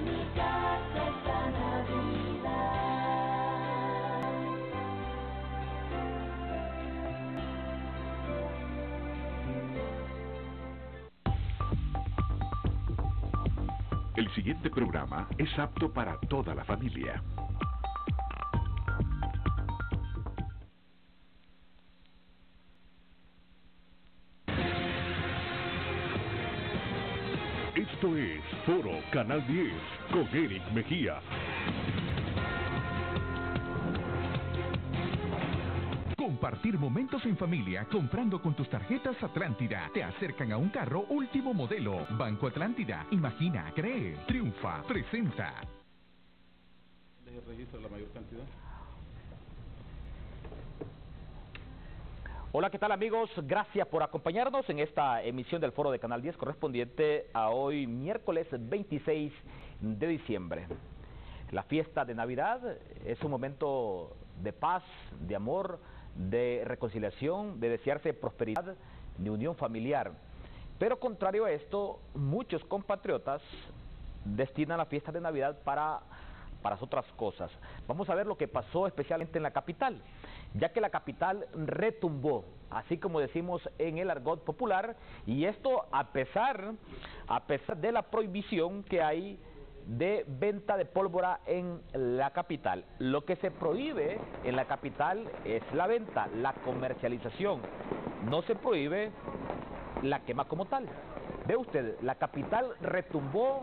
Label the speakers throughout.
Speaker 1: mi casa esta Navidad.
Speaker 2: El siguiente programa es apto para toda la familia. Esto es Foro Canal 10 con Eric Mejía.
Speaker 3: Compartir momentos en familia comprando con tus tarjetas Atlántida. Te acercan a un carro último modelo. Banco Atlántida. Imagina, cree, triunfa, presenta.
Speaker 4: ¿Le registro la mayor cantidad?
Speaker 5: Hola, ¿qué tal amigos? Gracias por acompañarnos en esta emisión del Foro de Canal 10 correspondiente a hoy miércoles 26 de diciembre. La fiesta de Navidad es un momento de paz, de amor, de reconciliación, de desearse prosperidad, de unión familiar. Pero contrario a esto, muchos compatriotas destinan la fiesta de Navidad para otras cosas. Vamos a ver lo que pasó especialmente en la capital, ya que la capital retumbó, así como decimos en el argot popular, y esto a pesar de la prohibición que hay de venta de pólvora en la capital. Lo que se prohíbe en la capital es la venta, la comercialización. No se prohíbe la quema como tal. Ve usted, la capital retumbó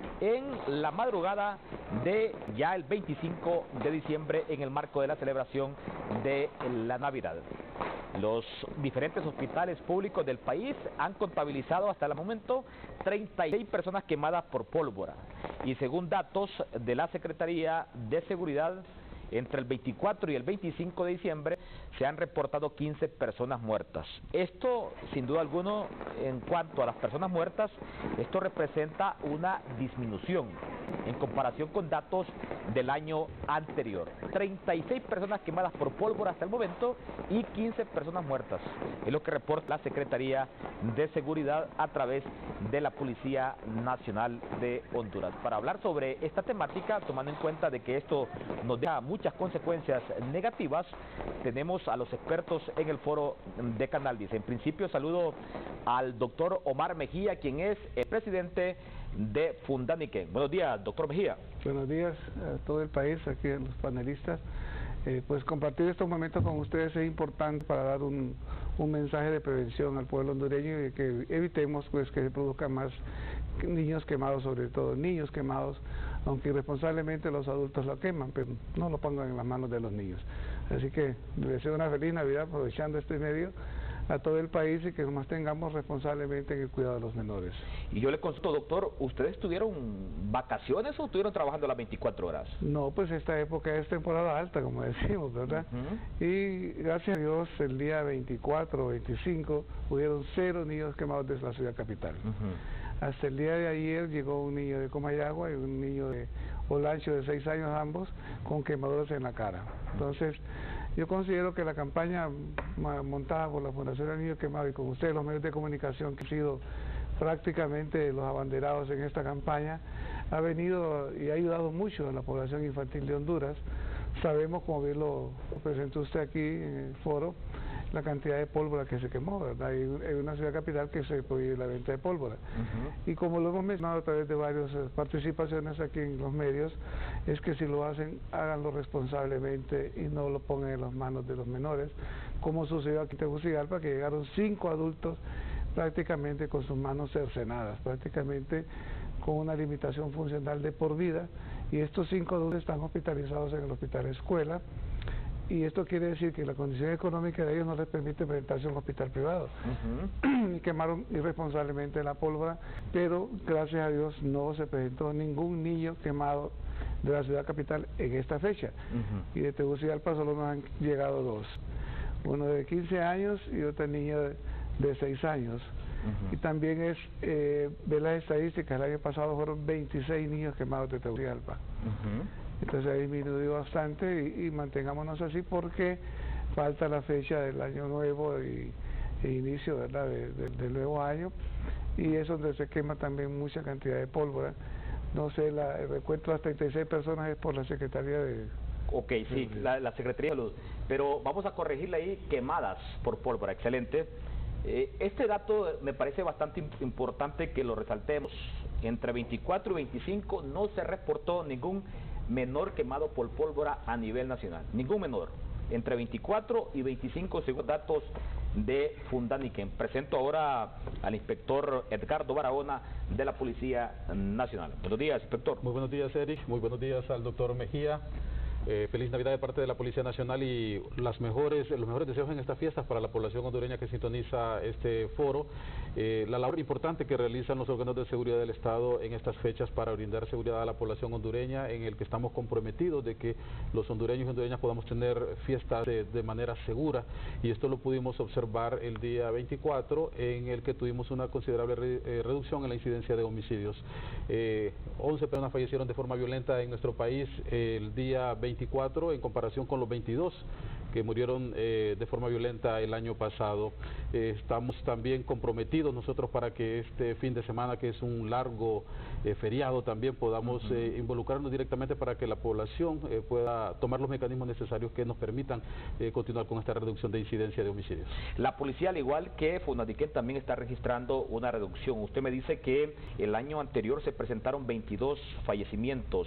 Speaker 5: en la madrugada de ya el 25 de diciembre en el marco de la celebración de la Navidad. Los diferentes hospitales públicos del país han contabilizado hasta el momento 36 personas quemadas por pólvora. Y según datos de la Secretaría de Seguridad, entre el 24 y el 25 de diciembre se han reportado 15 personas muertas. Esto, sin duda alguna, en cuanto a las personas muertas, esto representa una disminución en comparación con datos del año anterior. 36 personas quemadas por pólvora hasta el momento y 15 personas muertas. Es lo que reporta la Secretaría de Seguridad a través de la Policía Nacional de Honduras. Para hablar sobre esta temática, tomando en cuenta de que esto nos deja muchas consecuencias negativas, tenemos a los expertos en el foro de Canal 10. En principio saludo al doctor Omar Mejía, quien es el presidente de Fundaniken. Buenos días, doctor Mejía.
Speaker 6: Buenos días a todo el país, aquí a los panelistas. Pues compartir estos momentos con ustedes es importante para dar un mensaje de prevención al pueblo hondureño y que evitemos pues que se produzcan más niños quemados, sobre todo niños quemados, aunque irresponsablemente los adultos lo queman, pero no lo pongan en las manos de los niños. Así que les deseo una feliz Navidad aprovechando este medio a todo el país y que nos mantengamos responsablemente en el cuidado de los menores.
Speaker 5: Y yo le consulto, doctor, ¿ustedes tuvieron vacaciones o estuvieron trabajando las 24 horas?
Speaker 6: No, pues esta época es temporada alta, como decimos, ¿verdad? Y gracias a Dios, el día 24 o 25 hubieron 0 niños quemados desde la ciudad capital. Hasta el día de ayer llegó un niño de Comayagua y un niño de Olancho de 6 años ambos con quemaduras en la cara. Entonces, yo considero que la campaña montada por la Fundación del Niño Quemado y con ustedes, los medios de comunicación que han sido prácticamente los abanderados en esta campaña, ha venido y ha ayudado mucho a la población infantil de Honduras. Sabemos, como bien lo presentó usted aquí en el foro, la cantidad de pólvora que se quemó, ¿verdad? Hay una ciudad capital que se prohíbe la venta de pólvora. Y como lo hemos mencionado a través de varias participaciones aquí en los medios, es que si lo hacen, háganlo responsablemente y no lo pongan en las manos de los menores, como sucedió aquí en Tegucigalpa, que llegaron 5 adultos prácticamente con sus manos cercenadas, prácticamente con una limitación funcional de por vida, y estos 5 adultos están hospitalizados en el hospital escuela, y esto quiere decir que la condición económica de ellos no les permite presentarse a un hospital privado. Y quemaron irresponsablemente la pólvora, pero gracias a Dios no se presentó ningún niño quemado de la ciudad capital en esta fecha. Y de Tegucigalpa solo nos han llegado 2, uno de 15 años y otro niño de 6 años. Y también es, ver las estadísticas, el año pasado fueron 26 niños quemados de Tegucigalpa. Entonces ha disminuido bastante y mantengámonos así porque falta la fecha del año nuevo e inicio, ¿verdad?, del nuevo año, y es donde se quema también mucha cantidad de pólvora no sé, el recuento de las 36 personas es por la Secretaría de...
Speaker 5: Ok, sí, la Secretaría de Salud. Pero vamos a corregirle ahí, quemadas por pólvora, excelente. Este dato me parece bastante importante que lo resaltemos. Entre 24 y 25 no se reportó ningún menor quemado por pólvora a nivel nacional, ningún menor. Entre 24 y 25 según datos de Fundaniken. Presento ahora al inspector Edgardo Barahona de la Policía Nacional. Buenos días, inspector.
Speaker 4: Muy buenos días, Eric. Muy buenos días al doctor Mejía. Feliz Navidad de parte de la Policía Nacional y los mejores deseos en estas fiestas para la población hondureña que sintoniza este foro. La labor importante que realizan los órganos de seguridad del Estado en estas fechas para brindar seguridad a la población hondureña, en el que estamos comprometidos de que los hondureños y hondureñas podamos tener fiestas de manera segura, y esto lo pudimos observar el día 24, en el que tuvimos una considerable reducción en la incidencia de homicidios. 11 personas fallecieron de forma violenta en nuestro país el día 24 en comparación con los 22 que murieron de forma violenta el año pasado. Estamos también comprometidos nosotros para que este fin de semana, que es un largo feriado, también podamos involucrarnos directamente para que la población pueda tomar los mecanismos necesarios que nos permitan continuar con esta reducción de incidencia de homicidios.
Speaker 5: La policía, al igual que Fundaniken, también está registrando una reducción. Usted me dice que el año anterior se presentaron 22 fallecimientos.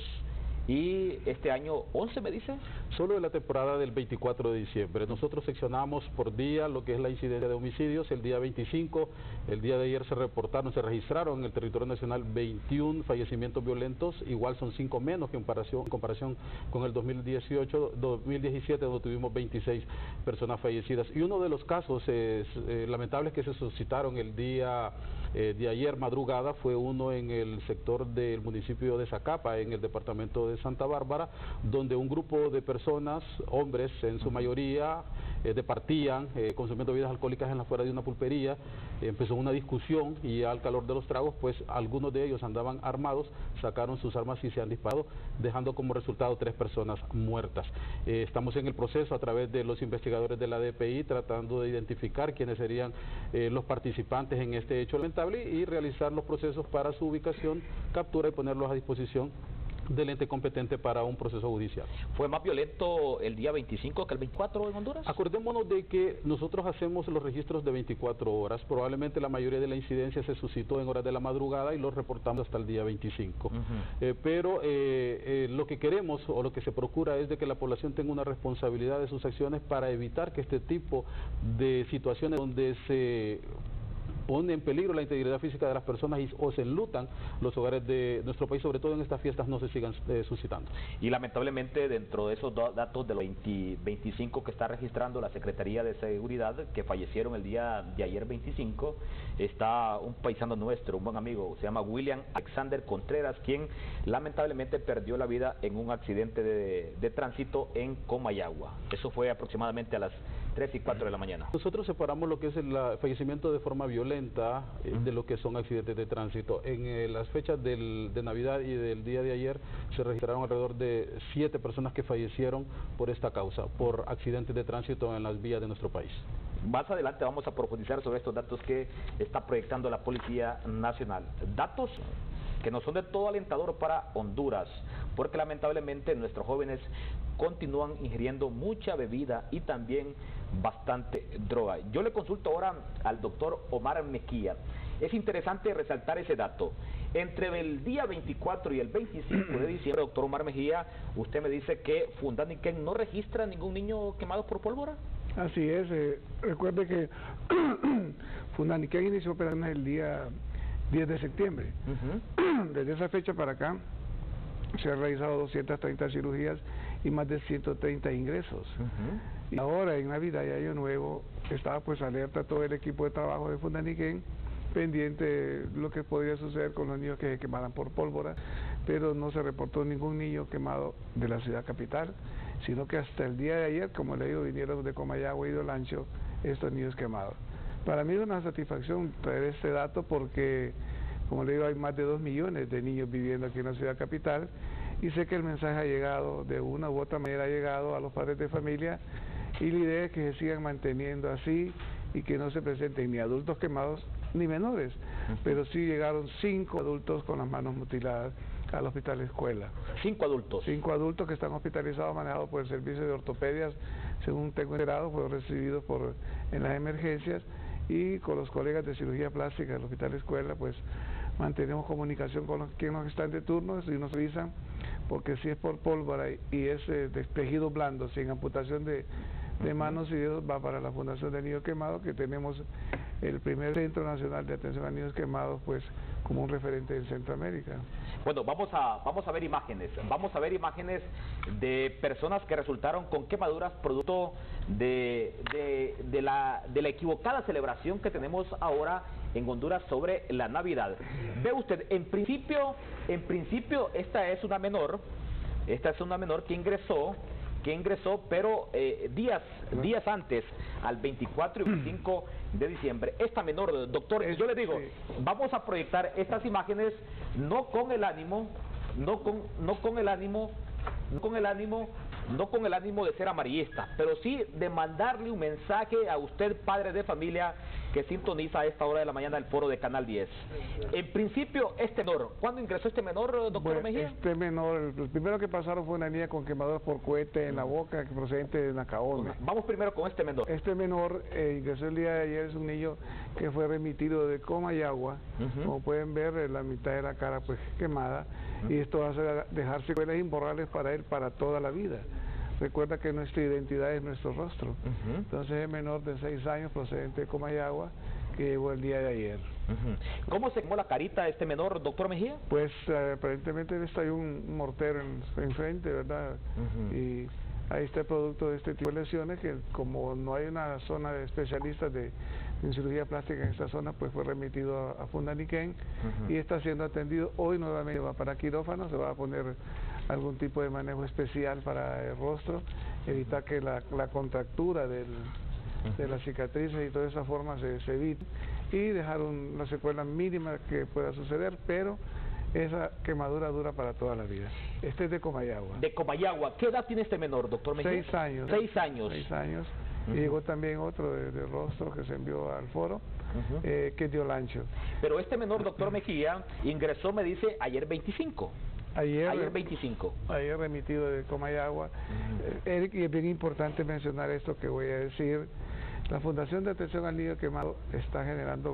Speaker 5: ¿Y este año 11 me dice?
Speaker 4: Solo en la temporada del 24 de diciembre. Nosotros seccionamos por día lo que es la incidencia de homicidios. El día 25, el día de ayer se registraron en el territorio nacional 21 fallecimientos violentos. Igual son 5 menos que en comparación con el 2017, donde tuvimos 26 personas fallecidas. Y uno de los casos lamentables que se suscitaron el día de ayer madrugada fue uno en el sector del municipio de Zacapa, en el departamento de Santa Bárbara, donde un grupo de personas, hombres en su mayoría, departían consumiendo bebidas alcohólicas en la afuera de una pulpería. Empezó una discusión y al calor de los tragos, pues algunos de ellos andaban armados, sacaron sus armas y se han disparado, dejando como resultado 3 personas muertas. Estamos en el proceso a través de los investigadores de la DPI tratando de identificar quiénes serían los participantes en este hecho lamentable y realizar los procesos para su ubicación, captura y ponerlos a disposición del ente competente para un proceso judicial.
Speaker 5: ¿Fue más violento el día 25 que el 24 en Honduras?
Speaker 4: Acordémonos de que nosotros hacemos los registros de 24 horas, probablemente la mayoría de la incidencia se suscitó en horas de la madrugada y los reportamos hasta el día 25. Pero lo que queremos o lo que se procura es de que la población tenga una responsabilidad de sus acciones para evitar que este tipo de situaciones donde se pone en peligro la integridad física de las personas o se enlutan los hogares de nuestro país, sobre todo en estas fiestas, no se sigan suscitando.
Speaker 5: Y lamentablemente dentro de esos datos de los 25 que está registrando la Secretaría de Seguridad, que fallecieron el día de ayer 25, está un paisano nuestro, un buen amigo, se llama William Alexander Contreras, quien lamentablemente perdió la vida en un accidente de tránsito en Comayagua. Eso fue aproximadamente a las 3 y 4 de la mañana.
Speaker 4: Nosotros separamos lo que es el fallecimiento de forma violenta de lo que son accidentes de tránsito. En las fechas de Navidad y del día de ayer se registraron alrededor de 7 personas que fallecieron por esta causa, por accidentes de tránsito en las vías de nuestro país.
Speaker 5: Más adelante vamos a profundizar sobre estos datos que está proyectando la Policía Nacional. Datos que no son de todo alentador para Honduras, porque lamentablemente nuestros jóvenes continúan ingiriendo mucha bebida y también bastante droga. Yo le consulto ahora al doctor Omar Mejía. Es interesante resaltar ese dato. Entre el día 24 y el 25 de diciembre, doctor Omar Mejía, usted me dice que Fundaniken no registra ningún niño quemado por pólvora.
Speaker 6: Así es, recuerde que Fundaniken inició operaciones el día 10 de septiembre. Desde esa fecha para acá se han realizado 230 cirugías y más de 130 ingresos. Y ahora en Navidad y Año Nuevo estaba pues alerta todo el equipo de trabajo de Fundaniken, pendiente de lo que podría suceder con los niños que se quemaran por pólvora, pero no se reportó ningún niño quemado de la ciudad capital, sino que hasta el día de ayer, como le digo, vinieron de Comayagua y de Olancho estos niños quemados. Para mí es una satisfacción traer este dato porque, como le digo, hay más de 2 millones de niños viviendo aquí en la ciudad capital y sé que el mensaje ha llegado, de una u otra manera ha llegado a los padres de familia y la idea es que se sigan manteniendo así y que no se presenten ni adultos quemados ni menores, pero sí llegaron 5 adultos con las manos mutiladas al hospital escuela.
Speaker 5: 5 adultos.
Speaker 6: 5 adultos que están hospitalizados, manejados por el servicio de ortopedias, según tengo enterado, fueron recibidos en las emergencias, y con los colegas de cirugía plástica del hospital escuela, pues mantenemos comunicación con quienes están de turno y nos avisan, porque si es por pólvora y es de tejido blando, sin amputación de manos y dedos, va para la Fundación de Niños Quemados, que tenemos el primer Centro Nacional de Atención a Niños Quemados, pues como un referente en Centroamérica.
Speaker 5: Bueno, vamos a ver imágenes. Vamos a ver imágenes de personas que resultaron con quemaduras producto de la equivocada celebración que tenemos ahora en Honduras sobre la Navidad. Ve usted, en principio esta es una menor que ingresó, pero días antes, al 24 y 25 de diciembre. Esta menor, doctor, yo le digo, vamos a proyectar estas imágenes no con el ánimo de ser amarillista, pero sí de mandarle un mensaje a usted, padre de familia, que sintoniza a esta hora de la mañana el foro de Canal 10. En principio, este menor, ¿cuándo ingresó este menor, doctor Mejía?
Speaker 6: Este menor, el primero que pasaron fue una niña con quemaduras por cohete en la boca, procedente de Nacaome.
Speaker 5: Vamos primero con este menor.
Speaker 6: Este menor ingresó el día de ayer, es un niño que fue remitido de Comayagua. Como pueden ver, la mitad de la cara pues quemada, y esto va a dejar secuelas imborrables para él para toda la vida. Recuerda que nuestra identidad es nuestro rostro. Entonces es menor de 6 años, procedente de Comayagua, que llegó el día de ayer.
Speaker 5: ¿Cómo se quemó la carita de este menor, doctor Mejía?
Speaker 6: Pues aparentemente le estalló un mortero enfrente, ¿verdad? Y ahí está el producto de este tipo de lesiones, que como no hay una zona de especialistas en cirugía plástica en esta zona, pues fue remitido a Fundaniquén y está siendo atendido. Hoy nuevamente va para quirófano, se va a poner algún tipo de manejo especial para el rostro, evitar que la contractura de las cicatrices y toda esa forma se evite, y dejar una secuela mínima que pueda suceder, pero esa quemadura dura para toda la vida. Este es de Comayagua.
Speaker 5: De Comayagua. ¿Qué edad tiene este menor, doctor Mejía?
Speaker 6: 6 años.
Speaker 5: 6 años.
Speaker 6: 6 años. Y llegó también otro de rostro que se envió al foro, que es de Olancho.
Speaker 5: Pero este menor, doctor Mejía, ingresó, me dice, ayer 25. Ayer 25.
Speaker 6: Ayer remitido de Comayagua. Eric, y es bien importante mencionar esto que voy a decir. La Fundación de Atención al Niño Quemado está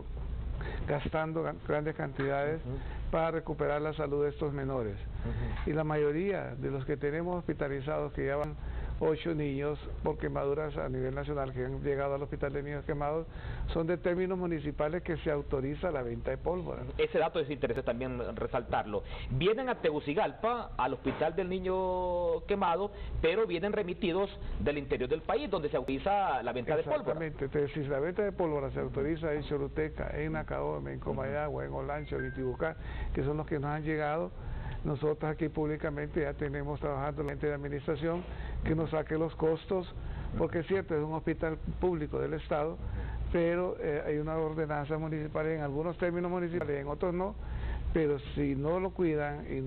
Speaker 6: gastando grandes cantidades para recuperar la salud de estos menores. Y la mayoría de los que tenemos hospitalizados, que llevan 8 niños por quemaduras a nivel nacional que han llegado al Hospital de Niños Quemados, son de términos municipales que se autoriza la venta de pólvora.
Speaker 5: Ese dato es interesante también resaltarlo. Vienen a Tegucigalpa, al Hospital del Niño Quemado, pero vienen remitidos del interior del país, donde se autoriza la venta de pólvora.
Speaker 6: Exactamente. Si la venta de pólvora se autoriza en Choluteca, en Nacaome, en Comayagua, en Olancho, en Itibucá, que son los que nos han llegado, nosotros aquí públicamente ya tenemos trabajando la gente de administración que nos saque los costos, porque es cierto, es un hospital público del Estado, pero hay una ordenanza municipal en algunos términos municipales, en otros no, pero si no lo cuidan y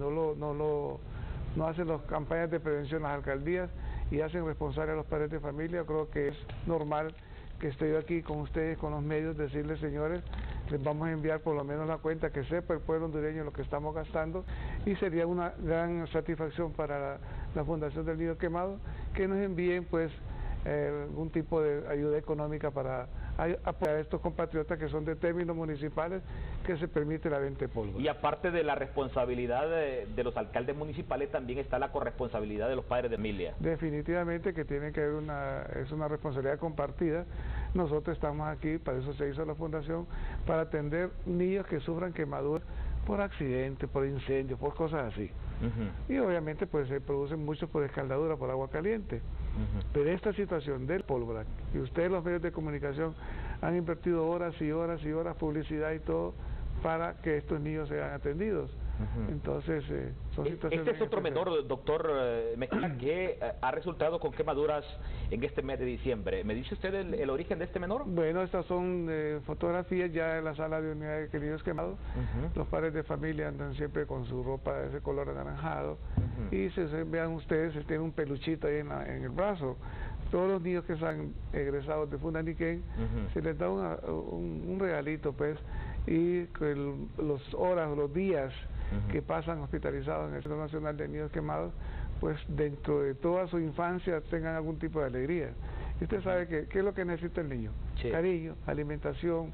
Speaker 6: no hacen las campañas de prevención las alcaldías y hacen responsables a los padres de familia, creo que es normal que estoy aquí con ustedes, con los medios, decirles, señores, les vamos a enviar por lo menos la cuenta, que sepa el pueblo hondureño lo que estamos gastando, y sería una gran satisfacción para la Fundación del Niño Quemado que nos envíen pues algún tipo de ayuda económica para apoyar a estos compatriotas que son de términos municipales que se permite la venta de pólvora.
Speaker 5: Y aparte de la responsabilidad de los alcaldes municipales, también está la corresponsabilidad de los padres de familia.
Speaker 6: Definitivamente que tiene que haber es una responsabilidad compartida. Nosotros estamos aquí, para eso se hizo la fundación, para atender niños que sufran quemaduras por accidentes, por incendios, por cosas así. Y obviamente pues se producen muchos por escaldadura, por agua caliente. Pero esta situación del pólvora, y ustedes los medios de comunicación han invertido horas y horas y horas, publicidad y todo, para que estos niños sean atendidos. Entonces, son situaciones...
Speaker 5: Este es otro menor, doctor Mejía, que ha resultado con quemaduras en este mes de diciembre. ¿Me dice usted el origen de este menor? Bueno,
Speaker 6: estas son fotografías ya en la sala de unidad de niños quemados. Los padres de familia andan siempre con su ropa de ese color anaranjado. Y vean ustedes, tiene un peluchito ahí en el brazo. todos los niños que están egresados de Fundaniquén, se les da un regalito, pues, y los horas o los días que pasan hospitalizados en el Centro Nacional de Niños Quemados, pues dentro de toda su infancia tengan algún tipo de alegría. Y usted sabe que qué es lo que necesita el niño: cariño, alimentación,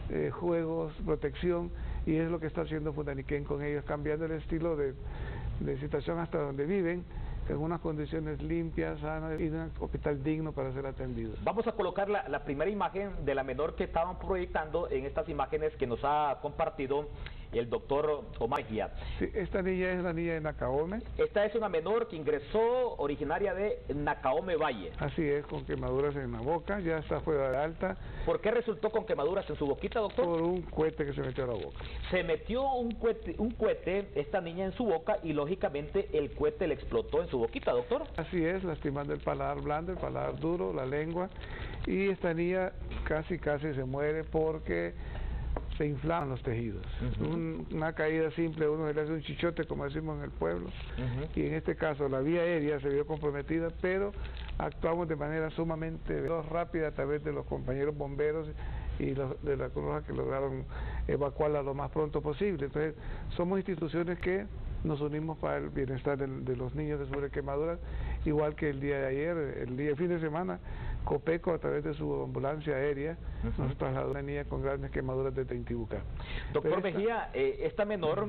Speaker 6: juegos, protección, y es lo que está haciendo Fundaniquén con ellos, cambiando el estilo de situación hasta donde viven, en unas condiciones limpias, sanas y un hospital digno para ser atendidos.
Speaker 5: Vamos a colocar la primera imagen de la menor que estaban proyectando en estas imágenes que nos ha compartido el doctor Omar Mejía.
Speaker 6: Sí, esta niña es la niña de Nacaome.
Speaker 5: Esta es una menor que ingresó originaria de Nacaome Valle.
Speaker 6: Así es, con quemaduras en la boca, ya está fuera de alta.
Speaker 5: ¿Por qué resultó con quemaduras en su boquita, doctor?
Speaker 6: Por un cohete que se metió a la boca.
Speaker 5: Se metió un cohete, esta niña, en su boca, y lógicamente el cohete le explotó en su boquita, doctor.
Speaker 6: Así es, lastimando el paladar blando, el paladar duro, la lengua, y esta niña casi se muere porque se inflaman los tejidos. Una caída simple, uno se le hace un chichote, como decimos en el pueblo, y en este caso la vía aérea se vio comprometida, pero actuamos de manera sumamente veloz, rápida, a través de los compañeros bomberos y de la Cruz Roja, que lograron evacuarla lo más pronto posible. Entonces, somos instituciones que nos unimos para el bienestar de los niños de sobrequemaduras, igual que el día de ayer, el fin de semana, Copeco, a través de su ambulancia aérea, nos trasladó a una niña con grandes quemaduras de Intibucá.
Speaker 5: Doctor Mejía, esta menor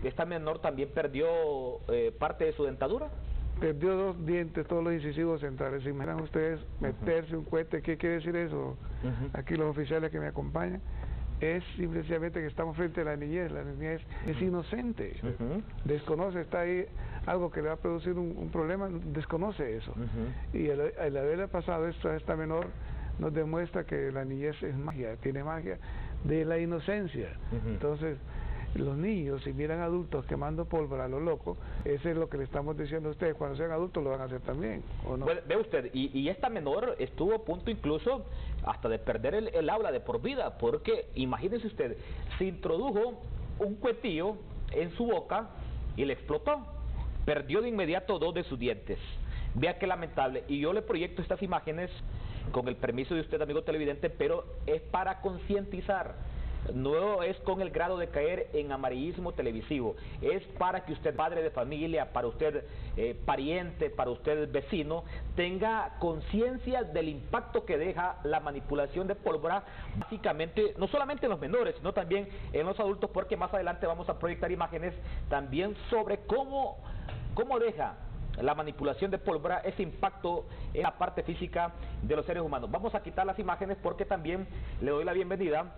Speaker 5: también perdió parte de su dentadura.
Speaker 6: Perdió 2 dientes, todos los incisivos centrales. ¿Se imaginan ustedes meterse un cohete? ¿Qué quiere decir eso? Aquí los oficiales que me acompañan, es simplemente que estamos frente a la niñez es inocente, desconoce, está ahí algo que le va a producir un problema, desconoce eso. Y el haberle pasado esto a esta menor nos demuestra que la niñez es magia, tiene magia de la inocencia. Entonces, los niños, si miran adultos quemando pólvora a lo loco, eso es lo que le estamos diciendo a ustedes: cuando sean adultos lo van a hacer también, ¿o no?
Speaker 5: Ve usted, y esta menor estuvo a punto incluso hasta de perder el habla de por vida, porque imagínense usted, se introdujo un cuetillo en su boca y le explotó, perdió de inmediato 2 de sus dientes. Vea qué lamentable, y yo le proyecto estas imágenes con el permiso de usted, amigo televidente, pero es para concientizar. No es con el grado de caer en amarillismo televisivo, es para que usted, padre de familia, para usted pariente, para usted vecino, tenga conciencia del impacto que deja la manipulación de pólvora, básicamente, no solamente en los menores, sino también en los adultos, porque más adelante vamos a proyectar imágenes también sobre cómo deja la manipulación de pólvora ese impacto en la parte física de los seres humanos. Vamos a quitar las imágenes porque también le doy la bienvenida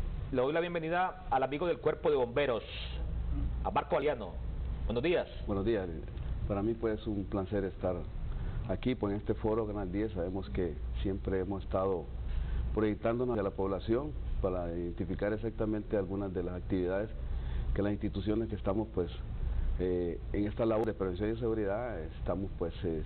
Speaker 5: al amigo del Cuerpo de Bomberos, a Marco Aliano. Buenos días.
Speaker 7: Buenos días. Para mí pues es un placer estar aquí pues, en este foro Canal 10. Sabemos que siempre hemos estado proyectándonos a la población para identificar exactamente algunas de las actividades que las instituciones que estamos pues en esta labor de prevención y seguridad estamos pues en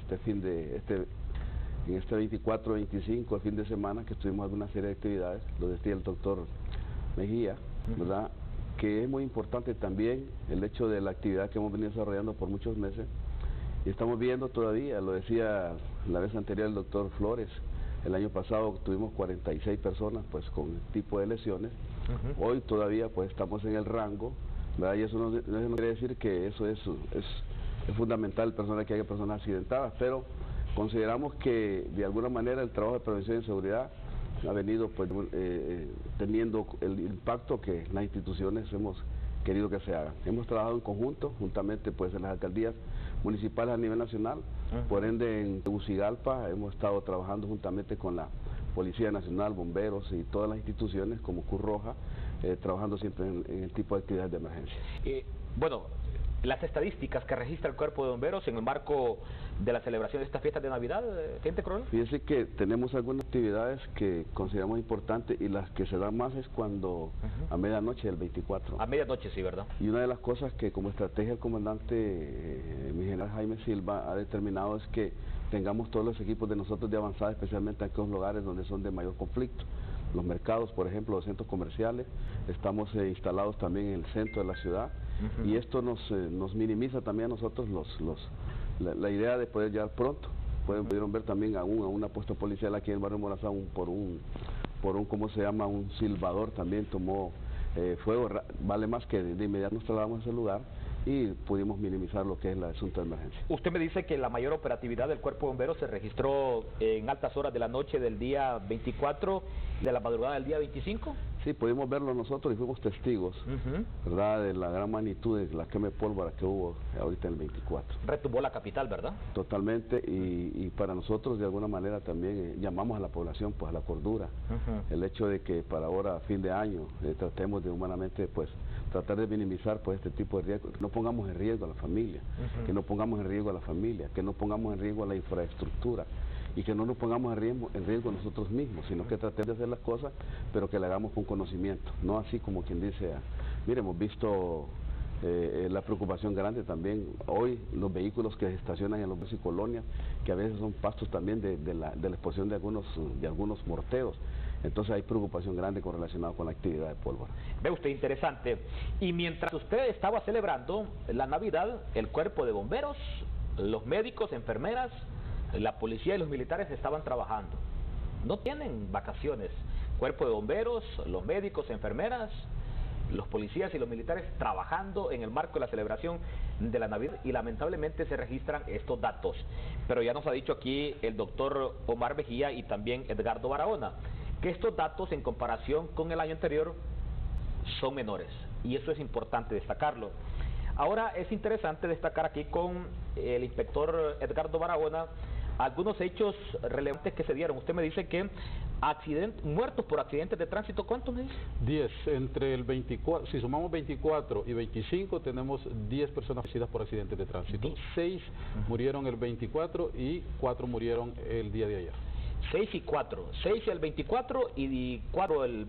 Speaker 7: este 24-25, el fin de semana, que estuvimos alguna serie de actividades, lo decía el doctor Mejía, ¿verdad? Que es muy importante también el hecho de la actividad que hemos venido desarrollando por muchos meses, y estamos viendo todavía, lo decía la vez anterior el doctor Flores, el año pasado tuvimos 46 personas pues con tipo de lesiones, hoy todavía pues estamos en el rango, ¿verdad? Y eso no quiere decir que eso es fundamental, que haya personas accidentadas, pero consideramos que de alguna manera el trabajo de prevención y seguridad ha venido pues, teniendo el impacto que las instituciones hemos querido que se haga. Hemos trabajado en conjunto, juntamente pues en las alcaldías municipales a nivel nacional, por ende en Tegucigalpa hemos estado trabajando juntamente con la Policía Nacional, bomberos y todas las instituciones como Cruz Roja, trabajando siempre en el tipo de actividades de emergencia.
Speaker 5: Bueno, las estadísticas que registra el Cuerpo de Bomberos en el marco de la celebración de estas fiestas de Navidad, ¿teniente coronel?
Speaker 7: Fíjese que tenemos algunas actividades que consideramos importantes, y las que se dan más es cuando a medianoche del 24.
Speaker 5: A medianoche, sí, ¿verdad?
Speaker 7: Y una de las cosas que como estrategia el comandante, mi general Jaime Silva, ha determinado es que tengamos todos los equipos de nosotros de avanzada, especialmente en aquellos lugares donde son de mayor conflicto. Los mercados, por ejemplo, los centros comerciales, estamos instalados también en el centro de la ciudad, y esto nos minimiza también a nosotros la idea de poder llegar pronto pudieron ver también a una puesta policial aquí en el barrio Morazán por un ¿cómo se llama? Un silbador también tomó fuego. Vale más que de inmediato nos trasladamos a ese lugar y pudimos minimizar lo que es el asunto de emergencia.
Speaker 5: Usted me dice que la mayor operatividad del Cuerpo de Bomberos se registró en altas horas de la noche del día 24 y de la madrugada del día 25.
Speaker 7: Sí, pudimos verlo nosotros y fuimos testigos, ¿verdad?, de la gran magnitud de la quema de pólvora que hubo ahorita en el 24.
Speaker 5: Retumbó la capital, ¿verdad?
Speaker 7: Totalmente, y para nosotros de alguna manera también llamamos a la población pues a la cordura. El hecho de que para ahora, fin de año, tratemos de humanamente pues tratar de minimizar pues este tipo de riesgos, que no pongamos en riesgo a la familia, que no pongamos en riesgo a la familia, que no pongamos en riesgo a la infraestructura, y que no nos pongamos en riesgo nosotros mismos, sino que tratemos de hacer las cosas, pero que le hagamos con conocimiento, no así como quien dice, mire, hemos visto la preocupación grande también, hoy los vehículos que se estacionan en los barrios y colonias, que a veces son pastos también de la exposición de algunos morteros. Entonces hay preocupación grande relacionada con la actividad de pólvora.
Speaker 5: Ve usted, interesante. Y mientras usted estaba celebrando la Navidad, el Cuerpo de Bomberos, los médicos, enfermeras, la policía y los militares estaban trabajando. No tienen vacaciones. Cuerpo de Bomberos, los médicos, enfermeras, los policías y los militares trabajando en el marco de la celebración de la Navidad, y lamentablemente se registran estos datos. Pero ya nos ha dicho aquí el doctor Omar Mejía y también Edgardo Barahona que estos datos en comparación con el año anterior son menores, y eso es importante destacarlo. Ahora es interesante destacar aquí con el inspector Edgardo Barahona algunos hechos relevantes que se dieron. Usted me dice que muertos por accidentes de tránsito, ¿cuántos me dice?
Speaker 4: 10, entre el 24, si sumamos 24 y 25 tenemos 10 personas fallecidas por accidentes de tránsito. 6 murieron el 24 y 4 murieron el día de ayer.
Speaker 5: 6 y 4, 6 el 24 y 4 el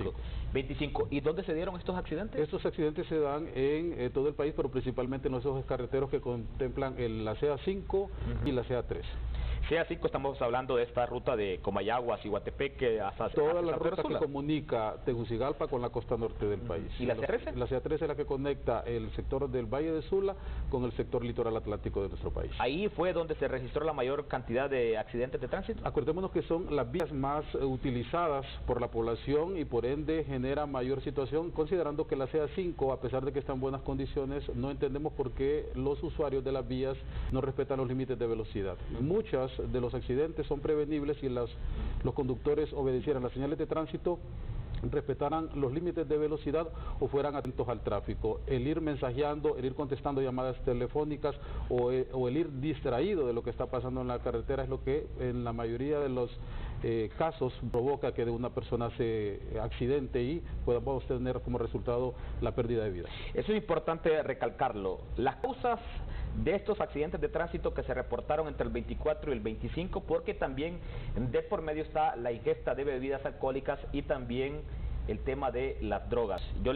Speaker 5: 25. ¿Y dónde se dieron estos accidentes?
Speaker 4: Estos accidentes se dan en todo el país, pero principalmente en los ejes carreteros que contemplan la CA5 y la CA3.
Speaker 5: CA5 estamos hablando de esta ruta de Comayagua, Iguatepeque, hasta
Speaker 4: toda la ruta que comunica Tegucigalpa con la costa norte del país.
Speaker 5: ¿Y la CA13?
Speaker 4: La CA13 es la que conecta el sector del Valle de Sula con el sector litoral atlántico de nuestro país.
Speaker 5: Ahí fue donde se registró la mayor cantidad de accidentes de tránsito.
Speaker 4: Acordémonos que son las vías más utilizadas por la población y por ende genera mayor situación, considerando que la CA5, a pesar de que está en buenas condiciones, no entendemos por qué los usuarios de las vías no respetan los límites de velocidad. Muchas de los accidentes son prevenibles si los conductores obedecieran las señales de tránsito, respetaran los límites de velocidad o fueran atentos al tráfico. El ir mensajeando, el ir contestando llamadas telefónicas o el ir distraído de lo que está pasando en la carretera es lo que en la mayoría de los casos provoca que de una persona se accidente y podamos tener como resultado la pérdida de vida.
Speaker 5: Eso es importante recalcarlo. Las causas de estos accidentes de tránsito que se reportaron entre el 24 y el 25, porque también de por medio está la ingesta de bebidas alcohólicas y también el tema de las drogas. Yo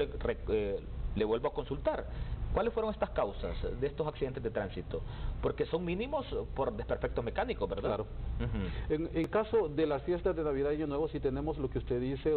Speaker 5: le vuelvo a consultar. ¿Cuáles fueron estas causas de estos accidentes de tránsito? Porque son mínimos por desperfectos mecánicos, ¿verdad?
Speaker 4: Claro. En caso de las fiestas de Navidad y Año Nuevo, sí tenemos lo que usted dice,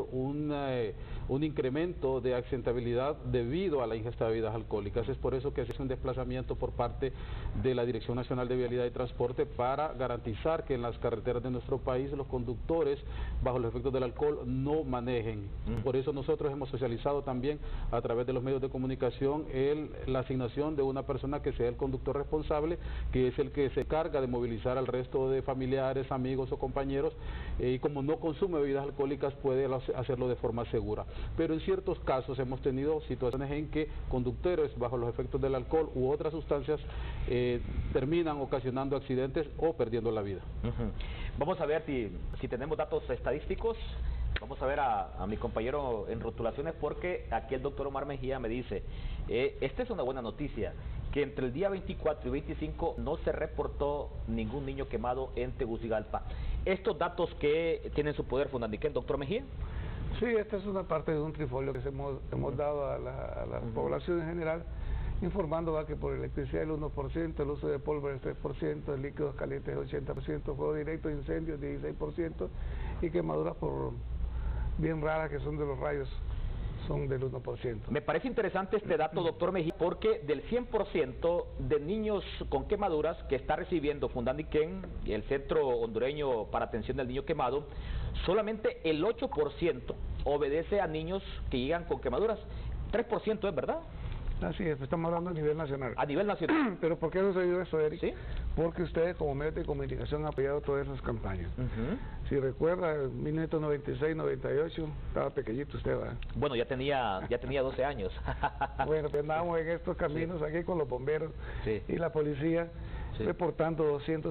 Speaker 4: un incremento de accidentabilidad debido a la ingesta de bebidas alcohólicas. Es por eso que se hace un desplazamiento por parte de la Dirección Nacional de Vialidad y Transporte para garantizar que en las carreteras de nuestro país los conductores bajo los efectos del alcohol no manejen. Por eso nosotros hemos socializado también a través de los medios de comunicación la asignación de una persona que sea el conductor responsable, que es el que se encarga de movilizar al resto de familiares, amigos o compañeros, y como no consume bebidas alcohólicas puede hacerlo de forma segura. Pero en ciertos casos hemos tenido situaciones en que conductores bajo los efectos del alcohol u otras sustancias terminan ocasionando accidentes o perdiendo la vida.
Speaker 5: Vamos a ver si tenemos datos estadísticos. Vamos a ver a mi compañero en rotulaciones, porque aquí el doctor Omar Mejía me dice, esta es una buena noticia, que entre el día 24 y 25 no se reportó ningún niño quemado en Tegucigalpa. ¿Estos datos que tienen su poder fundamental, doctor Mejía?
Speaker 6: Sí, esta es una parte de un trifolio que hemos dado a la población en general, informando que por electricidad el 1%, el uso de pólvora el 3%, el líquidos calientes el 80%, fuego directo, incendios 16% y quemaduras bien raras que son de los rayos son del 1%.
Speaker 5: Me parece interesante este dato, doctor Mejía, porque del 100% de niños con quemaduras que está recibiendo Fundaniquén, el Centro Hondureño para Atención del Niño Quemado, solamente el 8% obedece a niños que llegan con quemaduras. 3% es verdad.
Speaker 6: Así es, estamos hablando a nivel nacional.
Speaker 5: A nivel nacional.
Speaker 6: Pero ¿por qué ha sucedido eso, Eric?
Speaker 5: ¿Sí?
Speaker 6: Porque ustedes como medios de comunicación han apoyado todas esas campañas. Si recuerda, en 1996-98, estaba pequeñito usted, ¿verdad?
Speaker 5: Bueno, ya tenía 12 años.
Speaker 6: Bueno, pues andábamos en estos caminos aquí con los bomberos y la policía, reportando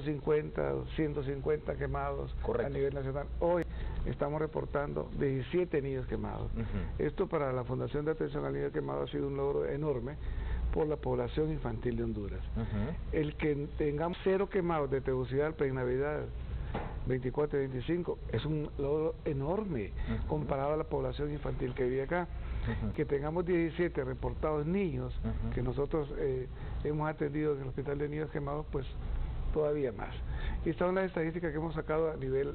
Speaker 6: 250 quemados a nivel nacional. Hoy estamos reportando 17 niños quemados. Esto para la Fundación de Atención al Niño Quemado ha sido un logro enorme por la población infantil de Honduras. El que tengamos 0 quemados de Tegucigalpa en Navidad 24 y 25 es un logro enorme comparado a la población infantil que vive acá. Que tengamos 17 reportados niños que nosotros hemos atendido en el Hospital de Niños Quemados, pues todavía más. Y estas son las estadísticas que hemos sacado a nivel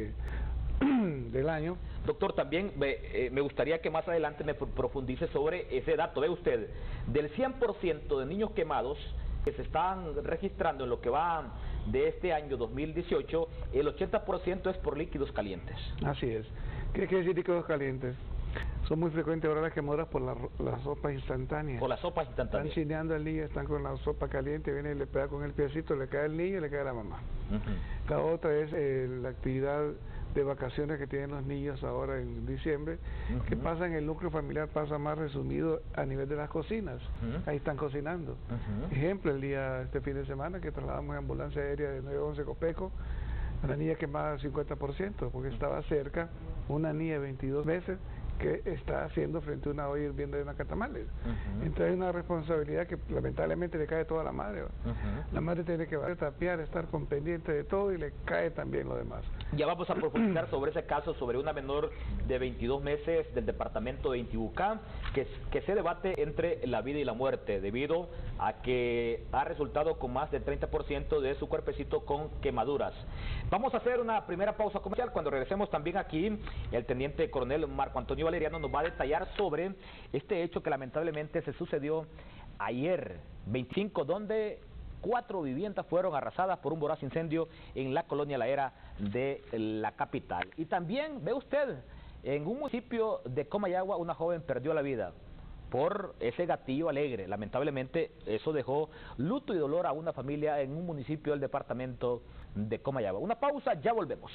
Speaker 6: del año.
Speaker 5: Doctor, también me gustaría que más adelante me profundice sobre ese dato. Ve usted, del 100% de niños quemados que se están registrando en lo que va de este año 2018, el 80% es por líquidos calientes.
Speaker 6: Así es. ¿Qué quiere decir líquidos calientes? Son muy frecuentes ahora las quemaduras por las sopas instantáneas.
Speaker 5: Por las sopas instantáneas.
Speaker 6: Están chineando al niño, están con la sopa caliente, viene y le pega con el piecito, le cae al niño y le cae a la mamá. La otra es la actividad de vacaciones que tienen los niños ahora en diciembre, que pasa en el núcleo familiar, pasa más resumido a nivel de las cocinas. Ahí están cocinando. Ejemplo, este fin de semana que trasladamos en ambulancia aérea de 911 Copeco, una niña quemada al 50%, porque estaba cerca una niña de 22 meses que está haciendo frente a una olla hirviendo de una catamales. Entonces hay una responsabilidad que lamentablemente le cae toda a la madre. La madre tiene que tapear, estar con pendiente de todo y le cae también lo demás.
Speaker 5: Ya vamos a profundizar sobre ese caso, sobre una menor de 22 meses del departamento de Intibucá, que se debate entre la vida y la muerte, debido a que ha resultado con más del 30% de su cuerpecito con quemaduras. Vamos a hacer una primera pausa comercial. Cuando regresemos también aquí, el teniente coronel Marco Antonio Valeriano nos va a detallar sobre este hecho que lamentablemente se sucedió ayer, 25, donde 4 viviendas fueron arrasadas por un voraz incendio en la colonia La Era de la capital. Y también, ve usted, en un municipio de Comayagua una joven perdió la vida por ese gatillo alegre. Lamentablemente eso dejó luto y dolor a una familia en un municipio del departamento de Comayagua. Una pausa, ya volvemos.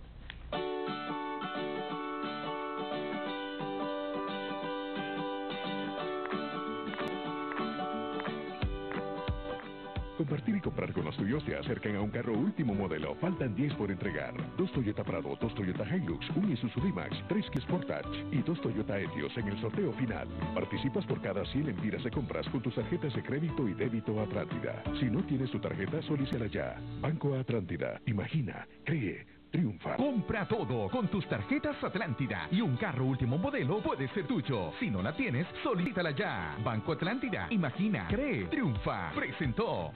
Speaker 2: Compartir y comprar con los tuyos te acercan a un carro último modelo. Faltan 10 por entregar. 2 Toyota Prado, 2 Toyota Hilux, un Isuzu D-Max, 3 Kia Sportage y 2 Toyota Etios en el sorteo final. Participas por cada 100 lempiras de compras con tus tarjetas de crédito y débito Atlántida. Si no tienes tu tarjeta, solicítala ya. Banco Atlántida. Imagina, cree, triunfa.
Speaker 3: Compra todo con tus tarjetas Atlántida y un carro último modelo puede ser tuyo. Si no la tienes, solicítala ya. Banco Atlántida. Imagina, cree, triunfa. Presentó.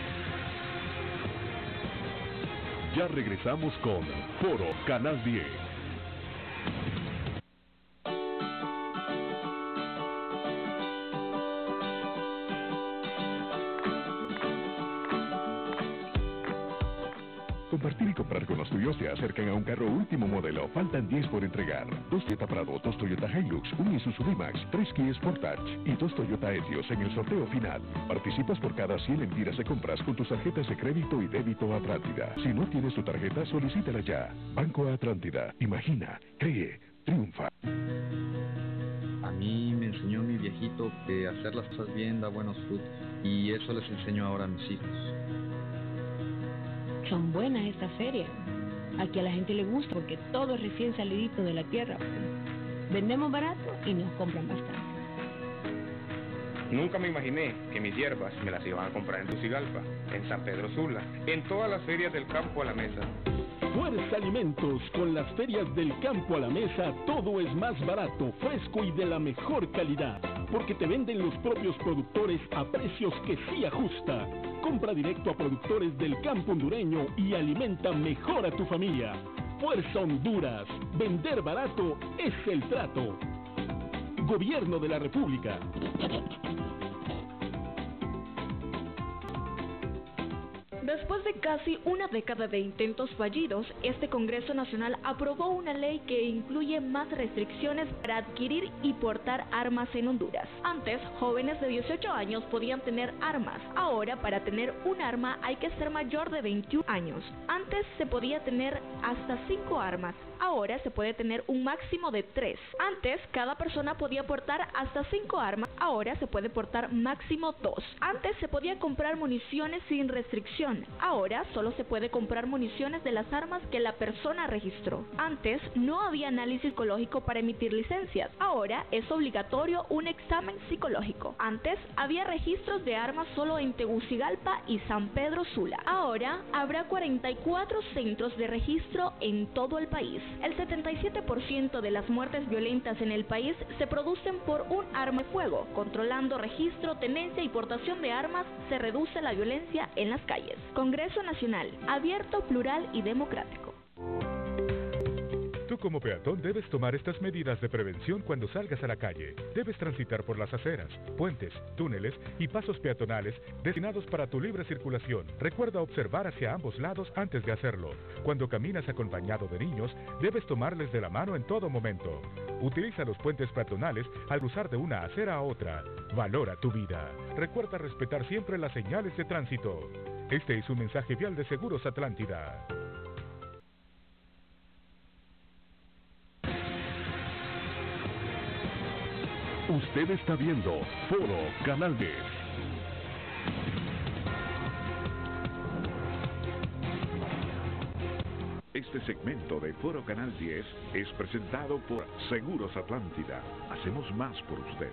Speaker 2: Ya regresamos con Foro Canal 10. Compartir y comprar con los tuyos te acercan a un carro último modelo. Faltan 10 por entregar. 2 Toyota Prado, 2 Toyota Hilux, un Isuzu D-Max, 3 Kia Sportage y 2 Toyota Etios en el sorteo final. Participas por cada 100 lempiras de compras con tus tarjetas de crédito y débito Atlántida. Si no tienes tu tarjeta, solicítala ya. Banco Atlántida. Imagina, cree, triunfa.
Speaker 8: A mí me enseñó mi viejito que hacer las cosas bien da buenos frutos y eso les enseño ahora a mis hijos.
Speaker 9: Son buenas estas ferias. Aquí a la gente le gusta porque todo es recién salidito de la tierra. Vendemos barato y nos compran bastante.
Speaker 10: Nunca me imaginé que mis hierbas me las iban a comprar en Tegucigalpa, en San Pedro Sula, en todas las ferias del campo a la mesa.
Speaker 11: Fuerza Alimentos, con las ferias del campo a la mesa, todo es más barato, fresco y de la mejor calidad, porque te venden los propios productores a precios que sí ajusta. Compra directo a productores del campo hondureño y alimenta mejor a tu familia. Fuerza Honduras, vender barato es el trato. Gobierno de la República.
Speaker 12: Después de casi una década de intentos fallidos, este Congreso Nacional aprobó una ley que incluye más restricciones para adquirir y portar armas en Honduras. Antes, jóvenes de 18 años podían tener armas. Ahora, para tener un arma hay que ser mayor de 21 años. Antes se podía tener hasta 5 armas. Ahora se puede tener un máximo de 3. Antes, cada persona podía portar hasta 5 armas. Ahora se puede portar máximo 2. Antes se podía comprar municiones sin restricción. Ahora solo se puede comprar municiones de las armas que la persona registró. Antes no había análisis psicológico para emitir licencias. Ahora es obligatorio un examen psicológico. Antes había registros de armas solo en Tegucigalpa y San Pedro Sula. Ahora habrá 44 centros de registro en todo el país. El 77% de las muertes violentas en el país se producen por un arma de fuego. Controlando registro, tenencia y portación de armas, se reduce la violencia en las calles. Congreso Nacional, abierto, plural y democrático.
Speaker 13: Tú como peatón debes tomar estas medidas de prevención cuando salgas a la calle. Debes transitar por las aceras, puentes, túneles y pasos peatonales destinados para tu libre circulación. Recuerda observar hacia ambos lados antes de hacerlo. Cuando caminas acompañado de niños, debes tomarles de la mano en todo momento. Utiliza los puentes peatonales al cruzar de una acera a otra. Valora tu vida. Recuerda respetar siempre las señales de tránsito. Este es un mensaje vial de Seguros Atlántida.
Speaker 2: Usted está viendo Foro Canal 10. Este segmento de Foro Canal 10 es presentado por Seguros Atlántida. Hacemos más por usted.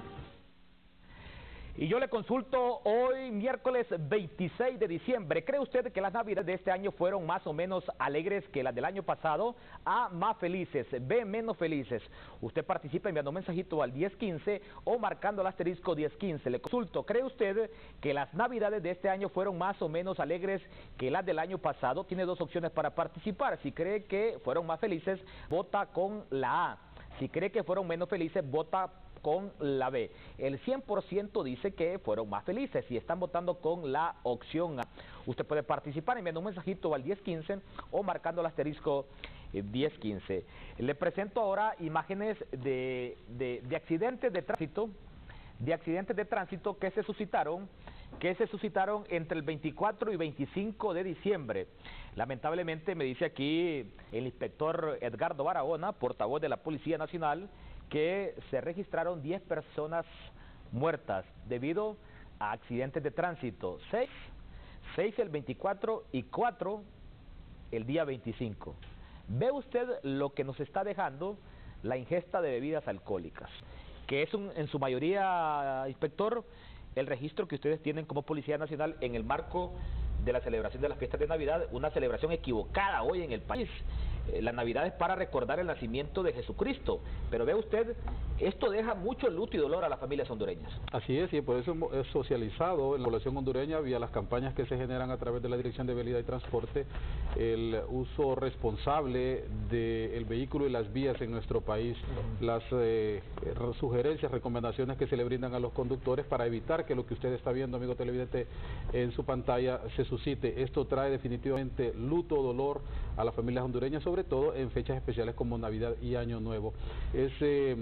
Speaker 5: Y yo le consulto hoy, miércoles 26 de diciembre. ¿Cree usted que las navidades de este año fueron más o menos alegres que las del año pasado? A, más felices. B, menos felices. Usted participa enviando un mensajito al 1015 o marcando el asterisco 1015. Le consulto, ¿cree usted que las navidades de este año fueron más o menos alegres que las del año pasado? Tiene dos opciones para participar. Si cree que fueron más felices, vota con la A. Si cree que fueron menos felices, vota con la B. El 100% dice que fueron más felices y están votando con la opción A. Usted puede participar enviando un mensajito al 1015 o marcando el asterisco 1015. Le presento ahora imágenes de accidentes de tránsito que se suscitaron entre el 24 y 25 de diciembre. Lamentablemente me dice aquí el inspector Edgardo Barahona, portavoz de la Policía Nacional, que se registraron 10 personas muertas debido a accidentes de tránsito. 6 el 24 y 4 el día 25. Ve usted lo que nos está dejando la ingesta de bebidas alcohólicas, que es en su mayoría, inspector, el registro que ustedes tienen como Policía Nacional en el marco de la celebración de las fiestas de Navidad, una celebración equivocada hoy en el país. La Navidad es para recordar el nacimiento de Jesucristo, pero ve usted, esto deja mucho luto y dolor a las familias hondureñas.
Speaker 4: Así es, y por eso es socializado en la población hondureña vía las campañas que se generan a través de la Dirección de Vialidad y Transporte, el uso responsable del vehículo y las vías en nuestro país, las sugerencias, recomendaciones que se le brindan a los conductores para evitar que lo que usted está viendo, amigo televidente, en su pantalla se suscite. Esto trae definitivamente luto, dolor a las familias hondureñas, sobre todo en fechas especiales como Navidad y Año Nuevo. Es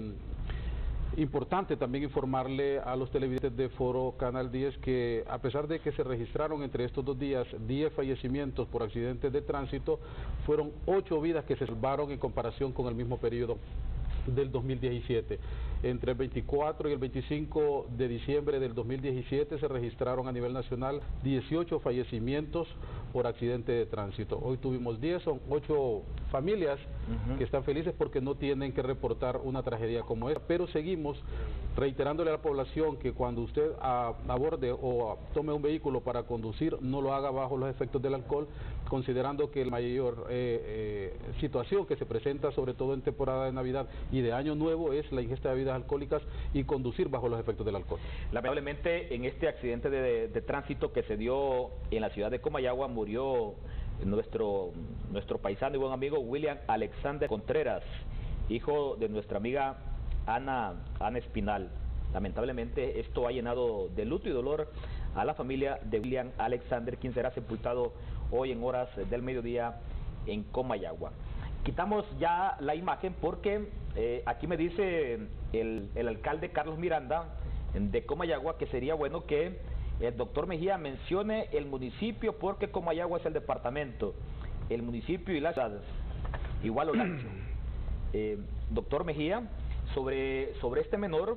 Speaker 4: importante también informarle a los televidentes de Foro Canal 10 que a pesar de que se registraron entre estos 2 días 10 fallecimientos por accidentes de tránsito, fueron 8 vidas que se salvaron en comparación con el mismo periodo del 2017. Entre el 24 y el 25 de diciembre del 2017 se registraron a nivel nacional 18 fallecimientos por accidente de tránsito. Hoy tuvimos 10, son 8 familias que están felices porque no tienen que reportar una tragedia como esta, pero seguimos reiterándole a la población que cuando usted aborde o tome un vehículo para conducir, no lo haga bajo los efectos del alcohol, considerando que la mayor situación que se presenta, sobre todo en temporada de Navidad y de Año Nuevo, es la ingesta de bebidas alcohólicas y conducir bajo los efectos del alcohol. Lamentablemente, en este accidente de tránsito que se dio en la ciudad de Comayagua, murió nuestro paisano y buen amigo William Alexander Contreras, hijo de nuestra amiga
Speaker 5: Ana Espinal. Lamentablemente esto ha llenado de luto y dolor a la familia de William Alexander, quien será sepultado hoy en horas del mediodía en Comayagua. Quitamos ya la imagen porque aquí me dice el alcalde Carlos Miranda de Comayagua que sería bueno que el doctor Mejía mencione el municipio, porque Comayagua es el departamento, el municipio y la ciudad, igual Olancho. Doctor Mejía, sobre este menor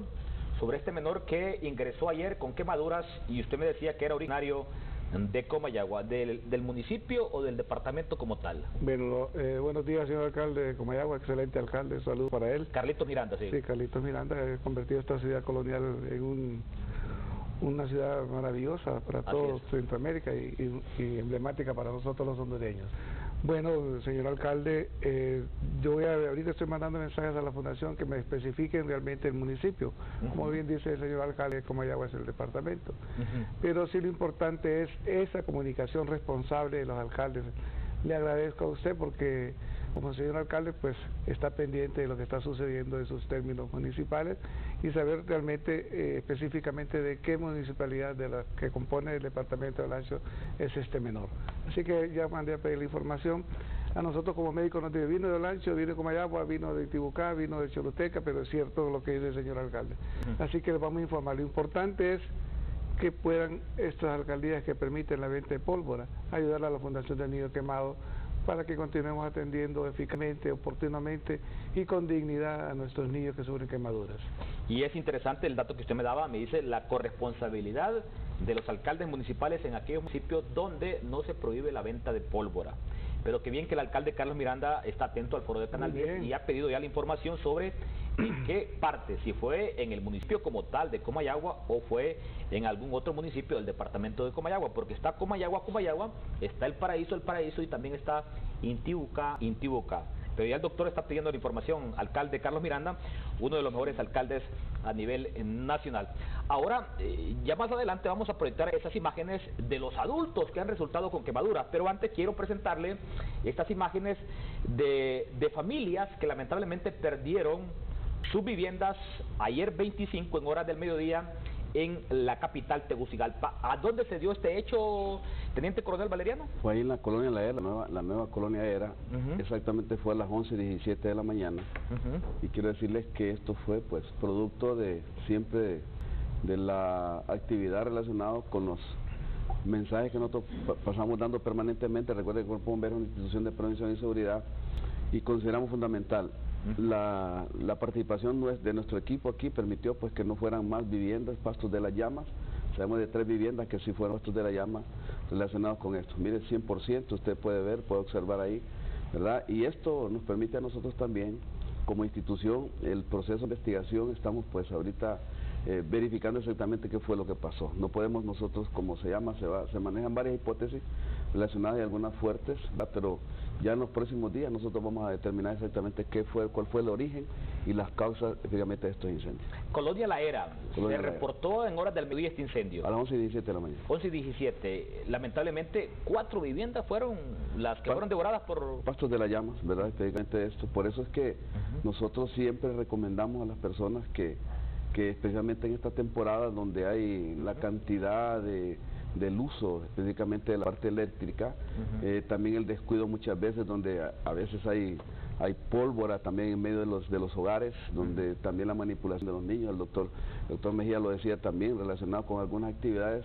Speaker 5: que ingresó ayer con quemaduras, y usted me decía que era originario de Comayagua, del municipio o del departamento como tal.
Speaker 6: Bueno, buenos días, señor alcalde de Comayagua, excelente alcalde, saludos para él.
Speaker 5: Carlitos Miranda, sí.
Speaker 6: Sí, Carlitos Miranda ha convertido esta ciudad colonial en una ciudad maravillosa para todo Centroamérica y emblemática para nosotros los hondureños. Bueno, señor alcalde, yo ahorita estoy mandando mensajes a la fundación que me especifiquen realmente el municipio. Como bien dice el señor alcalde, Comayagua es el departamento. Pero sí lo importante es esa comunicación responsable de los alcaldes. Le agradezco a usted porque como señor alcalde pues está pendiente de lo que está sucediendo en sus términos municipales y saber realmente específicamente de qué municipalidad de la que compone el departamento de Olancho es este menor. Así que ya mandé a pedir la información. A nosotros como médicos nos dice, vino de Olancho, vino de Comayagua, vino de Tibucá, vino de Choluteca, pero es cierto lo que dice el señor alcalde. Así que les vamos a informar. Lo importante es que puedan estas alcaldías que permiten la venta de pólvora ayudar a la Fundación del Niño Quemado para que continuemos atendiendo eficazmente, oportunamente y con dignidad a nuestros niños que sufren quemaduras.
Speaker 5: Y es interesante el dato que usted me daba, me dice la corresponsabilidad de los alcaldes municipales en aquellos municipios donde no se prohíbe la venta de pólvora. Pero qué bien que el alcalde Carlos Miranda está atento al foro de Canal 10 y ha pedido ya la información sobre en qué parte, si fue en el municipio como tal de Comayagua o fue en algún otro municipio del departamento de Comayagua, porque está Comayagua, está el Paraíso y también está Intibucá. Pero ya el doctor está pidiendo la información, alcalde Carlos Miranda, uno de los mejores alcaldes a nivel nacional. Ahora, ya más adelante vamos a proyectar esas imágenes de los adultos que han resultado con quemaduras, pero antes quiero presentarle estas imágenes de familias que lamentablemente perdieron sus viviendas ayer 25 en horas del mediodía en la capital Tegucigalpa. ¿A dónde se dio este hecho, Teniente Coronel Valeriano?
Speaker 7: Fue ahí en la colonia La Era, la nueva colonia Era, exactamente fue a las 11:17 de la mañana. Y quiero decirles que esto fue pues producto de siempre de la actividad relacionada con los mensajes que nosotros pasamos dando permanentemente. Recuerden que el Cuerpo Bombero es una institución de prevención y seguridad y consideramos fundamental la participación de nuestro equipo aquí permitió pues que no fueran más viviendas, pastos de las llamas. Sabemos de 3 viviendas que sí fueron pastos de la llama relacionados con esto. Mire, 100%, usted puede ver, puede observar ahí, ¿verdad? Y esto nos permite a nosotros también, como institución, el proceso de investigación, estamos pues ahorita verificando exactamente qué fue lo que pasó. No podemos nosotros, como se manejan varias hipótesis relacionadas y algunas fuertes, ¿verdad? Pero ya en los próximos días nosotros vamos a determinar exactamente cuál fue el origen y las causas efectivamente de estos incendios.
Speaker 5: Colonia La Era, se reportó en horas del mediodía este incendio.
Speaker 7: A las 11:17 de la mañana.
Speaker 5: 11:17. Lamentablemente 4 viviendas fueron las que fueron devoradas por...
Speaker 7: Pastos de las llamas, ¿verdad? Específicamente esto. Por eso es que nosotros siempre recomendamos a las personas que especialmente en esta temporada donde hay la cantidad del uso específicamente de la parte eléctrica, también el descuido muchas veces donde a veces hay pólvora también en medio de los hogares, donde también la manipulación de los niños, el doctor Mejía lo decía también, relacionado con algunas actividades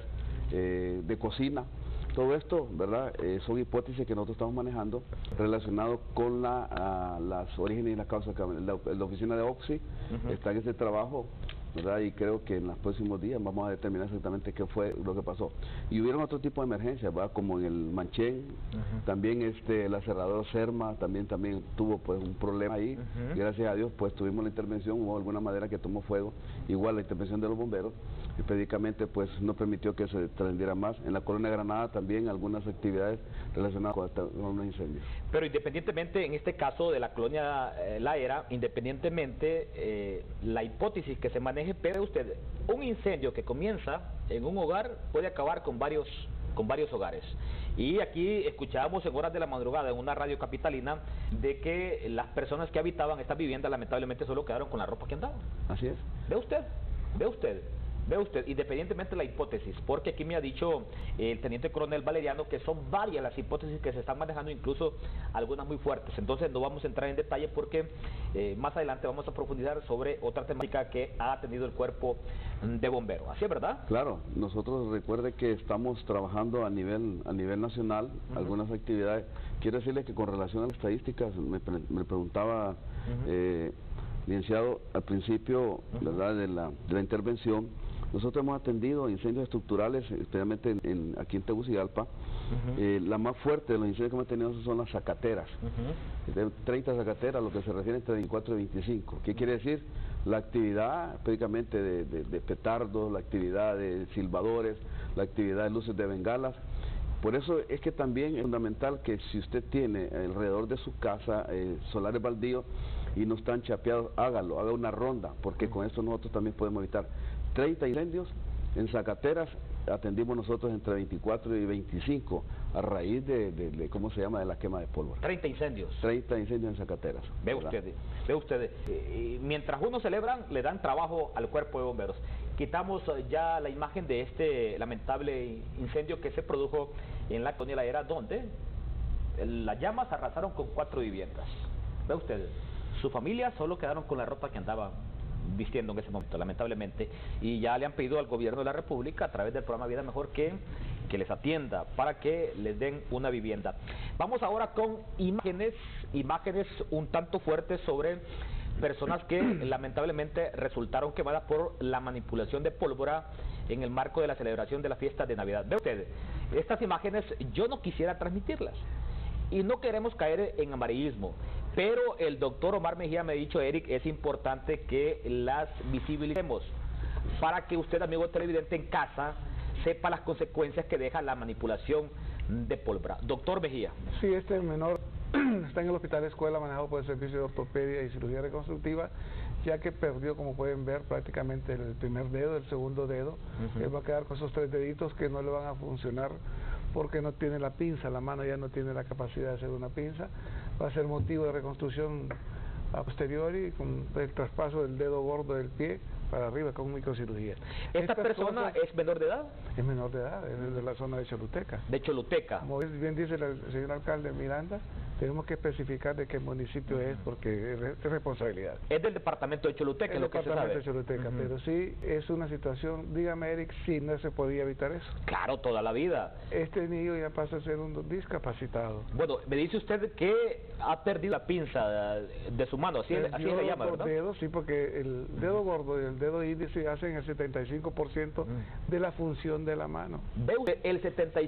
Speaker 7: de cocina. Todo esto, ¿verdad? Son hipótesis que nosotros estamos manejando relacionados con las orígenes y las causas. La oficina de OXI está en ese trabajo, ¿verdad? Y creo que en los próximos días vamos a determinar exactamente qué fue lo que pasó. Y hubieron otro tipo de emergencias, ¿verdad? Como en el Manchén, también el aserrador Serma también tuvo pues un problema ahí. Gracias a Dios pues tuvimos la intervención, hubo alguna madera que tomó fuego, igual la intervención de los bomberos, específicamente pues no permitió que se trascendiera más. En la colonia Granada también algunas actividades relacionadas con los incendios.
Speaker 5: Pero independientemente, en este caso de la colonia La Era, independientemente la hipótesis que se maneje, pero usted, un incendio que comienza en un hogar puede acabar con varios con varios hogares. Y aquí escuchábamos en horas de la madrugada en una radio capitalina de que las personas que habitaban estas viviendas lamentablemente solo quedaron con la ropa que andaban.
Speaker 7: Así es.
Speaker 5: Ve usted, independientemente de la hipótesis, porque aquí me ha dicho el teniente coronel Valeriano que son varias las hipótesis que se están manejando, incluso algunas muy fuertes. Entonces no vamos a entrar en detalle porque más adelante vamos a profundizar sobre otra temática que ha tenido el cuerpo de bomberos. ¿Así es verdad?
Speaker 7: Claro, nosotros recuerde que estamos trabajando a nivel nacional, algunas actividades. Quiero decirle que con relación a las estadísticas, me preguntaba, licenciado, al principio, ¿verdad?, de la intervención. Nosotros hemos atendido incendios estructurales, especialmente aquí en Tegucigalpa. La más fuerte de los incendios que hemos tenido son las zacateras. 30 zacateras, lo que se refiere entre 24 y 25. ¿Qué quiere decir? La actividad prácticamente de petardos, la actividad de silbadores, la actividad de luces de bengalas. Por eso es que también es fundamental que si usted tiene alrededor de su casa solares baldíos y no están chapeados, hágalo, haga una ronda, porque con esto nosotros también podemos evitar 30 incendios en zacateras. Atendimos nosotros entre 24 y 25 a raíz de ¿cómo se llama?, de la quema de pólvora.
Speaker 5: 30 incendios.
Speaker 7: 30 incendios en zacateras.
Speaker 5: Ve usted, mientras unos celebran, le dan trabajo al cuerpo de bomberos. Quitamos ya la imagen de este lamentable incendio que se produjo en la colonia La Era, donde las llamas arrasaron con 4 viviendas. Ve usted, su familia solo quedaron con la ropa que andaba vistiendo en ese momento, lamentablemente, y ya le han pedido al gobierno de la República a través del programa Vida Mejor que les atienda para que les den una vivienda. Vamos ahora con imágenes un tanto fuertes sobre personas que lamentablemente resultaron quemadas por la manipulación de pólvora en el marco de la celebración de la fiesta de Navidad. Ve usted, estas imágenes yo no quisiera transmitirlas y no queremos caer en amarillismo, pero el doctor Omar Mejía me ha dicho, Eric, es importante que las visibilicemos para que usted, amigo televidente en casa, sepa las consecuencias que deja la manipulación de pólvora. Doctor Mejía.
Speaker 6: Sí, este menor está en el hospital escuela manejado por el servicio de ortopedia y cirugía reconstructiva, ya que perdió, como pueden ver, prácticamente el primer dedo, el segundo dedo. Él va a quedar con esos 3 deditos que no le van a funcionar porque no tiene la pinza, la mano ya no tiene la capacidad de hacer una pinza. Va a ser motivo de reconstrucción a posteriori con el traspaso del dedo gordo del pie para arriba con microcirugía.
Speaker 5: ¿Esta persona es menor de edad?
Speaker 6: Es menor de edad, es de la zona de Choluteca.
Speaker 5: De Choluteca.
Speaker 6: Como bien dice el señor alcalde Miranda, tenemos que especificar de qué municipio es porque es responsabilidad.
Speaker 5: Es del departamento de Choluteca, es lo que se sabe.
Speaker 6: El departamento de Choluteca, pero sí es una situación, dígame Eric, si no se podía evitar eso.
Speaker 5: Claro, toda la vida.
Speaker 6: Este niño ya pasa a ser un discapacitado.
Speaker 5: Bueno, me dice usted que ha perdido la pinza de su mano, así le llama, ¿verdad?
Speaker 6: Dedos, sí, porque el dedo gordo y el dedo índice hacen el 75% de la función de la mano.
Speaker 5: ¿Ve usted? El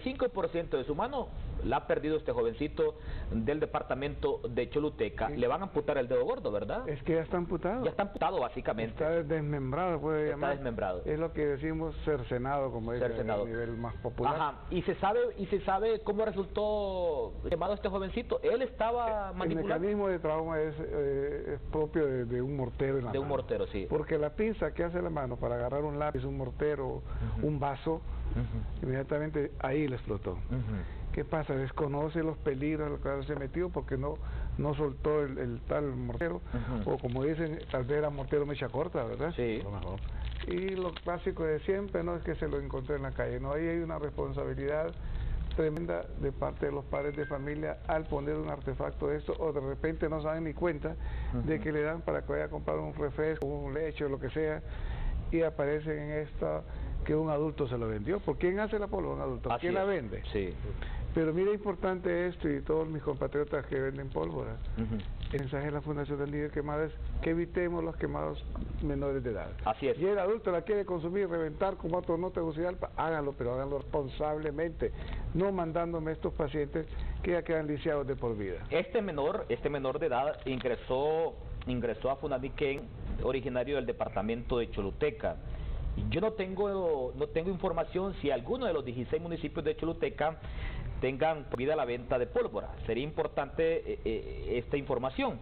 Speaker 5: 75% de su mano la ha perdido este jovencito del departamento de Choluteca. Le van a amputar el dedo gordo, ¿verdad?
Speaker 6: Es que ya está amputado.
Speaker 5: Ya está amputado, básicamente.
Speaker 6: Está desmembrado, puede llamar.
Speaker 5: Está desmembrado.
Speaker 6: Es lo que decimos cercenado, como dice a nivel más popular.
Speaker 5: Ajá. ¿Y se sabe cómo resultó quemado este jovencito? Él estaba manipulando.
Speaker 6: El mecanismo de trauma es propio de un mortero en la mano.
Speaker 5: De un mortero, sí.
Speaker 6: Porque la pinza que hace la mano para agarrar un lápiz, un mortero, un vaso, inmediatamente ahí le explotó. ¿Qué pasa? Desconoce los peligros a los que se metió porque no soltó el tal mortero, o como dicen, tal vez era mortero mecha corta, ¿verdad?
Speaker 5: Sí.
Speaker 6: Lo mejor. Y lo básico de siempre no es que se lo encontré en la calle, no, ahí hay una responsabilidad tremenda de parte de los padres de familia al poner un artefacto de esto, o de repente no saben ni cuenta de que le dan para que vaya a comprar un refresco, un leche o lo que sea, y aparecen en esta que un adulto se lo vendió. ¿Por quién hace la pólvora? Un adulto. ¿Quién la vende?
Speaker 5: Sí.
Speaker 6: Pero mira, importante esto, y todos mis compatriotas que venden pólvora, el mensaje de la Fundación del Niño Quemado es que evitemos los quemados menores de edad.
Speaker 5: Así es.
Speaker 6: Y el adulto la quiere consumir, reventar como otro no Tegucigalpa, háganlo, pero háganlo responsablemente, no mandándome estos pacientes que ya quedan lisiados de por vida.
Speaker 5: Este menor de edad ingresó a Funadiquén, originario del departamento de Choluteca. Yo no tengo información si alguno de los 16 municipios de Choluteca tengan prohibida la venta de pólvora. Sería importante esta información.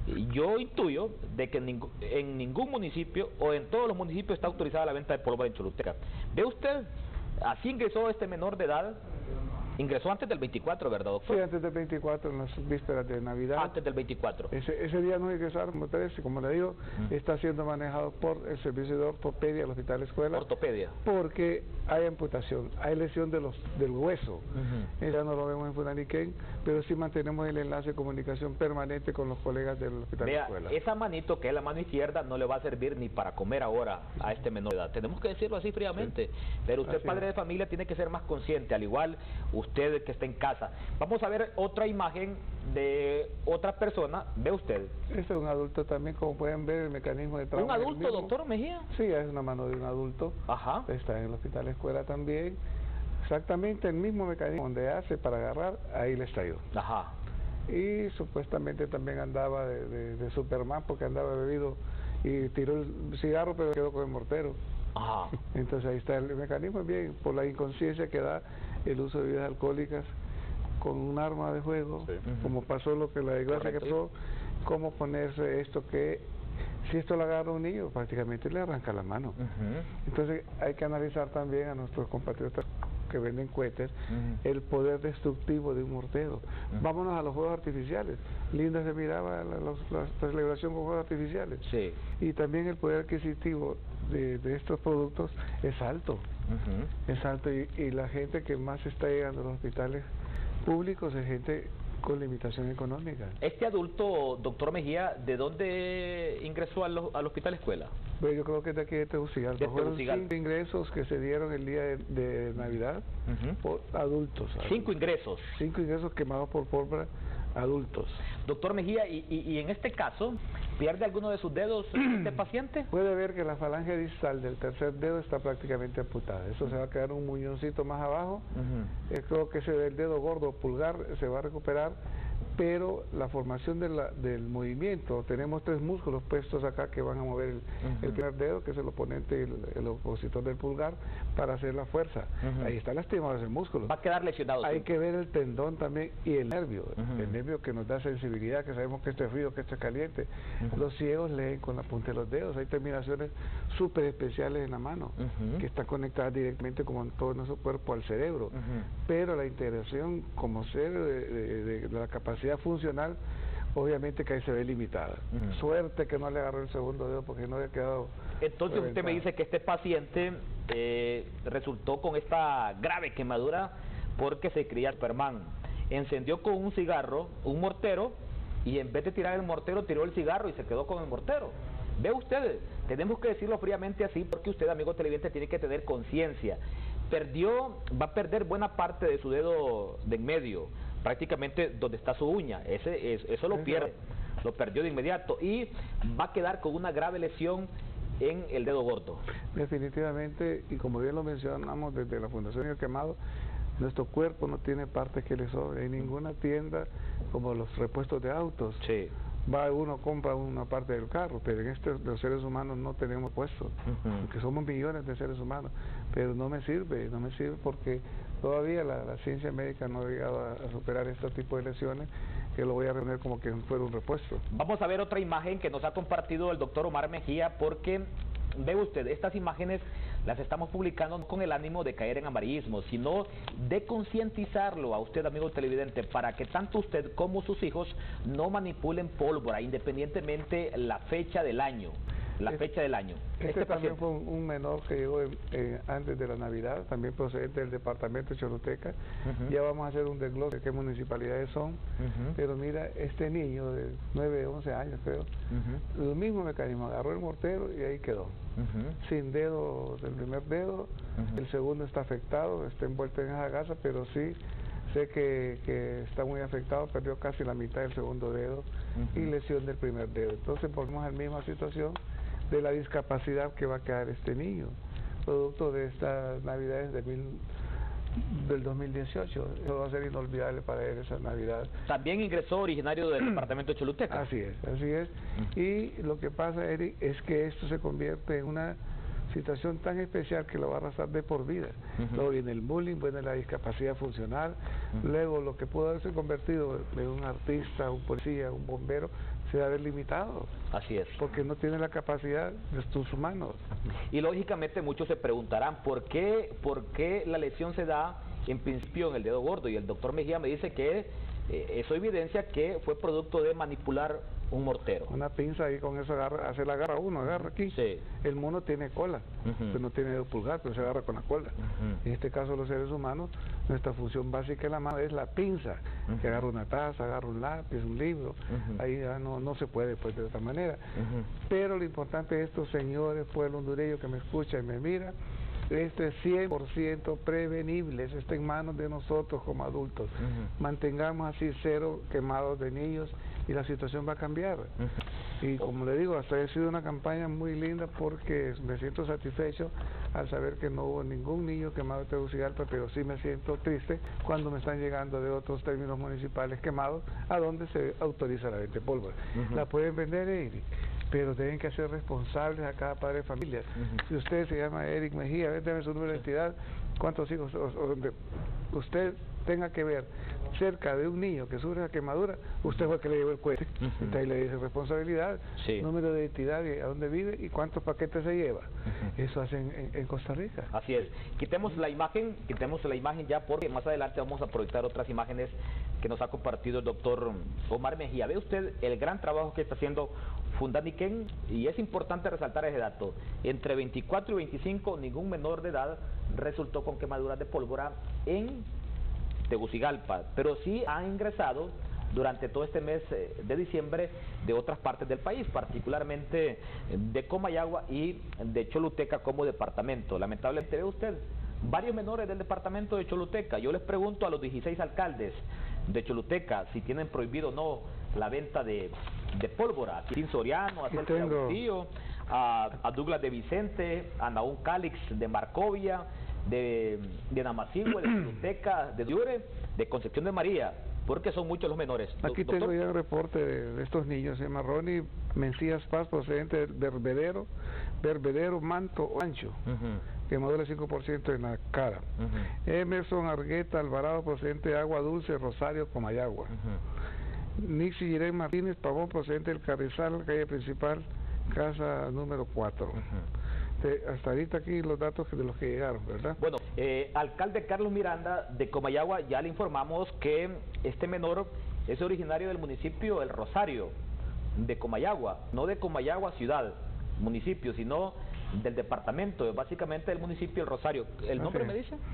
Speaker 5: Yo intuyo de que en ningún municipio o en todos los municipios está autorizada la venta de pólvora en Choluteca. ¿Ve usted? Así ingresó este menor de edad Ingresó antes del 24, ¿verdad, doctor?
Speaker 6: Sí, antes del 24, en las vísperas de Navidad.
Speaker 5: Antes del 24.
Speaker 6: Ese día no ingresaron como 13, como le digo, está siendo manejado por el servicio de ortopedia del Hospital Escuela.
Speaker 5: Ortopedia.
Speaker 6: Porque hay amputación, hay lesión del hueso. Ya no lo vemos en Funaniquén, pero sí mantenemos el enlace de comunicación permanente con los colegas del Hospital Escuela.
Speaker 5: Esa manito, que es la mano izquierda, no le va a servir ni para comer ahora a este menor de edad. Tenemos que decirlo así fríamente. Pero usted, padre de familia, tiene que ser más consciente, al igual usted que está en casa. Vamos a ver otra imagen de otra persona. ¿Ve usted?
Speaker 6: Este es un adulto también, como pueden ver el mecanismo de trauma.
Speaker 5: ¿Un adulto, doctor Mejía?
Speaker 6: Sí, es una mano de un adulto.
Speaker 5: Ajá.
Speaker 6: Está en el Hospital Escuela también. Exactamente el mismo mecanismo donde hace para agarrar, ahí le estalló.
Speaker 5: Ajá.
Speaker 6: Y supuestamente también andaba de Superman porque andaba bebido y tiró el cigarro pero quedó con el mortero.
Speaker 5: Ajá.
Speaker 6: Entonces ahí está el mecanismo, bien, por la inconsciencia que da el uso de bebidas alcohólicas con un arma de juego, como pasó lo que la desgracia que pasó, cómo ponerse esto que, si esto lo agarra un niño, prácticamente le arranca la mano. Entonces hay que analizar también a nuestros compatriotas que venden cohetes, el poder destructivo de un mortero. Vámonos a los fuegos artificiales. Linda se miraba la celebración con fuegos artificiales.
Speaker 5: Sí.
Speaker 6: Y también el poder adquisitivo de estos productos es alto. Es alto y la gente que más está llegando a los hospitales públicos es gente con limitación económica.
Speaker 5: Este adulto, doctor Mejía, ¿de dónde ingresó al Hospital Escuela?
Speaker 6: Pues yo creo que de aquí de Tegucigalpa. Fueron 5 ingresos que se dieron el día de Navidad por adultos.
Speaker 5: 5 ingresos.
Speaker 6: 5 ingresos quemados por pólvora, adultos.
Speaker 5: Doctor Mejía, y en este caso, ¿pierde alguno de sus dedos este paciente?
Speaker 6: Puede ver que la falange distal del tercer dedo está prácticamente amputada. Eso se va a quedar un muñoncito más abajo. Creo que ese del dedo gordo, pulgar, se va a recuperar, pero la formación del movimiento, tenemos 3 músculos puestos acá que van a mover el primer dedo, que es el oponente y el opositor del pulgar, para hacer la fuerza. Ahí está lastimado ese músculo.
Speaker 5: Va a quedar lesionado.
Speaker 6: Hay que ver el tendón también y el nervio que nos da sensibilidad, que sabemos que esto es frío, que esto es caliente. Los ciegos leen con la punta de los dedos. Hay terminaciones súper especiales en la mano, que están conectadas directamente como en todo nuestro cuerpo al cerebro. Pero la integración como ser de la capacidad funcional, obviamente que ahí se ve limitada. Suerte que no le agarró el segundo dedo porque no había quedado.
Speaker 5: Entonces usted me dice que este paciente resultó con esta grave quemadura porque se creía Superman. Encendió con un cigarro un mortero y en vez de tirar el mortero tiró el cigarro y se quedó con el mortero. Ve usted, tenemos que decirlo fríamente así porque usted, amigo televidente, tiene que tener conciencia. Va a perder buena parte de su dedo de en medio, prácticamente donde está su uña. Eso lo pierde, lo perdió de inmediato y va a quedar con una grave lesión en el dedo gordo.
Speaker 6: Definitivamente, y como bien lo mencionamos desde la Fundación Niño Quemado, nuestro cuerpo no tiene partes que le sobren. En ninguna tienda, como los repuestos de autos, va uno, compra una parte del carro, pero en los seres humanos no tenemos puestos, porque somos millones de seres humanos, pero no me sirve porque todavía la ciencia médica no ha llegado a superar este tipo de lesiones, que lo voy a reunir como que fuera un repuesto.
Speaker 5: Vamos a ver otra imagen que nos ha compartido el doctor Omar Mejía, porque ve usted, estas imágenes las estamos publicando no con el ánimo de caer en amarillismo, sino de concientizarlo a usted, amigo televidente, para que tanto usted como sus hijos no manipulen pólvora, independientemente la fecha del año.
Speaker 6: Este también fue un menor que llegó antes de la Navidad, también procedente del departamento de Choluteca. Ya vamos a hacer un desglose de qué municipalidades son, pero mira, este niño de 9, 11 años creo, el mismo mecanismo, agarró el mortero y ahí quedó, sin dedo del primer dedo, el segundo está afectado, está envuelto en esa gasa, pero sí sé que está muy afectado, perdió casi la mitad del segundo dedo y lesión del primer dedo. Entonces volvemos a la misma situación de la discapacidad que va a quedar este niño, producto de estas Navidades del 2018. Eso va a ser inolvidable para él, esa Navidad.
Speaker 5: También ingresó originario del departamento de Choluteca.
Speaker 6: Así es. Y lo que pasa, Eric, es que esto se convierte en una situación tan especial que lo va a arrastrar de por vida. Luego viene el bullying, viene la discapacidad funcional, luego lo que pudo haberse convertido en un artista, un policía, un bombero, se va a ver limitado.
Speaker 5: Así es.
Speaker 6: Porque no tiene la capacidad de sus humanos.
Speaker 5: Y lógicamente muchos se preguntarán, ¿por qué la lesión se da en principio en el dedo gordo, y el doctor Mejía me dice que eso evidencia que fue producto de manipular un mortero.
Speaker 6: Una pinza ahí con eso agarra, se la agarra uno, agarra aquí.
Speaker 5: Sí.
Speaker 6: El mono tiene cola, pero no tiene dedo pulgar, pero se agarra con la cola. En este caso los seres humanos, nuestra función básica de la mano es la pinza, que agarra una taza, agarra un lápiz, un libro, ahí ya no se puede pues de otra manera. Pero lo importante es estos señores, pueblo hondureño que me escucha y me mira, esto es 100% prevenible, esto está en manos de nosotros como adultos. Mantengamos así 0 quemados de niños y la situación va a cambiar. Y como le digo, hasta ha sido una campaña muy linda porque me siento satisfecho al saber que no hubo ningún niño quemado en Tegucigalpa, pero sí me siento triste cuando me están llegando de otros términos municipales quemados a donde se autoriza la venta de pólvora. La pueden vender, Eric, pero tienen que ser responsables a cada padre de familia. Si usted se llama Eric Mejía, déme su número de identidad, cuántos hijos, o donde usted tenga que ver cerca de un niño que sufre la quemadura, usted fue el que le llevó el cohete. Entonces ahí le dice responsabilidad, número de identidad, y a dónde vive y cuántos paquetes se lleva. Eso hacen en Costa Rica.
Speaker 5: Así es. Quitemos la imagen ya, porque más adelante vamos a proyectar otras imágenes que nos ha compartido el doctor Omar Mejía. Ve usted el gran trabajo que está haciendo Fundaniquén, y es importante resaltar ese dato. Entre 24 y 25, ningún menor de edad resultó con quemaduras de pólvora en Tegucigalpa, pero sí han ingresado durante todo este mes de diciembre de otras partes del país, particularmente de Comayagua y de Choluteca como departamento. Lamentablemente ve usted varios menores del departamento de Choluteca. Yo les pregunto a los 16 alcaldes de Choluteca si tienen prohibido o no la venta de pólvora. A Kirin Soriano, a Celso Agustío, a Douglas de Vicente, a Naún Calix de Marcovia, de Namacigüe, de Choluteca, de Diure, de Concepción de María, porque son muchos los menores.
Speaker 6: Aquí tengo ya el reporte de estos niños. Se llama Ronnie Mencías Paz, procedente del Berbedero Manto Ancho, quemadura de 5% en la cara. Emerson Argueta Alvarado, procedente de Agua Dulce, Rosario, Comayagua. Nixi Jirén Martínez Pavón, procedente del Carrizal, calle principal, casa número 4. Hasta ahorita aquí los datos de los que llegaron, ¿verdad?
Speaker 5: Bueno, alcalde Carlos Miranda de Comayagua, ya le informamos que este menor es originario del municipio El Rosario, de Comayagua, no de Comayagua ciudad, municipio, sino del departamento, básicamente del municipio El Rosario. ¿El nombre me dice?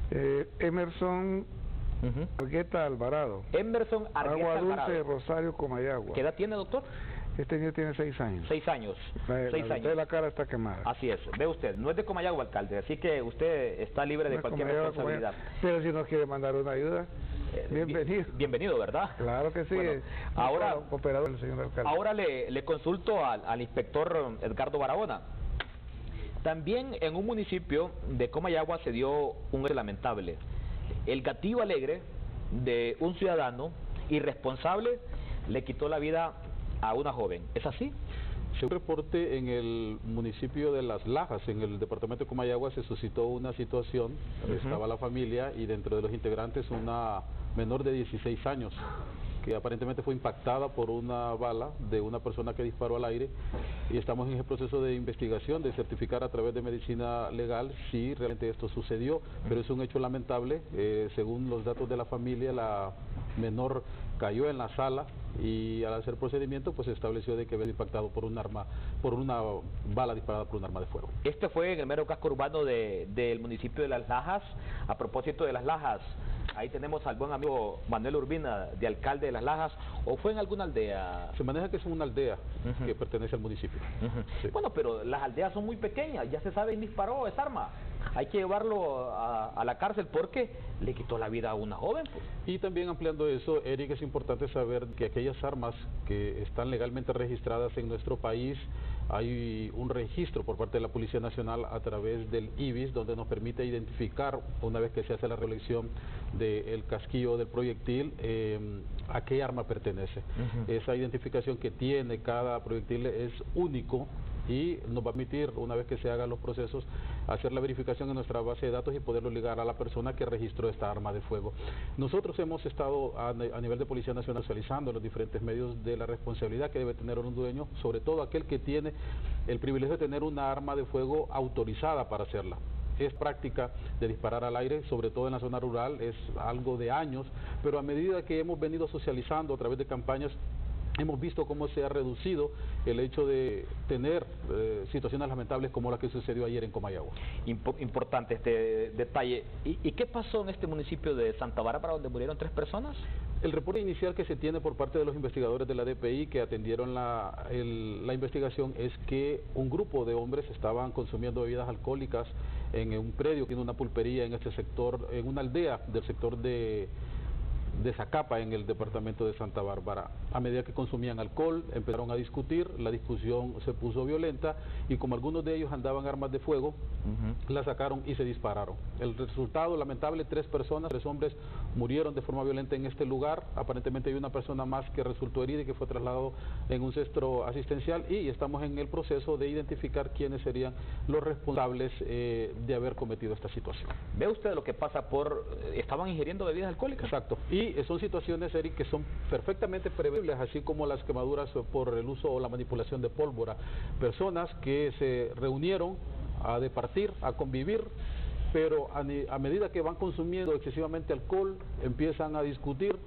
Speaker 6: Emerson Argueta Alvarado.
Speaker 5: Emerson Argueta Alvarado.
Speaker 6: Agua Dulce, Rosario, Comayagua.
Speaker 5: ¿Qué edad tiene, doctor?
Speaker 6: Este niño tiene 6 años.
Speaker 5: 6 años.
Speaker 6: 6 años. La cara está quemada.
Speaker 5: Así es. Ve usted, no es de Comayagua, alcalde, así que usted está libre de cualquier responsabilidad.
Speaker 6: Pero si nos quiere mandar una ayuda, bienvenido.
Speaker 5: Bienvenido, ¿verdad?
Speaker 6: Claro que sí.
Speaker 5: Bueno, ahora,
Speaker 6: operador, el señor alcalde.
Speaker 5: Ahora le consulto al inspector Edgardo Barahona. También en un municipio de Comayagua se dio un hecho lamentable. El gatillo alegre de un ciudadano irresponsable le quitó la vida a una joven. ¿Es así?
Speaker 4: Según reporte, en el municipio de Las Lajas, en el departamento de Comayagua, se suscitó una situación. Estaba la familia y dentro de los integrantes una menor de 16 años que aparentemente fue impactada por una bala de una persona que disparó al aire, y estamos en ese proceso de investigación, de certificar a través de medicina legal si realmente esto sucedió, pero es un hecho lamentable. Según los datos de la familia, la menor cayó en la sala y al hacer procedimiento pues se estableció de que había impactado por un arma, por una bala disparada por un arma de fuego.
Speaker 5: Este fue en el mero casco urbano del municipio de Las Lajas. A propósito de Las Lajas, ahí tenemos al buen amigo Manuel Urbina, de alcalde de Las Lajas, ¿o fue en alguna aldea?
Speaker 4: Se maneja que es una aldea que pertenece al municipio.
Speaker 5: Sí. Bueno, pero las aldeas son muy pequeñas, ya se sabe quién disparó esa arma. Hay que llevarlo a la cárcel porque le quitó la vida a una joven. Pues.
Speaker 4: Y también ampliando eso, Eric, es importante saber que aquellas armas que están legalmente registradas en nuestro país, hay un registro por parte de la Policía Nacional a través del IBIS, donde nos permite identificar, una vez que se hace la recolección del casquillo del proyectil, a qué arma pertenece. Esa identificación que tiene cada proyectil es único y nos va a permitir, una vez que se hagan los procesos, hacer la verificación en nuestra base de datos y poderlo ligar a la persona que registró esta arma de fuego. Nosotros hemos estado a nivel de Policía Nacional socializando en los diferentes medios de la responsabilidad que debe tener un hondureño, sobre todo aquel que tiene el privilegio de tener una arma de fuego autorizada para hacerla. es práctica de disparar al aire, sobre todo en la zona rural, es algo de años, pero a medida que hemos venido socializando a través de campañas, hemos visto cómo se ha reducido el hecho de tener situaciones lamentables como la que sucedió ayer en Comayagua.
Speaker 5: Importante este detalle. ¿Y qué pasó en este municipio de Santa Bárbara donde murieron 3 personas?
Speaker 4: El reporte inicial que se tiene por parte de los investigadores de la DPI que atendieron la investigación es que un grupo de hombres estaban consumiendo bebidas alcohólicas en un predio que tiene una pulpería en este sector, en una aldea del sector de Zacapa, en el departamento de Santa Bárbara. A medida que consumían alcohol, empezaron a discutir, la discusión se puso violenta y como algunos de ellos andaban armas de fuego, la sacaron y se dispararon. El resultado lamentable, 3 personas, 3 hombres murieron de forma violenta en este lugar. Aparentemente hay una persona más que resultó herida y que fue trasladado en un centro asistencial y estamos en el proceso de identificar quiénes serían los responsables de haber cometido esta situación.
Speaker 5: ¿Ve usted lo que pasa estaban ingiriendo bebidas alcohólicas?
Speaker 4: Exacto. Y son situaciones, Eric, que son perfectamente previsibles, así como las quemaduras por el uso o la manipulación de pólvora. Personas que se reunieron a departir, a convivir, pero a medida que van consumiendo excesivamente alcohol, empiezan a discutir,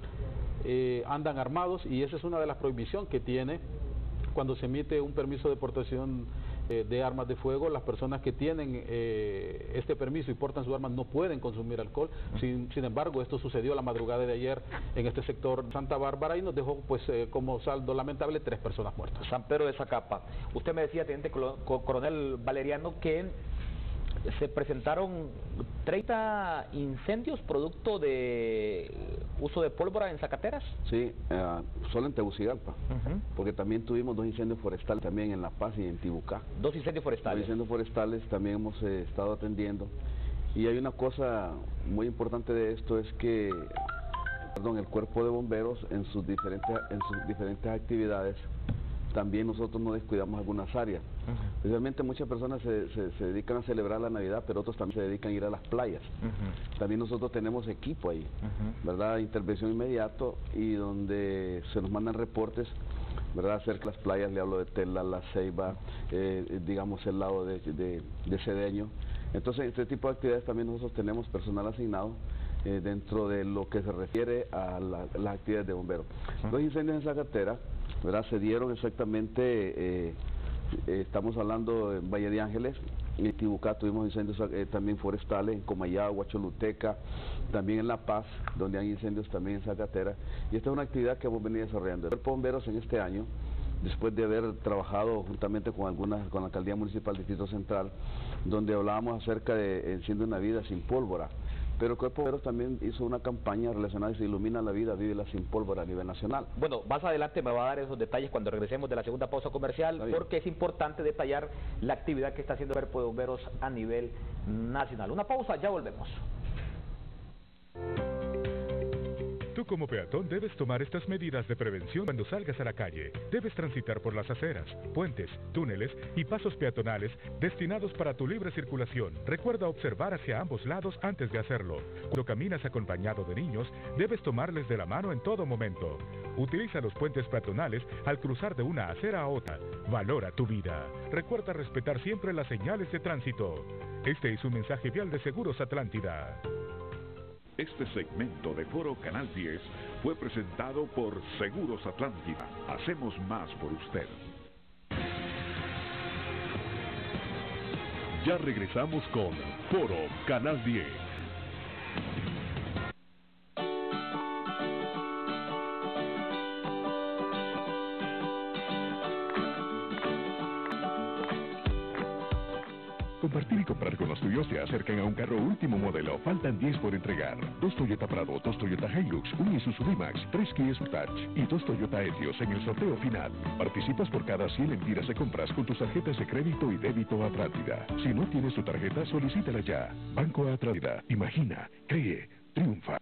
Speaker 4: andan armados, y esa es una de las prohibiciones que tiene cuando se emite un permiso de portación de armas de fuego. Las personas que tienen este permiso y portan sus armas no pueden consumir alcohol. Sin embargo, esto sucedió la madrugada de ayer en este sector Santa Bárbara y nos dejó pues como saldo lamentable 3 personas muertas.
Speaker 5: San Pedro de Zacapa. Usted me decía, teniente coronel Valeriano, que se presentaron 30 incendios producto de uso de pólvora en zacateras.
Speaker 7: Sí, solo en Tegucigalpa, porque también tuvimos 2 incendios forestales también en La Paz y en Tibucá.
Speaker 5: 2 incendios forestales.
Speaker 7: 2 incendios forestales también hemos estado atendiendo. Y hay una cosa muy importante de esto, es que el cuerpo de bomberos en sus diferentes actividades, también nosotros no descuidamos algunas áreas. Especialmente muchas personas se dedican a celebrar la Navidad, pero otros también se dedican a ir a las playas. También nosotros tenemos equipo ahí, ¿verdad? Intervención inmediato, y donde se nos mandan reportes, ¿verdad? Acerca de las playas, le hablo de Tela, La Ceiba, digamos el lado de Cedeño. Entonces, este tipo de actividades también nosotros tenemos personal asignado dentro de lo que se refiere a las actividades de bomberos. Los incendios en Zacatera, ¿verdad? Se dieron exactamente, estamos hablando en Valle de Ángeles, en Tibucá tuvimos incendios también forestales, en Comayagua, Choluteca, también en La Paz, donde hay incendios también en Zacatera, y esta es una actividad que hemos venido desarrollando. El cuerpo de bomberos en este año, después de haber trabajado juntamente con la Alcaldía Municipal del Distrito Central, donde hablábamos acerca de Enciende una vida sin pólvora, pero el Cuerpo de Bomberos también hizo una campaña relacionada a Se ilumina la vida, vívela sin pólvora a nivel nacional.
Speaker 5: Bueno, más adelante me va a dar esos detalles cuando regresemos de la segunda pausa comercial, porque es importante detallar la actividad que está haciendo el Cuerpo de Bomberos a nivel nacional. Una pausa, ya volvemos.
Speaker 13: Tú como peatón debes tomar estas medidas de prevención cuando salgas a la calle. Debes transitar por las aceras, puentes, túneles y pasos peatonales destinados para tu libre circulación. Recuerda observar hacia ambos lados antes de hacerlo. Cuando caminas acompañado de niños, debes tomarles de la mano en todo momento. Utiliza los puentes peatonales al cruzar de una acera a otra. Valora tu vida. Recuerda respetar siempre las señales de tránsito. Este es un mensaje vial de Seguros Atlántida.
Speaker 2: Este segmento de Foro Canal 10 fue presentado por Seguros Atlántida. Hacemos más por usted. Ya regresamos con Foro Canal 10. Compartir y comprar con los tuyos te acercan a un carro último modelo. Faltan 10 por entregar. 2 Toyota Prado, 2 Toyota Hilux, un Isuzu D-Max, 3 Kia Sportage y 2 Toyota Etios en el sorteo final. Participas por cada 100 lempiras de compras con tus tarjetas de crédito y débito Atlántida. Si no tienes tu tarjeta, solicítala ya. Banco Atlántida. Imagina, cree, triunfa.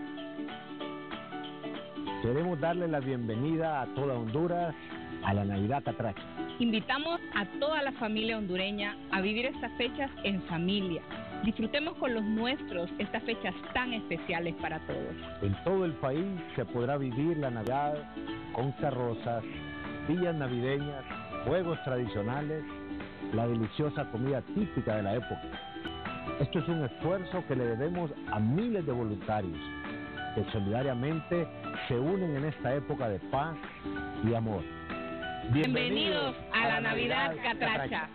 Speaker 14: Queremos darle la bienvenida a toda Honduras a la Navidad Catracha.
Speaker 15: Invitamos a toda la familia hondureña a vivir estas fechas en familia. Disfrutemos con los nuestros estas fechas tan especiales para todos.
Speaker 14: En todo el país se podrá vivir la Navidad con carrozas, villas navideñas, juegos tradicionales, la deliciosa comida típica de la época. Esto es un esfuerzo que le debemos a miles de voluntarios que solidariamente se unen en esta época de paz y amor.
Speaker 15: Bienvenidos a la Navidad Catracha.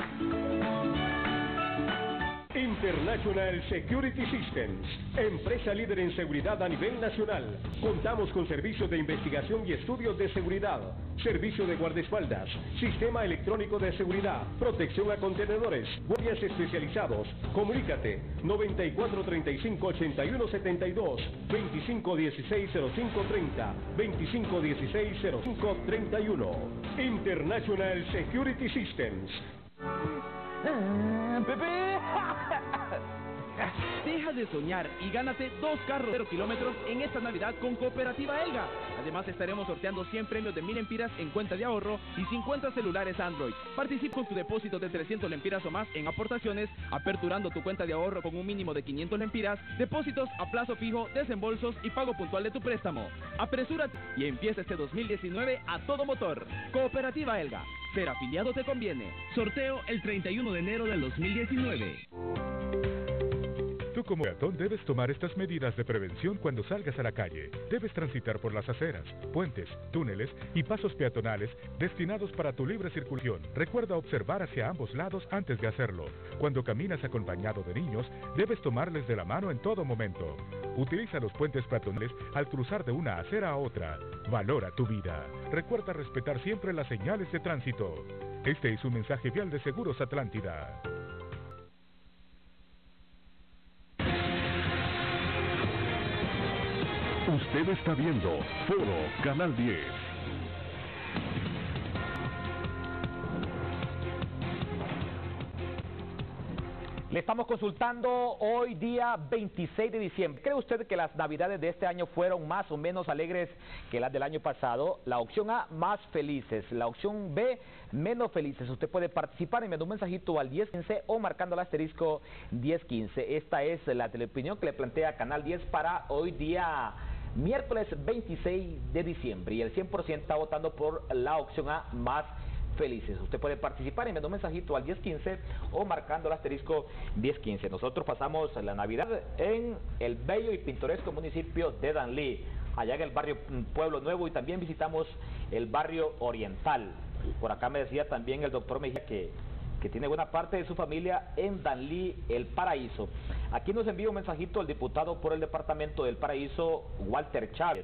Speaker 16: International Security Systems, empresa líder en seguridad a nivel nacional. Contamos con servicios de investigación y estudios de seguridad, servicio de guardaespaldas, sistema electrónico de seguridad, protección a contenedores, guardias especializados. Comunícate 9435-8172, 2516-0530, 2516-0531. International Security Systems.
Speaker 17: ¡Pepe! Deja de soñar y gánate 2 carros 0 kilómetros en esta Navidad con Cooperativa Elga. Además estaremos sorteando 100 premios de 1000 lempiras en cuenta de ahorro y 50 celulares Android. Participa con tu depósito de 300 lempiras o más en aportaciones, aperturando tu cuenta de ahorro con un mínimo de 500 lempiras, depósitos a plazo fijo, desembolsos y pago puntual de tu préstamo. Apresúrate y empieza este 2019 a todo motor. Cooperativa Elga. Ser afiliado te conviene. Sorteo el 31 de enero del 2019.
Speaker 13: Tú como peatón debes tomar estas medidas de prevención cuando salgas a la calle. Debes transitar por las aceras, puentes, túneles y pasos peatonales destinados para tu libre circulación. Recuerda observar hacia ambos lados antes de hacerlo. Cuando caminas acompañado de niños, debes tomarles de la mano en todo momento. Utiliza los puentes peatonales al cruzar de una acera a otra. Valora tu vida. Recuerda respetar siempre las señales de tránsito. Este es un mensaje vial de Seguros Atlántida.
Speaker 2: Usted está viendo Foro Canal 10.
Speaker 5: Le estamos consultando hoy día 26 de diciembre. ¿Cree usted que las navidades de este año fueron más o menos alegres que las del año pasado? La opción A, más felices. La opción B, menos felices. Usted puede participar enviando un mensajito al 1015 o marcando el asterisco 1015. Esta es la teleopinión que le plantea Canal 10 para hoy día miércoles 26 de diciembre. Y el 100% está votando por la opción A, más felices. Usted puede participar enviando un mensajito al 1015 o marcando el asterisco 1015. Nosotros pasamos la Navidad en el bello y pintoresco municipio de Danlí, allá en el barrio Pueblo Nuevo, y también visitamos el barrio Oriental. Por acá me decía también el doctor Mejía que tiene buena parte de su familia en Danlí, El Paraíso. Aquí nos envía un mensajito el diputado por el departamento del Paraíso, Walter Chávez.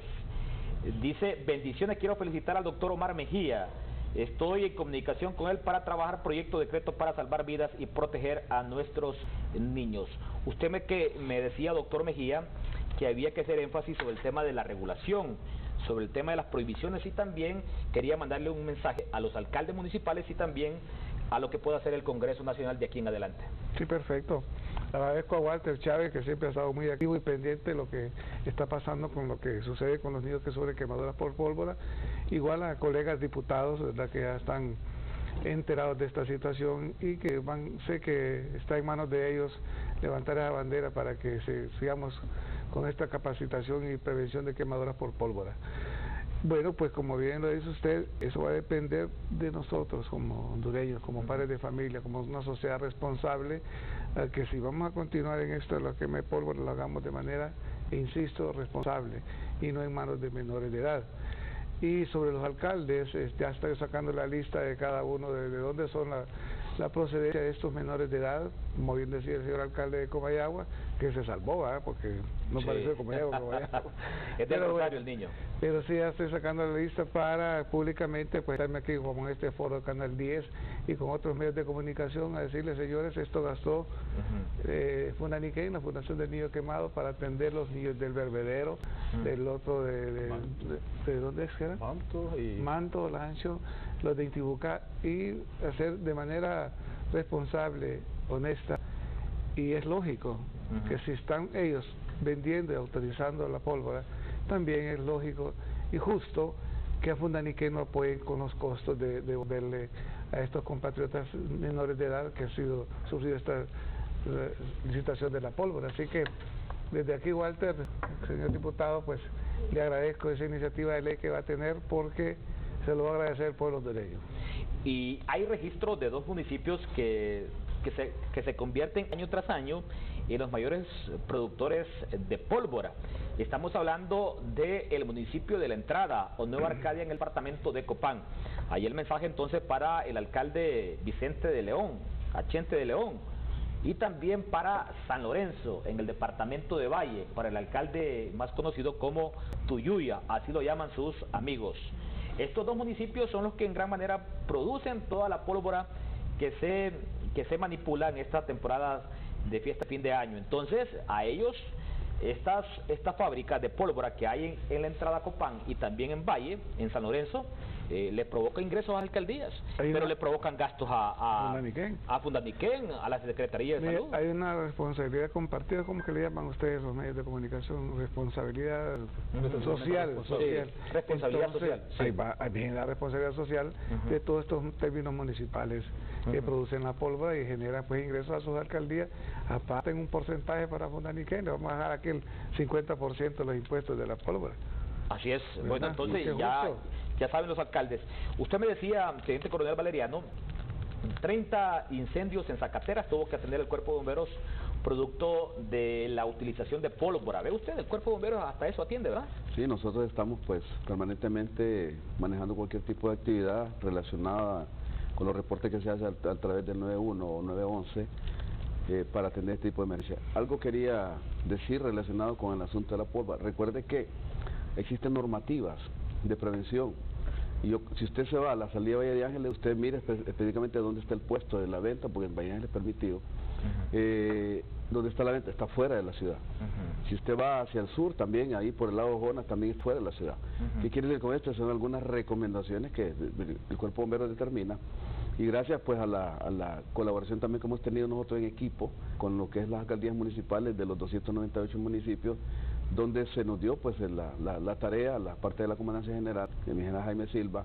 Speaker 5: Dice: bendiciones, quiero felicitar al doctor Omar Mejía. Estoy en comunicación con él para trabajar proyecto decreto para salvar vidas y proteger a nuestros niños. Usted me decía, doctor Mejía, que había que hacer énfasis sobre el tema de la regulación, sobre el tema de las prohibiciones, y también quería mandarle un mensaje a los alcaldes municipales y también a lo que pueda hacer el Congreso Nacional de aquí en adelante.
Speaker 6: Sí, perfecto. Agradezco a Walter Chávez, que siempre ha estado muy activo y pendiente de lo que está pasando con lo que sucede con los niños que sufren quemaduras por pólvora. Igual a colegas diputados, ¿verdad?, que ya están enterados de esta situación y que sé que está en manos de ellos levantar esa bandera para que sigamos con esta capacitación y prevención de quemaduras por pólvora. Bueno, pues como bien lo dice usted, eso va a depender de nosotros como hondureños, como padres de familia, como una sociedad responsable, que si vamos a continuar en esto, lo que me pólvora lo hagamos de manera, insisto, responsable y no en manos de menores de edad. Y sobre los alcaldes, ya estoy sacando la lista de cada uno, de dónde son la procedencia de estos menores de edad, como bien decía el señor alcalde de Comayagua, que se salvó, ¿verdad?, porque no sí. Pareció de Comayagua.
Speaker 5: Es del Rosario el niño.
Speaker 6: Pero sí, ya estoy sacando la lista para públicamente pues estarme aquí como en este foro Canal 10 y con otros medios de comunicación a decirles, señores, esto gastó Funaniquén, la Fundación del Niño Quemado, para atender los niños del Vervedero, del otro de ¿dónde es que era? Manto, Lancho, los de Intibucá, y hacer de manera responsable, honesta, y es lógico que si están ellos vendiendo y autorizando la pólvora, también es lógico y justo que a Fundaniquén no apoyen con los costos de devolverle a estos compatriotas menores de edad que han sufrido esta licitación de la pólvora. Así que desde aquí, Walter, señor diputado, pues le agradezco esa iniciativa de ley que va a tener, porque se lo va a agradecer el pueblo hondureño.
Speaker 5: Y hay registros de 2 municipios que que se convierten año tras año en los mayores productores de pólvora. Estamos hablando del municipio de La Entrada o Nueva Arcadia en el departamento de Copán. Ahí el mensaje entonces para el alcalde Vicente de León, Achente de León, y también para San Lorenzo en el departamento de Valle, para el alcalde más conocido como Tuyuya, así lo llaman sus amigos. Estos dos municipios son los que en gran manera producen toda la pólvora que se manipula en esta temporada de fiesta de fin de año. Entonces, a ellos, estas fábricas de pólvora que hay en la entrada a Copán y también en Valle, en San Lorenzo, le provoca ingresos a las alcaldías, pero le provocan gastos a Fundaniquén, a la Secretaría de Salud.
Speaker 6: Hay una responsabilidad compartida, ¿cómo que le llaman ustedes los medios de comunicación? Responsabilidad social.
Speaker 5: Responsabilidad social.
Speaker 6: Ahí viene la responsabilidad social de todos estos términos municipales que producen la pólvora y generan pues ingresos a sus alcaldías, aparte en un porcentaje para Fundaniquén, le vamos a dejar aquí el 50% de los impuestos de la pólvora.
Speaker 5: Así es. Bueno, entonces ya saben los alcaldes. Usted me decía, teniente coronel Valeriano, 30 incendios en Zacateras tuvo que atender el cuerpo de bomberos producto de la utilización de pólvora. ¿Ve usted? El cuerpo de bomberos hasta eso atiende, ¿verdad?
Speaker 7: Sí, nosotros estamos pues permanentemente manejando cualquier tipo de actividad relacionada con los reportes que se hacen a través del 91 o 911 para atender este tipo de emergencia. Algo quería decir relacionado con el asunto de la pólvora. Recuerde que existen normativas de prevención. Y si usted se va a la salida de Valle de Ángeles, usted mire específicamente dónde está el puesto de la venta, porque en Valle de Ángeles es permitido. ¿Dónde está la venta? Está fuera de la ciudad. Si usted va hacia el sur, también ahí por el lado de Jonas, también es fuera de la ciudad. ¿Qué quiere decir con esto? Son algunas recomendaciones que el Cuerpo Bombero determina. Y gracias pues a la colaboración también que hemos tenido nosotros en equipo con lo que es las alcaldías municipales de los 298 municipios, donde se nos dio pues la tarea, la parte de la Comandancia General, de mi general Jaime Silva,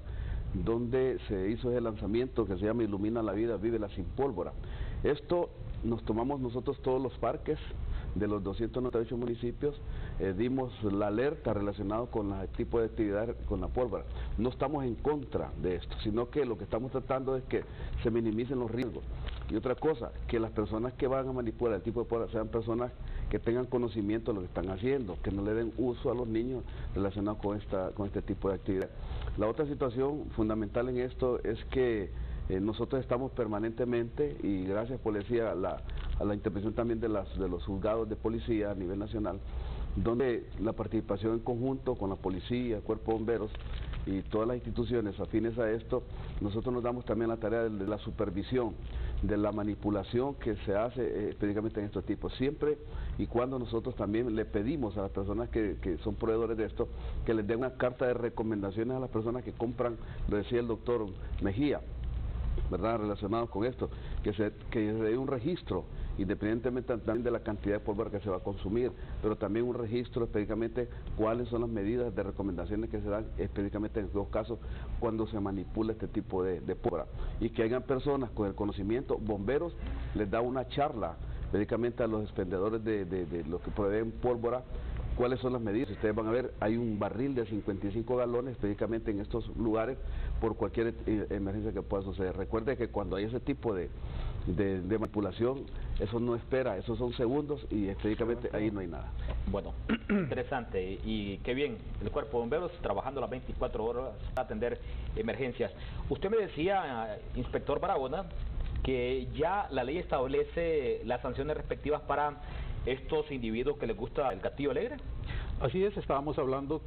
Speaker 7: donde se hizo ese lanzamiento que se llama Ilumina la Vida, Vívela sin Pólvora. Esto nos tomamos nosotros todos los parques de los 298 municipios, dimos la alerta relacionada con el tipo de actividad con la pólvora. No estamos en contra de esto, sino que lo que estamos tratando es que se minimicen los riesgos. Y otra cosa, que las personas que van a manipular el tipo de pólvora sean personas que tengan conocimiento de lo que están haciendo, que no le den uso a los niños relacionados con este tipo de actividad. La otra situación fundamental en esto es que nosotros estamos permanentemente, y gracias por decir a la intervención también de los juzgados de policía a nivel nacional, donde la participación en conjunto con la policía, cuerpo de bomberos y todas las instituciones afines a esto, nosotros nos damos también la tarea de la supervisión, de la manipulación que se hace específicamente en estos tipos, siempre y cuando nosotros también le pedimos a las personas que son proveedores de esto, que les den una carta de recomendaciones a las personas que compran, lo decía el doctor Mejía, ¿verdad?, relacionados con esto, que se dé un registro, independientemente también de la cantidad de pólvora que se va a consumir, pero también un registro específicamente cuáles son las medidas de recomendaciones que se dan específicamente en los casos cuando se manipula este tipo de pólvora, y que hayan personas con el conocimiento, bomberos les da una charla específicamente a los expendedores de los que proveen pólvora, cuáles son las medidas. Ustedes van a ver, hay un barril de 55 galones específicamente en estos lugares por cualquier emergencia que pueda suceder. Recuerde que cuando hay ese tipo de manipulación, eso no espera, esos son segundos y específicamente ahí no hay nada.
Speaker 5: Bueno, interesante, y qué bien, el Cuerpo de Bomberos trabajando las 24 horas para atender emergencias. Usted me decía, inspector Barahona, que ya la ley establece las sanciones respectivas para estos individuos que les gusta el gatillo alegre.
Speaker 4: Así es, estábamos hablando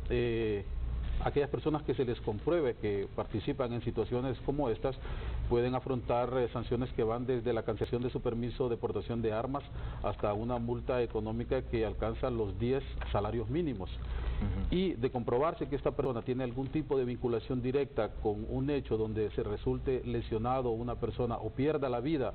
Speaker 4: que aquellas personas que se les compruebe que participan en situaciones como estas pueden afrontar sanciones que van desde la cancelación de su permiso de portación de armas hasta una multa económica que alcanza los 10 salarios mínimos. Y de comprobarse que esta persona tiene algún tipo de vinculación directa con un hecho donde se resulte lesionado una persona o pierda la vida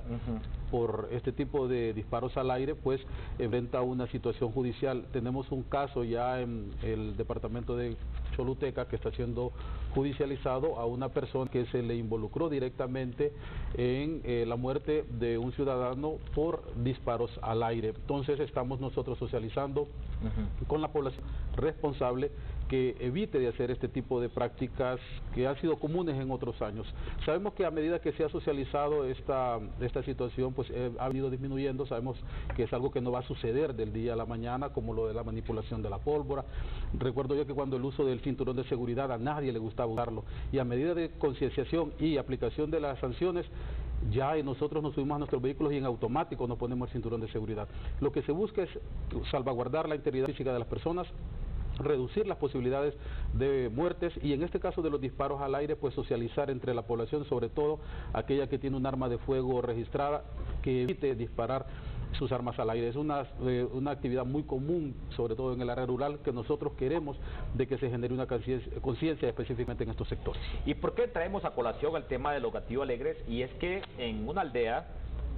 Speaker 4: por este tipo de disparos al aire, pues enfrenta una situación judicial. Tenemos un caso ya en el departamento de Choluteca que está siendo judicializado a una persona que se le involucró directamente en la muerte de un ciudadano por disparos al aire. Entonces estamos nosotros socializando con la población responsable que evite de hacer este tipo de prácticas que han sido comunes en otros años. Sabemos que a medida que se ha socializado esta situación, pues ha venido disminuyendo. Sabemos que es algo que no va a suceder del día a la mañana, como lo de la manipulación de la pólvora. Recuerdo yo que cuando el uso del cinturón de seguridad a nadie le gustaba usarlo, y a medida de concienciación y aplicación de las sanciones, ya nosotros nos subimos a nuestros vehículos y en automático nos ponemos el cinturón de seguridad. Lo que se busca es salvaguardar la integridad física de las personas, reducir las posibilidades de muertes y en este caso de los disparos al aire, pues socializar entre la población, sobre todo aquella que tiene un arma de fuego registrada, que evite disparar sus armas al aire. Es una actividad muy común, sobre todo en el área rural, que nosotros queremos de que se genere una conciencia específicamente en estos sectores.
Speaker 5: ¿Y por qué traemos a colación el tema de los gatillos alegres? Y es que en una aldea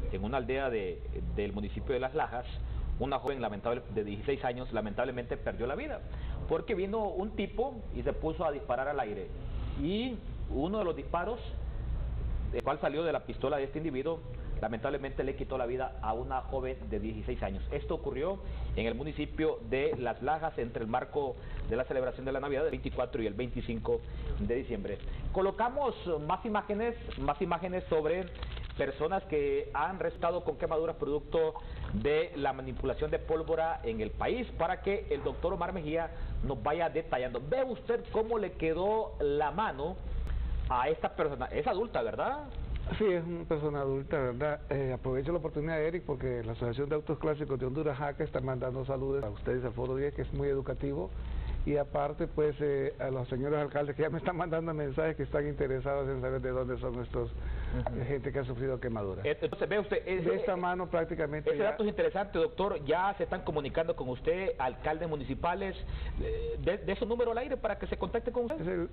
Speaker 5: del municipio de Las Lajas, una joven de 16 años lamentablemente perdió la vida, porque vino un tipo y se puso a disparar al aire, y uno de los disparos, el cual salió de la pistola de este individuo, lamentablemente le quitó la vida a una joven de 16 años. Esto ocurrió en el municipio de Las Lajas, entre el marco de la celebración de la Navidad del 24 y el 25 de diciembre. Colocamos más imágenes sobre personas que han resultado con quemaduras producto de la manipulación de pólvora en el país, para que el doctor Omar Mejía nos vaya detallando. Ve usted cómo le quedó la mano a esta persona. Es adulta, ¿verdad?
Speaker 6: Sí, es una persona adulta, ¿verdad? Aprovecho la oportunidad, Eric, porque la Asociación de Autos Clásicos de Honduras, JACA, está mandando saludos a ustedes al Foro 10, que es muy educativo. Y aparte, pues, a los señores alcaldes que ya me están mandando mensajes que están interesados en saber de dónde son nuestros gente que ha sufrido quemaduras.
Speaker 5: Entonces, ve usted,
Speaker 6: de esta mano prácticamente.
Speaker 5: Ese dato es interesante, doctor. Ya se están comunicando con usted, alcaldes municipales, de su número al aire para que se contacte con usted.
Speaker 6: Es el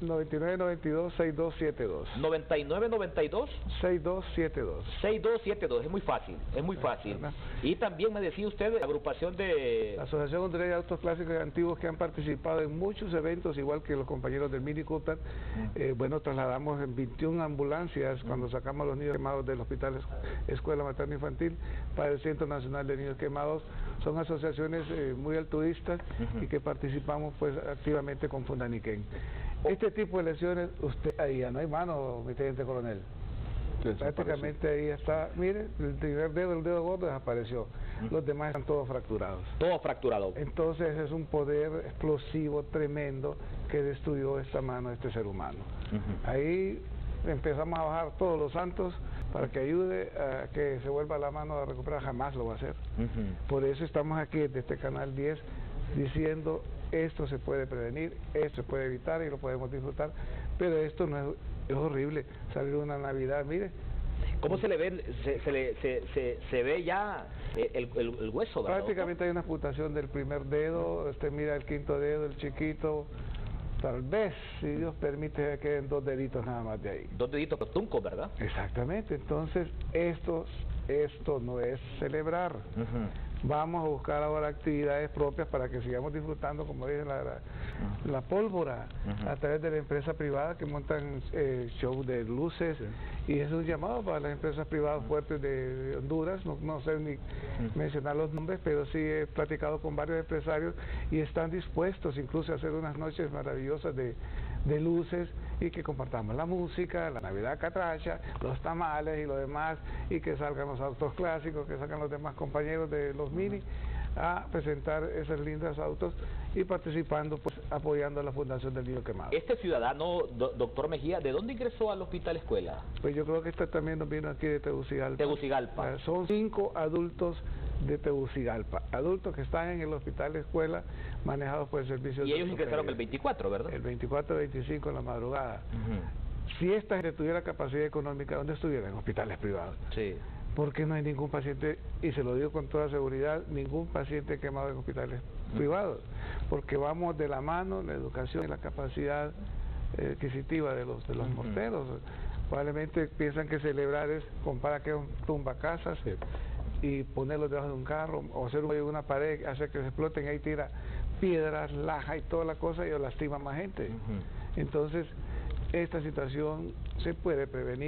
Speaker 6: 9992-6272.
Speaker 5: 9992-6272. 6272, es muy fácil, es muy fácil. Y también me decía usted la agrupación de...
Speaker 6: La Asociación Hondureña de Autos Clásicos y Antiguos, que han participado en muchos eventos, igual que los compañeros del Mini Cooper. Bueno, trasladamos en 21 ambulancias cuando sacamos a los niños quemados del Hospital Escuela Materna Infantil para el Centro Nacional de Niños Quemados. Son asociaciones muy altruistas y que participamos pues activamente con Fundaniquén. Este tipo de lesiones, usted ahí ya no hay mano, mi teniente coronel. Prácticamente ahí está, mire, el primer dedo, el dedo gordo desapareció, los demás están todos fracturados.
Speaker 5: Todo fracturado.
Speaker 6: Entonces es un poder explosivo tremendo que destruyó esta mano de este ser humano. Ahí empezamos a bajar todos los santos para que ayude a que se vuelva la mano a recuperar. Jamás lo va a hacer. Por eso estamos aquí desde este Canal 10 diciendo: esto se puede prevenir, esto se puede evitar y lo podemos disfrutar, pero esto no es horrible. Salir una Navidad, mire.
Speaker 5: ¿Cómo se le ve? Se ve ya el hueso, ¿verdad?
Speaker 6: Prácticamente hay una amputación del primer dedo, usted mira el quinto dedo, el chiquito. Tal vez, si Dios permite, que queden 2 deditos nada más de ahí.
Speaker 5: 2 deditos tuncos, ¿verdad?
Speaker 6: Exactamente. Entonces, esto no es celebrar. Vamos a buscar ahora actividades propias para que sigamos disfrutando, como dije, la pólvora a través de la empresa privada que montan show de luces, y es un llamado para las empresas privadas fuertes de Honduras. No sé ni mencionar los nombres, pero sí he platicado con varios empresarios y están dispuestos incluso a hacer unas noches maravillosas de luces, y que compartamos la música, la Navidad catracha, los tamales y lo demás, y que salgan los autos clásicos, que salgan los demás compañeros de los Mini a presentar esos lindos autos y participando, pues apoyando a la Fundación del Niño Quemado.
Speaker 5: Este ciudadano, doctor Mejía, ¿de dónde ingresó al hospital escuela?
Speaker 6: Pues yo creo que este también nos vino aquí de Tegucigalpa.
Speaker 5: Tegucigalpa.
Speaker 6: Son 5 adultos de Tegucigalpa, adultos que están en el hospital escuela manejados por el servicio.
Speaker 5: Y ellos ingresaron el 24, ¿verdad?
Speaker 6: El 24-25 en la madrugada. Si esta gente tuviera capacidad económica, ¿dónde estuviera? En hospitales privados.
Speaker 5: Sí.
Speaker 6: Porque no hay ningún paciente, y se lo digo con toda seguridad, ningún paciente quemado en hospitales privados, porque vamos de la mano la educación y la capacidad adquisitiva de los morteros. Probablemente piensan que celebrar es comprar que un tumbacasas y ponerlos debajo de un carro, o hacer una pared, hacer que se exploten, ahí tira piedras, laja y toda la cosa, y lastima más gente. Entonces, esta situación se puede prevenir.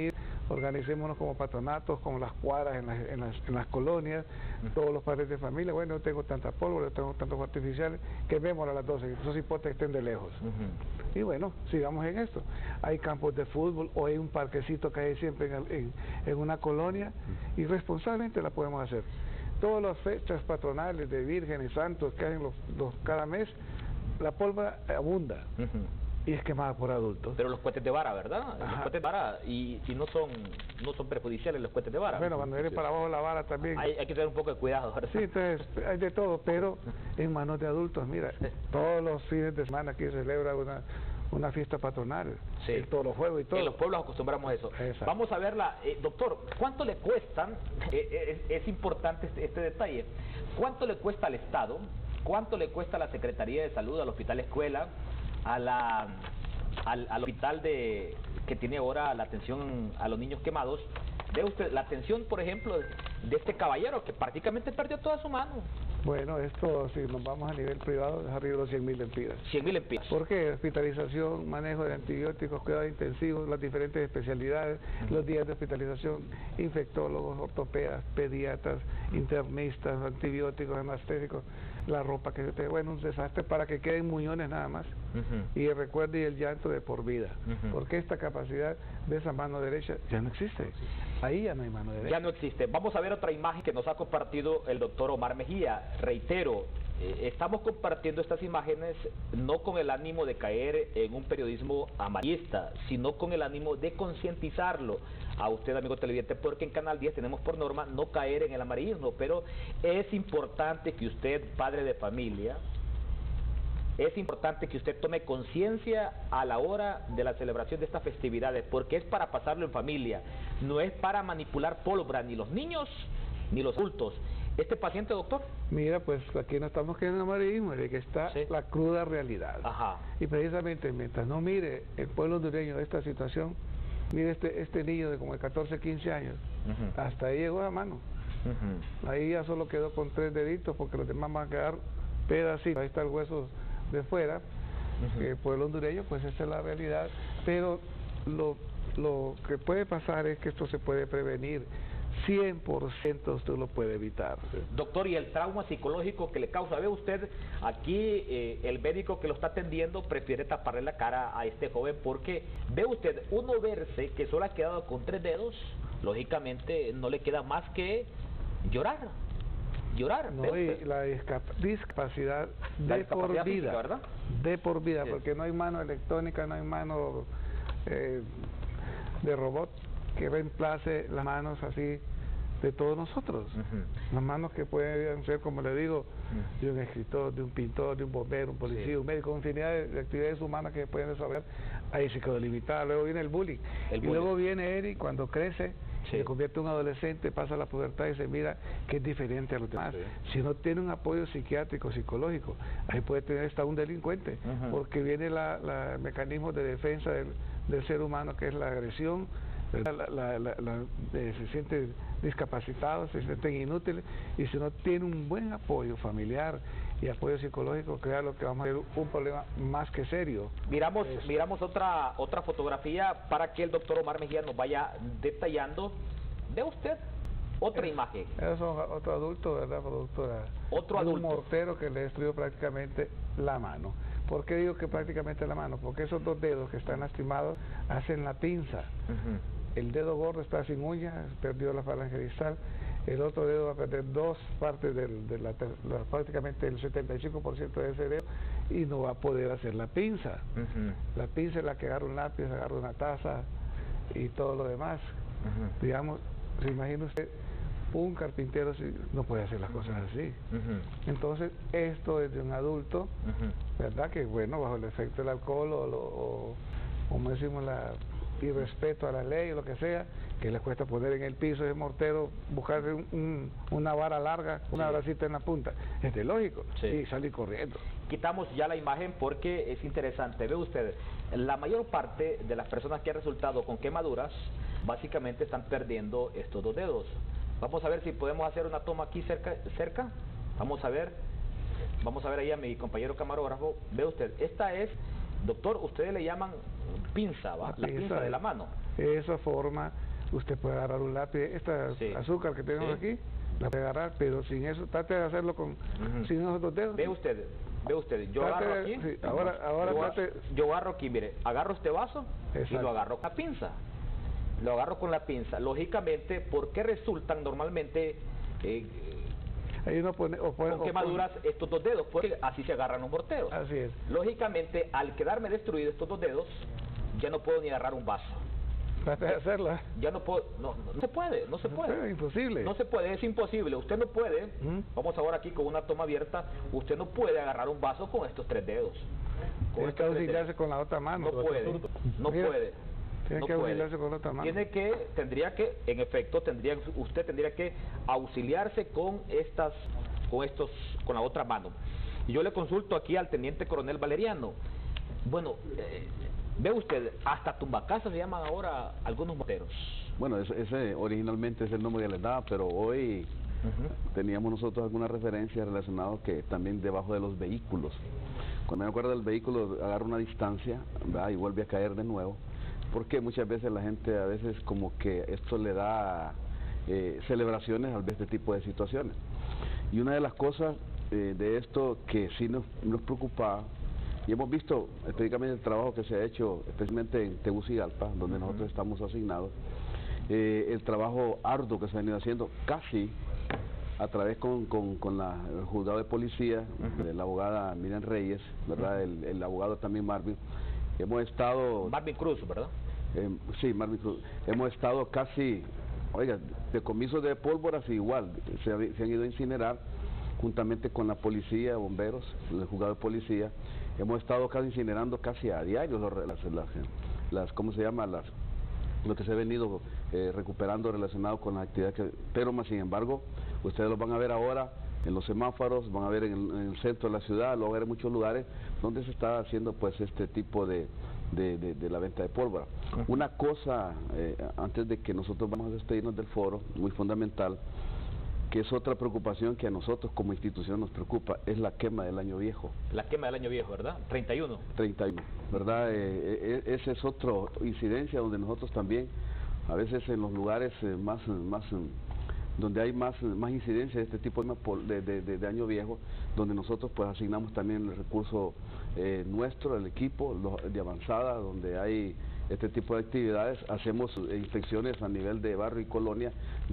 Speaker 6: organicémonos como patronatos, como las cuadras en las colonias, todos los padres de familia, bueno, yo tengo tanta pólvora, yo tengo tantos artificiales, quemémoslo a las 12, esos hipotes estén de lejos. Y bueno, sigamos en esto. Hay campos de fútbol o hay un parquecito que hay siempre en una colonia y responsablemente la podemos hacer. Todas las fechas patronales de Virgen y Santos que hay cada mes, la pólvora abunda. Y es quemada por adultos.
Speaker 5: Pero los cohetes de vara, ¿verdad? Los cohetes de vara, y no son perjudiciales los cohetes de vara.
Speaker 6: Bueno, cuando viene para abajo la vara también.
Speaker 5: Hay que tener un poco de cuidado, ¿verdad?
Speaker 6: Sí, entonces hay de todo, pero en manos de adultos. Mira, todos los fines de semana aquí se celebra una fiesta patronal,
Speaker 5: sí,
Speaker 6: todos los juegos y todo.
Speaker 5: En los pueblos acostumbramos a eso.
Speaker 6: Exacto.
Speaker 5: Vamos a verla. Doctor, ¿cuánto le cuestan? Es importante este detalle. ¿Cuánto le cuesta al Estado? ¿Cuánto le cuesta a la Secretaría de Salud, al Hospital Escuela, al hospital que tiene ahora la atención a los niños quemados? Ve usted la atención, por ejemplo, de este caballero que prácticamente perdió toda su mano.
Speaker 6: Bueno, esto, si nos vamos a nivel privado, es arriba de los 100.000 lempiras.
Speaker 5: 100.000 lempiras.
Speaker 6: ¿Por qué? Hospitalización, manejo de antibióticos, cuidados intensivos, las diferentes especialidades, los días de hospitalización, infectólogos, ortopedas, pediatras, internistas, antibióticos, anestésicos, la ropa que se te... Bueno, un desastre para que queden muñones nada más. Y el recuerdo y el llanto de por vida. Porque esta capacidad de esa mano derecha ya no existe. Ahí ya no hay mano derecha.
Speaker 5: Ya no existe. Vamos a ver otra imagen que nos ha compartido el doctor Omar Mejía. Reitero, estamos compartiendo estas imágenes no con el ánimo de caer en un periodismo amarillista, sino con el ánimo de concientizarlo a usted, amigo televidente, porque en Canal 10 tenemos por norma no caer en el amarillismo, pero es importante que usted, padre de familia, es importante que usted tome conciencia a la hora de la celebración de estas festividades, porque es para pasarlo en familia, no es para manipular pólvora, ni los niños ni los adultos. ¿Este paciente, doctor?
Speaker 6: Mira, pues aquí no estamos quedando en amarillismo, es que está la cruda realidad. Y precisamente mientras no mire el pueblo hondureño esta situación, mire este niño de como de 14, 15 años, hasta ahí llegó la mano. Ahí ya solo quedó con 3 deditos porque los demás van a quedar pedacitos. Ahí está el hueso de fuera. El pueblo hondureño, pues esa es la realidad. Pero lo que puede pasar es que esto se puede prevenir. 100% usted lo puede evitar.
Speaker 5: Doctor, ¿y el trauma psicológico que le causa? Ve usted, aquí el médico que lo está atendiendo prefiere taparle la cara a este joven porque, ve usted, uno verse que solo ha quedado con 3 dedos, lógicamente no le queda más que llorar.
Speaker 6: No, y la discapacidad de por vida,
Speaker 5: física, ¿verdad?
Speaker 6: De por vida, porque no hay mano electrónica, no hay mano de robot que reemplace las manos así de todos nosotros. Las manos que pueden ser, como le digo, de un escritor, de un pintor, de un bombero, un policía, un médico, infinidad de actividades humanas que pueden desarrollar. Ahí se quedó limitada. Luego viene el bullying. Luego viene Eric cuando crece, se convierte en un adolescente, pasa la pubertad y se mira que es diferente a los demás. Si no tiene un apoyo psiquiátrico, psicológico, ahí puede tener hasta un delincuente, porque viene el mecanismo de defensa del ser humano, que es la agresión. Se sienten discapacitados, se sienten inútiles, y si no tiene un buen apoyo familiar y apoyo psicológico, claro que vamos a tener un problema más que serio.
Speaker 5: Miramos otra fotografía para que el doctor Omar Mejía nos vaya detallando. ¿Ve usted otra imagen?
Speaker 6: Es otro adulto, ¿verdad, productora?
Speaker 5: Otro adulto.
Speaker 6: Un mortero que le destruyó prácticamente la mano. ¿Por qué digo que prácticamente la mano? Porque esos 2 dedos que están lastimados hacen la pinza. El dedo gordo está sin uñas, perdió la falange distal. El otro dedo va a perder 2 partes prácticamente el 75% de ese dedo, y no va a poder hacer la pinza. La pinza es la que agarra un lápiz, agarra una taza y todo lo demás. Digamos, se imagina usted, un carpintero no puede hacer las cosas así. Entonces, esto es de un adulto, ¿verdad? Que bueno, bajo el efecto del alcohol o como decimos, y respeto a la ley o lo que sea, que le cuesta poner en el piso ese mortero, buscar una vara larga, una bracita en la punta. Es de lógico, y salir corriendo.
Speaker 5: Quitamos ya la imagen porque es interesante. Ve usted, la mayor parte de las personas que han resultado con quemaduras, básicamente están perdiendo estos 2 dedos. Vamos a ver si podemos hacer una toma aquí cerca. Vamos a ver ahí a mi compañero camarógrafo. Ve usted, esta es, doctor, ustedes le llaman pinza, ¿va? La pinza de la mano.
Speaker 6: Esa forma usted puede agarrar un lápiz, esta azúcar que tenemos aquí, la puede agarrar, pero sin eso, trate de hacerlo sin esos dos dedos.
Speaker 5: Ve usted, yo agarro aquí,
Speaker 6: sí, ahora
Speaker 5: yo agarro aquí, mire, agarro este vaso y lo agarro con la pinza. Lo agarro con la pinza. Lógicamente, ¿por qué resultan normalmente
Speaker 6: ahí uno pone,
Speaker 5: con quemaduras estos dos dedos? Porque así se agarran los morteros.
Speaker 6: Así es.
Speaker 5: Lógicamente, al quedarme destruido estos dos dedos, ya no puedo ni agarrar un vaso.
Speaker 6: Trate de hacerla.
Speaker 5: Ya no puedo, no se puede.
Speaker 6: Es imposible.
Speaker 5: No se puede, es imposible. Usted no puede, vamos ahora aquí con una toma abierta, usted no puede agarrar un vaso con estos tres dedos.
Speaker 6: Tiene que auxiliarse con la otra mano.
Speaker 5: No puede.
Speaker 6: Tiene que auxiliarse con la otra mano.
Speaker 5: Usted tendría que auxiliarse con la otra mano. Y yo le consulto aquí al teniente coronel Valeriano. Bueno, ve usted, hasta tumbacasas se llaman ahora algunos morteros.
Speaker 7: Bueno, ese originalmente es el nombre que les daba, pero hoy teníamos nosotros alguna referencia relacionada que también debajo de los vehículos. Cuando me acuerdo del vehículo, agarra una distancia, ¿verdad? Y vuelve a caer de nuevo. Porque muchas veces la gente, a veces como que esto le da celebraciones al ver este tipo de situaciones. Y una de las cosas de esto que sí nos preocupaba, y hemos visto específicamente el trabajo que se ha hecho, especialmente en Tegucigalpa, donde nosotros estamos asignados, el trabajo arduo que se ha venido haciendo, casi a través con el juzgado de policía, de la abogada Miriam Reyes, ¿verdad? El abogado también Marvin. Hemos estado...
Speaker 5: Marvin Cruz, ¿verdad?
Speaker 7: Sí, Marvin Cruz. Hemos estado casi, oiga, decomisos de pólvoras igual, se han ido a incinerar juntamente con la policía, bomberos, el juzgado de policía. Hemos estado casi incinerando casi a diario ¿cómo se llama? Lo que se ha venido recuperando relacionado con las actividades pero más sin embargo, ustedes lo van a ver ahora en los semáforos, van a ver en el centro de la ciudad, lo van a ver en muchos lugares donde se está haciendo pues este tipo de la venta de pólvora. Una cosa, antes de que nosotros vamos a despedirnos del foro, muy fundamental, que es otra preocupación que a nosotros como institución nos preocupa, es la quema del año viejo.
Speaker 5: La quema del año viejo, ¿verdad? 31.
Speaker 7: 31, ¿verdad? Esa es otra incidencia donde nosotros también, a veces en los lugares donde hay más incidencia de este tipo de año viejo, donde nosotros pues asignamos también el recurso nuestro, el equipo de avanzada, donde hay este tipo de actividades, hacemos inspecciones a nivel de barrio y colonia,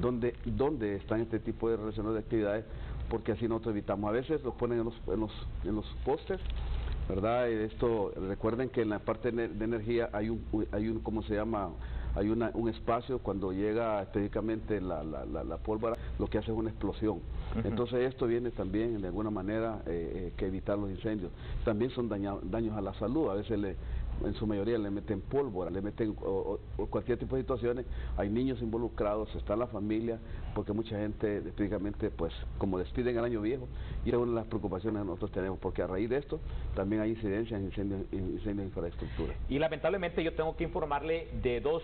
Speaker 7: donde están este tipo de relaciones de actividades, porque así nosotros evitamos. A veces los ponen en los postes, ¿verdad? Recuerden que en la parte de energía hay un ¿cómo se llama? Hay un espacio cuando llega específicamente la pólvora, lo que hace es una explosión. Entonces esto viene también de alguna manera que evitar los incendios. También son daños a la salud, a veces en su mayoría le meten pólvora, le meten o cualquier tipo de situaciones. Hay niños involucrados, está la familia, porque mucha gente específicamente pues como despiden el año viejo, y es una de las preocupaciones que nosotros tenemos, porque a raíz de esto también hay incidencias en incendios de infraestructura.
Speaker 5: Y lamentablemente yo tengo que informarle de dos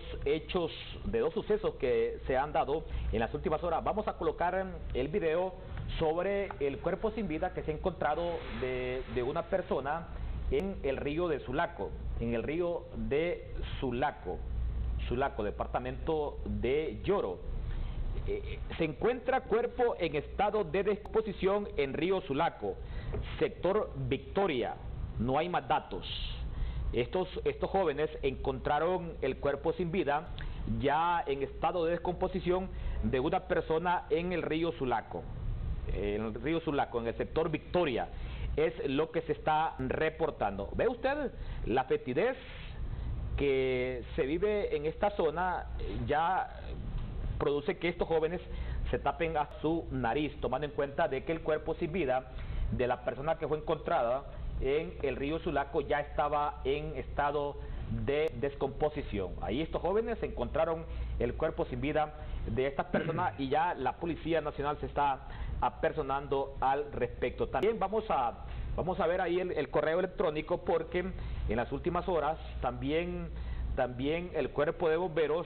Speaker 5: sucesos que se han dado en las últimas horas. Vamos a colocar el video sobre el cuerpo sin vida que se ha encontrado de una persona en el río de Sulaco, Sulaco, departamento de Lloro. Se encuentra cuerpo en estado de descomposición en río Sulaco, sector Victoria. No hay más datos. Estos jóvenes encontraron el cuerpo sin vida ya en estado de descomposición de una persona en el río Sulaco. En el sector Victoria, es lo que se está reportando. ¿Ve usted la fetidez que se vive en esta zona? Ya produce que estos jóvenes se tapen a su nariz, tomando en cuenta de que el cuerpo sin vida de la persona que fue encontrada en el río Sulaco ya estaba en estado de descomposición. Ahí estos jóvenes encontraron el cuerpo sin vida de estas personas y ya la Policía Nacional se está apersonando al respecto. También vamos a ver ahí el correo electrónico, porque en las últimas horas también el cuerpo de bomberos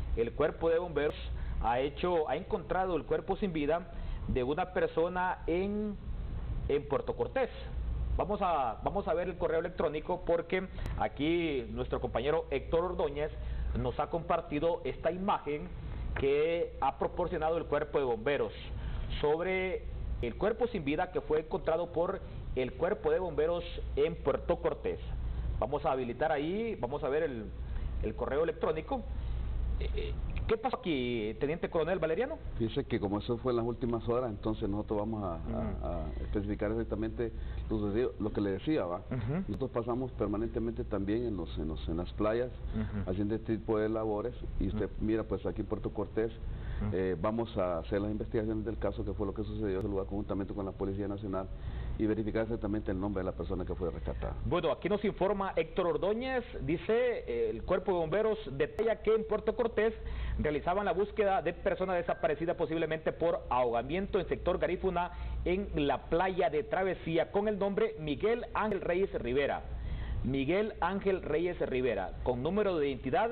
Speaker 5: ha encontrado el cuerpo sin vida de una persona en Puerto Cortés. Vamos a ver el correo electrónico, porque aquí nuestro compañero Héctor Ordóñez nos ha compartido esta imagen que ha proporcionado el Cuerpo de Bomberos sobre el cuerpo sin vida que fue encontrado por el Cuerpo de Bomberos en Puerto Cortés. Vamos a habilitar ahí, vamos a ver el correo electrónico. ¿Qué pasó aquí, Teniente Coronel Valeriano?
Speaker 7: Fíjese que como eso fue en las últimas horas, entonces nosotros vamos a especificar exactamente lo que le decía, ¿va? Nosotros pasamos permanentemente también en las playas, haciendo este tipo de labores, y usted mira, pues aquí en Puerto Cortés, vamos a hacer las investigaciones del caso, que fue lo que sucedió en ese lugar, conjuntamente con la Policía Nacional, y verificar exactamente el nombre de la persona que fue rescatada.
Speaker 5: Bueno, aquí nos informa Héctor Ordóñez, dice, el Cuerpo de Bomberos detalla que en Puerto Cortés realizaban la búsqueda de personas desaparecidas posiblemente por ahogamiento en sector Garífuna en la playa de Travesía con el nombre Miguel Ángel Reyes Rivera. Miguel Ángel Reyes Rivera, con número de identidad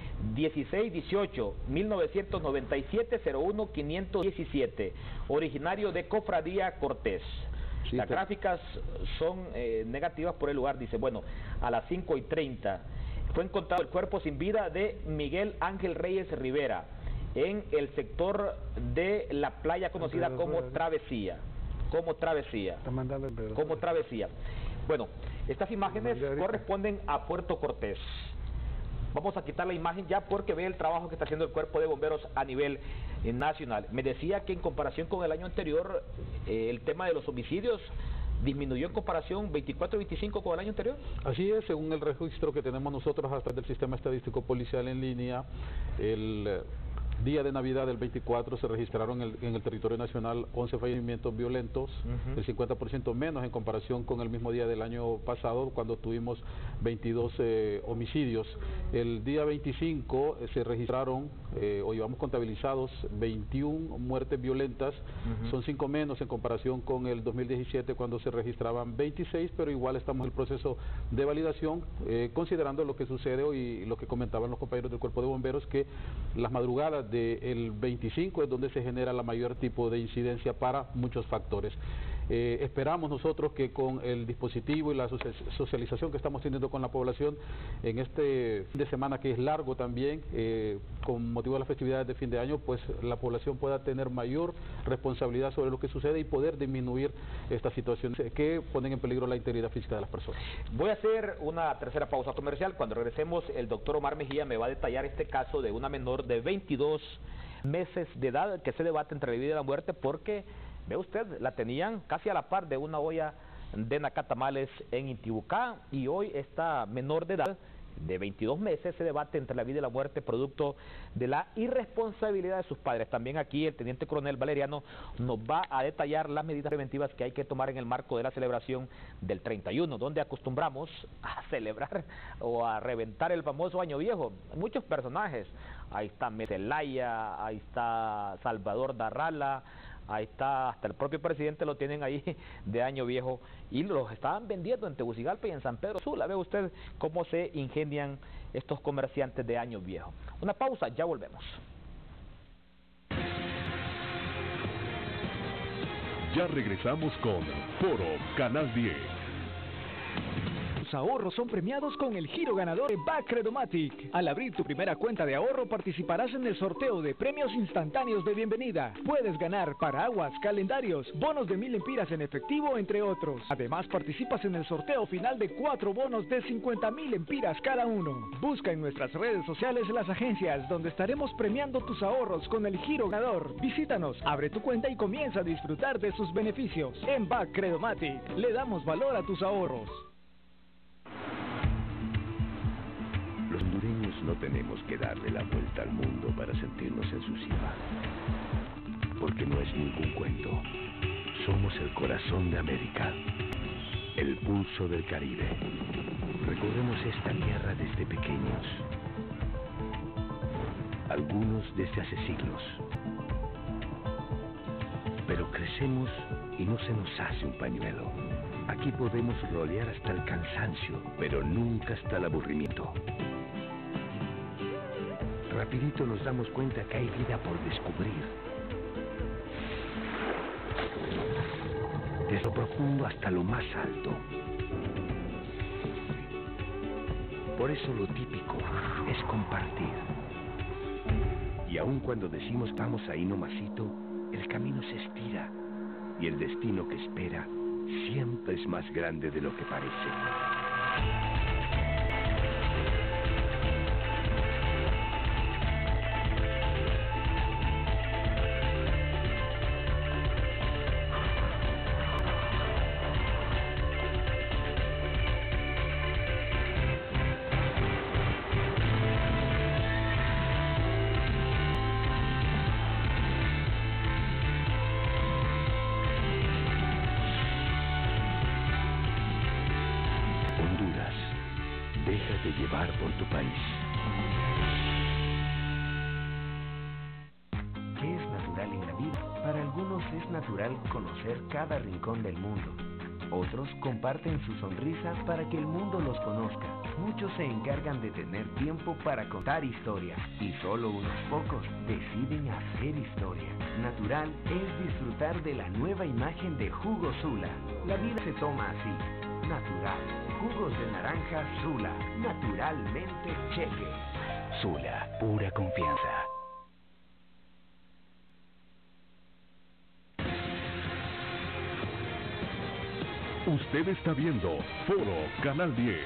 Speaker 5: 1618-1997-01-517, originario de Cofradía Cortés.
Speaker 7: Sí,
Speaker 5: las gráficas son negativas por el lugar, dice, bueno, a las 5:30 fue encontrado el cuerpo sin vida de Miguel Ángel Reyes Rivera en el sector de la playa conocida como Travesía. Como Travesía. Bueno, estas imágenes corresponden a Puerto Cortés. Vamos a quitar la imagen ya porque ve el trabajo que está haciendo el Cuerpo de Bomberos a nivel nacional. Me decía que en comparación con el año anterior, el tema de los homicidios disminuyó en comparación 24-25 con el año anterior.
Speaker 4: Así es, según el registro que tenemos nosotros hasta del Sistema Estadístico Policial en línea, el día de Navidad del 24 se registraron en el territorio nacional 11 fallecimientos violentos, el 50% menos en comparación con el mismo día del año pasado, cuando tuvimos 22 homicidios. El día 25 se registraron, o llevamos contabilizados 21 muertes violentas, son 5 menos en comparación con el 2017, cuando se registraban 26, pero igual estamos en el proceso de validación, considerando lo que sucede hoy y lo que comentaban los compañeros del Cuerpo de Bomberos, que las madrugadas del 25 es donde se genera la mayor tipo de incidencia para muchos factores. Esperamos nosotros que con el dispositivo y la socialización que estamos teniendo con la población en este fin de semana, que es largo también, con motivo de las festividades de fin de año, pues la población pueda tener mayor responsabilidad sobre lo que sucede y poder disminuir estas situaciones que ponen en peligro la integridad física de las personas.
Speaker 5: Voy a hacer una tercera pausa comercial. Cuando regresemos, el doctor Omar Mejía me va a detallar este caso de una menor de 22 meses de edad que se debate entre la vida y la muerte porque, ve usted, la tenían casi a la par de una olla de nacatamales en Intibucá, y hoy esta menor de edad de 22 meses se debate entre la vida y la muerte producto de la irresponsabilidad de sus padres. También aquí el Teniente Coronel Valeriano nos va a detallar las medidas preventivas que hay que tomar en el marco de la celebración del 31, donde acostumbramos a celebrar o a reventar el famoso Año Viejo. Muchos personajes, ahí está Metelaya, ahí está Salvador Darrala, ahí está, hasta el propio presidente lo tienen ahí de Año Viejo, y los estaban vendiendo en Tegucigalpa y en San Pedro Sula. Ve usted cómo se ingenian estos comerciantes de Año Viejo. Una pausa, ya volvemos.
Speaker 2: Ya regresamos con Foro Canal 10.
Speaker 18: Tus ahorros son premiados con el giro ganador de Bacredomatic. Al abrir tu primera cuenta de ahorro participarás en el sorteo de premios instantáneos de bienvenida. Puedes ganar paraguas, calendarios, bonos de 1000 lempiras en efectivo, entre otros. Además participas en el sorteo final de 4 bonos de 50.000 lempiras cada uno. Busca en nuestras redes sociales las agencias donde estaremos premiando tus ahorros con el giro ganador. Visítanos, abre tu cuenta y comienza a disfrutar de sus beneficios. En Bacredomatic le damos valor a tus ahorros.
Speaker 19: Los hondureños no tenemos que darle la vuelta al mundo para sentirnos en su ciudad, porque no es ningún cuento. Somos el corazón de América, el pulso del Caribe. Recorremos esta tierra desde pequeños, algunos desde hace siglos. Pero crecemos y no se nos hace un pañuelo. Aquí podemos rolear hasta el cansancio, pero nunca hasta el aburrimiento. Rapidito nos damos cuenta que hay vida por descubrir. Desde lo profundo hasta lo más alto. Por eso lo típico es compartir. Y aun cuando decimos vamos ahí nomasito, el camino se estira y el destino que espera siempre es más grande de lo que parece. Honduras, déjate llevar por tu país. ¿Qué es natural en la vida? Para algunos es natural conocer cada rincón del mundo. Otros comparten sus sonrisas para que el mundo los conozca. Muchos se encargan de tener tiempo para contar historias y solo unos pocos deciden hacer historia. Natural es disfrutar de la nueva imagen de Jugo Sula. La vida se toma así, natural. Jugos de naranja Sula, naturalmente cheque. Sula, pura confianza.
Speaker 2: Usted está viendo Foro Canal 10.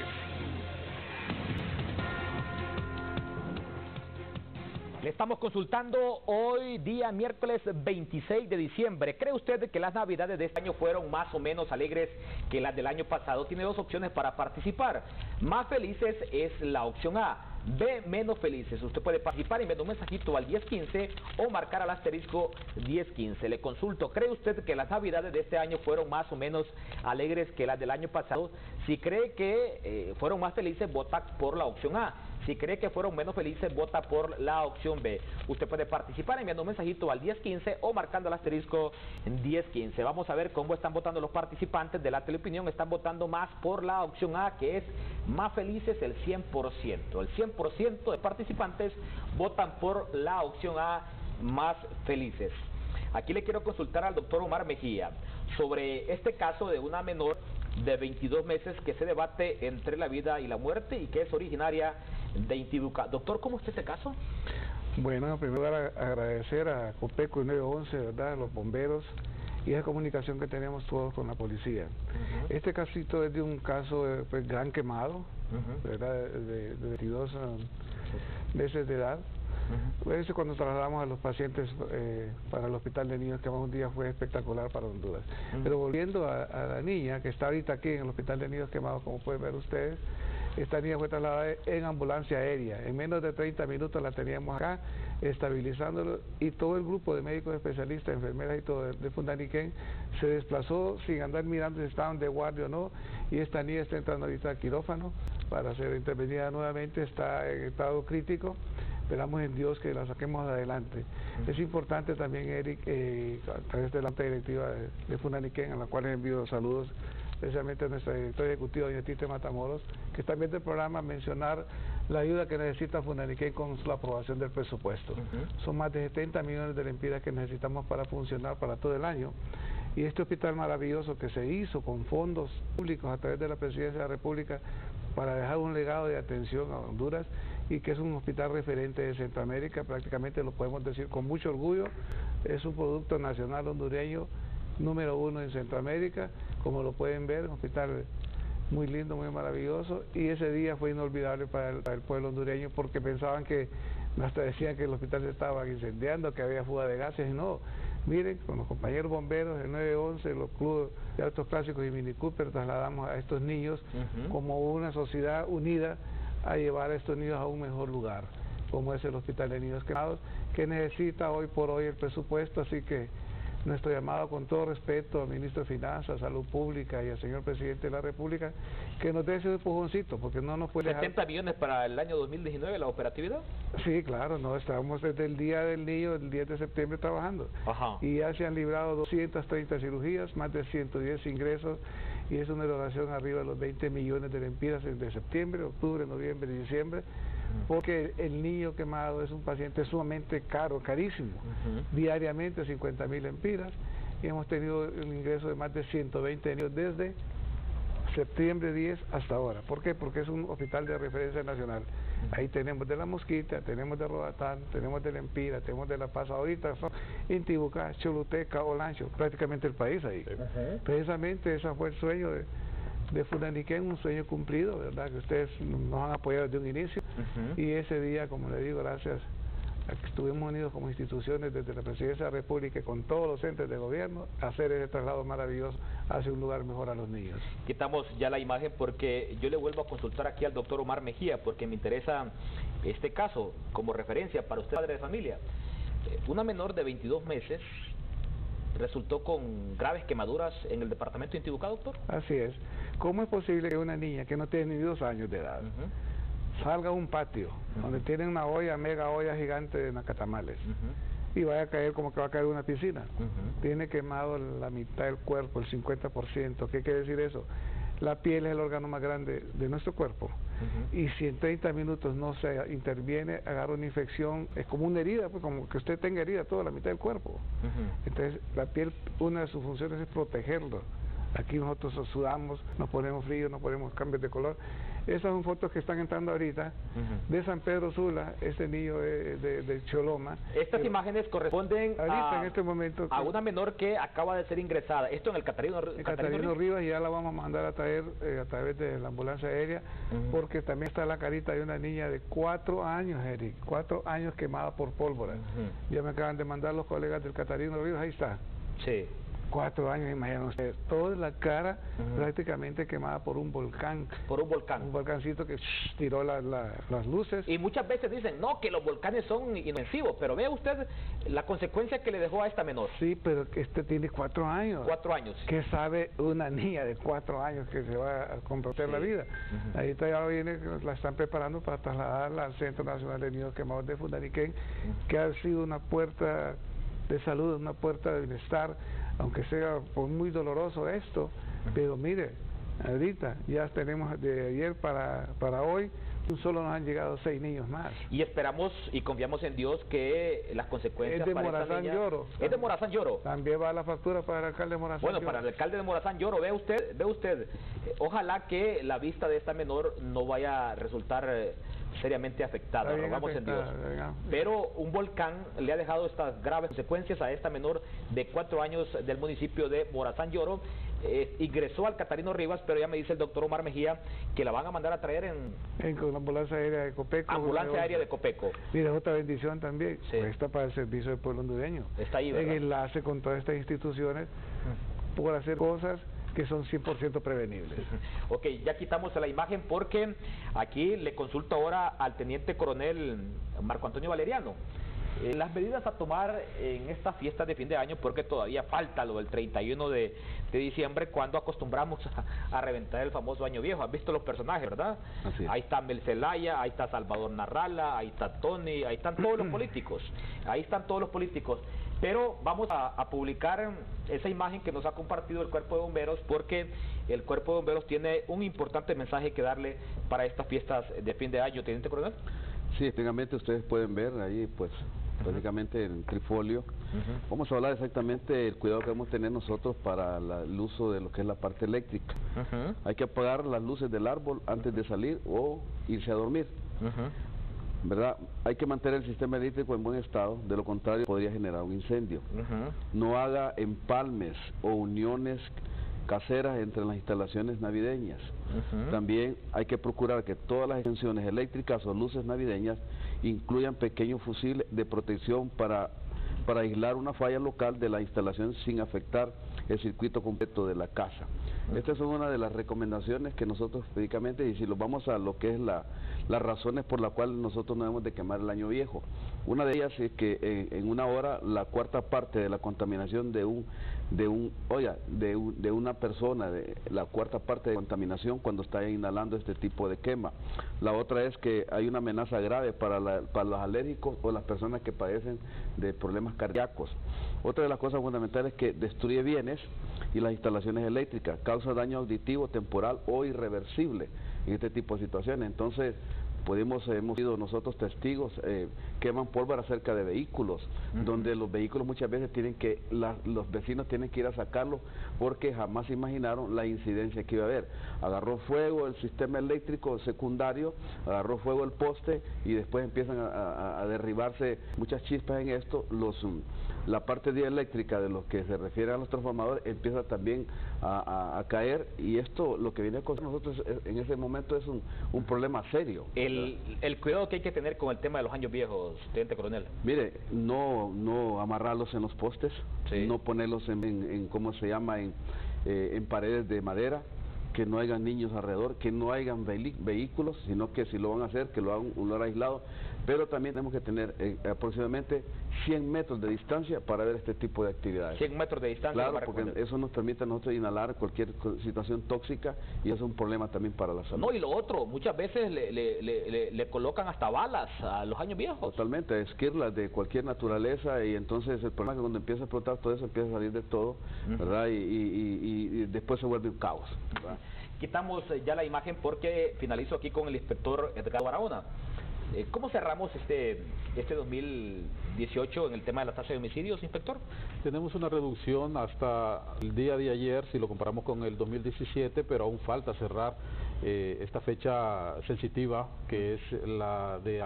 Speaker 5: Le estamos consultando hoy, día miércoles 26 de diciembre. ¿Cree usted que las navidades de este año fueron más o menos alegres que las del año pasado? Tiene dos opciones para participar. Más felices es la opción A. B, menos felices. Usted puede participar enviando un mensajito al 1015 o marcar al asterisco 1015. Le consulto, ¿cree usted que las navidades de este año fueron más o menos alegres que las del año pasado? Si cree que fueron más felices, vota por la opción A. Si cree que fueron menos felices, vota por la opción B. Usted puede participar enviando un mensajito al 1015 o marcando el asterisco 1015. Vamos a ver cómo están votando los participantes de la Teleopinión. Están votando más por la opción A, que es más felices, el 100%. El 100% de participantes votan por la opción A, más felices. Aquí le quiero consultar al doctor Omar Mejía sobre este caso de una menor de 22 meses que se debate entre la vida y la muerte y que es originaria de Intibucá. Doctor, ¿cómo está este caso?
Speaker 6: Bueno, en primer lugar agradecer a Copeco y 911, ¿verdad?, a los bomberos y esa comunicación que tenemos todos con la policía. Este casito es de un caso pues, gran quemado, ¿verdad?, de 22 meses de edad. Eso cuando trasladamos a los pacientes para el hospital de niños, que un día fue espectacular para Honduras. Pero volviendo a la niña que está ahorita aquí en el hospital de niños quemados, como pueden ver ustedes, esta niña fue trasladada en ambulancia aérea. En menos de 30 minutos la teníamos acá, estabilizándolo, y todo el grupo de médicos especialistas, enfermeras y todo de Fundaniquén se desplazó sin andar mirando si estaban de guardia o no, y esta niña está entrando ahorita al quirófano para ser intervenida nuevamente, está en estado crítico. Esperamos en Dios que la saquemos adelante. Es importante también, Eric, a través de la junta directiva de Fundaniquén, a la cual les envío saludos, especialmente a nuestra directora ejecutiva, doña Tite Matamoros, que también del programa mencionar la ayuda que necesita Fundaniquén con la aprobación del presupuesto. Son más de 70 millones de lempiras que necesitamos para funcionar para todo el año. Y este hospital maravilloso que se hizo con fondos públicos a través de la Presidencia de la República para dejar un legado de atención a Honduras, y que es un hospital referente de Centroamérica, prácticamente lo podemos decir con mucho orgullo, es un producto nacional hondureño número 1 en Centroamérica, como lo pueden ver, un hospital muy lindo, muy maravilloso, y ese día fue inolvidable para el pueblo hondureño, porque pensaban que, hasta decían que el hospital se estaba incendiando, que había fuga de gases, y no. Miren, con los compañeros bomberos, el 911, los clubes de autos clásicos y Mini Cooper, trasladamos a estos niños como una sociedad unida a llevar a estos niños a un mejor lugar, como es el Hospital de Niños Quemados, que necesita hoy por hoy el presupuesto. Así que nuestro llamado, con todo respeto al ministro de Finanzas, Salud Pública y al señor presidente de la República, que nos dé ese empujoncito, porque no nos puede dejar...
Speaker 5: ¿70 millones para el año 2019 la operatividad?
Speaker 6: Sí, claro, no, estamos desde el Día del Niño, el 10 de septiembre, trabajando. Y ya se han librado 230 cirugías, más de 110 ingresos, y es una erogación arriba de los 20 millones de lempiras de septiembre, octubre, noviembre y diciembre, porque el niño quemado es un paciente sumamente caro, carísimo, diariamente 50.000 lempiras, y hemos tenido un ingreso de más de 120 niños desde septiembre 10 hasta ahora. ¿Por qué? Porque es un hospital de referencia nacional. Ahí tenemos de La Mosquita, tenemos de Roatán, tenemos de Lempira, tenemos de La Paz. Ahorita son Intibucá, Choluteca, Olancho, prácticamente el país ahí. Precisamente ese fue el sueño de Funaniquén, un sueño cumplido, ¿verdad? Que ustedes nos han apoyado desde un inicio. Y ese día, como le digo, gracias a que estuvimos unidos como instituciones desde la Presidencia de la República y con todos los entes de gobierno, hacer ese traslado maravilloso hacia un lugar mejor a los niños.
Speaker 5: Quitamos ya la imagen porque yo le vuelvo a consultar aquí al doctor Omar Mejía, porque me interesa este caso como referencia para usted, padre de familia. Una menor de 22 meses resultó con graves quemaduras en el departamento de Intibucá, doctor.
Speaker 6: Así es. ¿Cómo es posible que una niña que no tiene ni 2 años de edad salga a un patio donde tiene una olla, mega olla gigante de nacatamales y vaya a caer como que va a caer en una piscina? Tiene quemado la mitad del cuerpo, el 50%. ¿Qué quiere decir eso? La piel es el órgano más grande de nuestro cuerpo y si en 30 minutos no se interviene, agarra una infección, es como una herida, pues como que usted tenga herida toda la mitad del cuerpo. Entonces la piel, una de sus funciones es protegerlo. Aquí nosotros sudamos, nos ponemos frío, nos ponemos cambios de color. Esas son fotos que están entrando ahorita de San Pedro Sula, este niño de Choloma.
Speaker 5: Estas imágenes corresponden
Speaker 6: ahorita, en este momento,
Speaker 5: a una menor que acaba de ser ingresada. Esto en el
Speaker 6: Catarino Rivas, y ya la vamos a mandar a traer a través de la ambulancia aérea, porque también está la carita de una niña de 4 años, Eric, 4 años quemada por pólvora. Ya me acaban de mandar los colegas del Catarino Rivas, ahí está.
Speaker 5: Sí.
Speaker 6: 4 años, imagínense ustedes, toda la cara prácticamente quemada por un volcán.
Speaker 5: Por un volcán.
Speaker 6: Un volcancito que tiró las luces.
Speaker 5: Y muchas veces dicen, no, que los volcanes son inofensivos, pero vea usted la consecuencia que le dejó a esta menor.
Speaker 6: Sí, pero que tiene 4 años.
Speaker 5: 4 años.
Speaker 6: ¿Qué sabe una niña de 4 años que se va a comprometer la vida? Ahí ya viene, la están preparando para trasladarla al Centro Nacional de Niños Quemados de Funaniquén, que ha sido una puerta de salud, una puerta de bienestar, aunque sea muy doloroso esto, pero mire, ahorita ya tenemos de ayer para hoy, solo nos han llegado 6 niños más.
Speaker 5: Y esperamos y confiamos en Dios que las consecuencias
Speaker 6: es de
Speaker 5: para
Speaker 6: Morazán
Speaker 5: esta niña,
Speaker 6: Lloro.
Speaker 5: Es de Morazán Lloro.
Speaker 6: También va la factura para el alcalde de Morazán
Speaker 5: Bueno,
Speaker 6: Lloro.
Speaker 5: para el alcalde de Morazán Lloro, ve usted, ojalá que la vista de esta menor no vaya a resultar seriamente afectada, rogamos en Dios. Pero un volcán le ha dejado estas graves consecuencias a esta menor de 4 años del municipio de Morazán Lloro. Ingresó al Catarino Rivas, pero ya me dice el doctor Omar Mejía que la van a mandar a traer con
Speaker 6: la ambulancia aérea de Copeco.
Speaker 5: Ambulancia aérea de Copeco.
Speaker 6: Mira, otra bendición también, está para el servicio del pueblo hondureño.
Speaker 5: Está ahí, ¿verdad?
Speaker 6: En enlace con todas estas instituciones por hacer cosas que son 100% prevenibles.
Speaker 5: Ok, ya quitamos la imagen porque aquí le consulto ahora al teniente coronel Marco Antonio Valeriano. Las medidas a tomar en estas fiestas de fin de año, porque todavía falta lo del 31 de diciembre, cuando acostumbramos a reventar el famoso año viejo. ¿Has visto los personajes, verdad? Ahí está Mel Zelaya, ahí está Salvador Narrala, ahí está Tony, ahí están todos los políticos. Ahí están todos los políticos. Pero vamos a publicar esa imagen que nos ha compartido el Cuerpo de Bomberos, porque el Cuerpo de Bomberos tiene un importante mensaje que darle para estas fiestas de fin de año. ¿Teniente coronel?
Speaker 7: Sí, efectivamente ustedes pueden ver ahí, pues, prácticamente en trifolio. Vamos a hablar exactamente del cuidado que debemos tener nosotros para el uso de lo que es la parte eléctrica. Hay que apagar las luces del árbol antes de salir o irse a dormir. ¿Verdad? Hay que mantener el sistema eléctrico en buen estado, de lo contrario podría generar un incendio. No haga empalmes o uniones caseras entre las instalaciones navideñas. También hay que procurar que todas las extensiones eléctricas o luces navideñas incluyan pequeños fusiles de protección para aislar una falla local de la instalación sin afectar el circuito completo de la casa. Estas son una de las recomendaciones que nosotros prácticamente, y si nos vamos a lo que es las razones por las cuales nosotros no debemos de quemar el año viejo. Una de ellas es que en una hora la cuarta parte de la contaminación de una persona, la cuarta parte de contaminación cuando está inhalando este tipo de quema. La otra es que hay una amenaza grave para los alérgicos o las personas que padecen de problemas cardíacos. Otra de las cosas fundamentales es que destruye bienes y las instalaciones eléctricas, causa daño auditivo, temporal o irreversible en este tipo de situaciones. Entonces, hemos sido nosotros testigos, queman pólvora cerca de vehículos, donde los vehículos muchas veces los vecinos tienen que ir a sacarlos porque jamás se imaginaron la incidencia que iba a haber. Agarró fuego el sistema eléctrico secundario, agarró fuego el poste y después empiezan a derribarse muchas chispas en esto. La parte dieléctrica de lo que se refiere a los transformadores empieza también a caer, y esto lo que viene con nosotros en ese momento es un problema serio.
Speaker 5: El cuidado que hay que tener con el tema de los años viejos, teniente coronel.
Speaker 7: Mire, no amarrarlos en los postes, no ponerlos en ¿cómo se llama?, en paredes de madera, que no hayan niños alrededor, que no hayan vehículos, sino que si lo van a hacer, que lo hagan un lugar aislado. Pero también tenemos que tener aproximadamente 100 metros de distancia para ver este tipo de actividades.
Speaker 5: 100 metros de distancia.
Speaker 7: Claro, porque eso nos permite a nosotros inhalar cualquier situación tóxica, y eso es un problema también para la salud.
Speaker 5: No, y lo otro, muchas veces le colocan hasta balas a los años viejos.
Speaker 7: Totalmente, esquirlas de cualquier naturaleza, y entonces el problema es que cuando empieza a explotar todo eso, empieza a salir de todo, ¿verdad? Y después se vuelve un caos, ¿verdad?
Speaker 5: Quitamos ya la imagen porque finalizo aquí con el inspector Edgar Barahona. ¿Cómo cerramos este 2018 en el tema de la tasa de homicidios, inspector?
Speaker 4: Tenemos una reducción hasta el día de ayer, si lo comparamos con el 2017, pero aún falta cerrar esta fecha sensitiva, que es la de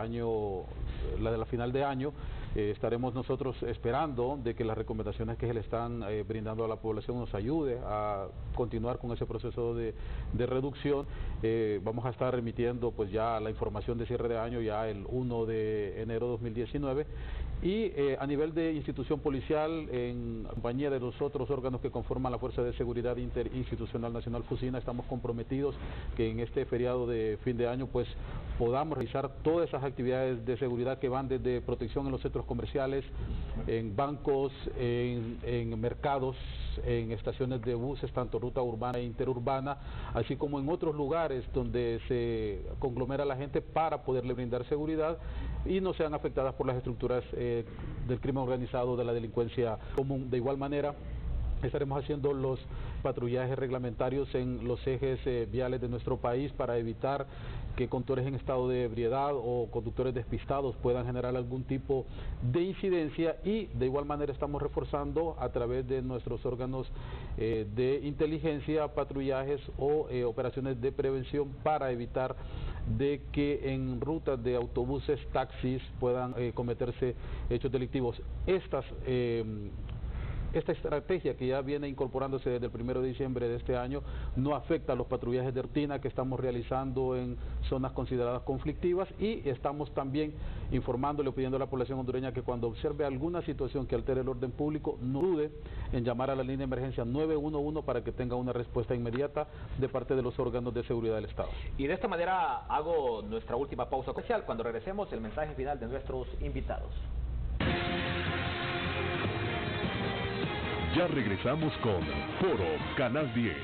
Speaker 4: la final de año. Estaremos nosotros esperando de que las recomendaciones que se le están brindando a la población nos ayude a continuar con ese proceso de reducción. Vamos a estar remitiendo pues ya la información de cierre de año ya el 1 de enero de 2019, y a nivel de institución policial, en compañía de los otros órganos que conforman la Fuerza de Seguridad Interinstitucional Nacional FUSINA, estamos comprometidos que en este feriado de fin de año pues podamos realizar todas esas actividades de seguridad que van desde protección en los centros comerciales, en bancos, en mercados, en estaciones de buses, tanto ruta urbana e interurbana, así como en otros lugares donde se conglomera la gente, para poderle brindar seguridad y no sean afectadas por las estructuras del crimen organizado, de la delincuencia común. De igual manera, estaremos haciendo los patrullajes reglamentarios en los ejes viales de nuestro país para evitar que conductores en estado de ebriedad o conductores despistados puedan generar algún tipo de incidencia, y de igual manera estamos reforzando a través de nuestros órganos de inteligencia, patrullajes o operaciones de prevención para evitar de que en rutas de autobuses, taxis puedan cometerse hechos delictivos. Esta estrategia, que ya viene incorporándose desde el 1 de diciembre de este año, no afecta a los patrullajes de rutina que estamos realizando en zonas consideradas conflictivas, y estamos también informándole o pidiendo a la población hondureña que cuando observe alguna situación que altere el orden público, no dude en llamar a la línea de emergencia 911 para que tenga una respuesta inmediata de parte de los órganos de seguridad del Estado.
Speaker 5: Y de esta manera hago nuestra última pausa comercial. Cuando regresemos, el mensaje final de nuestros invitados.
Speaker 2: Ya regresamos con Foro Canal 10.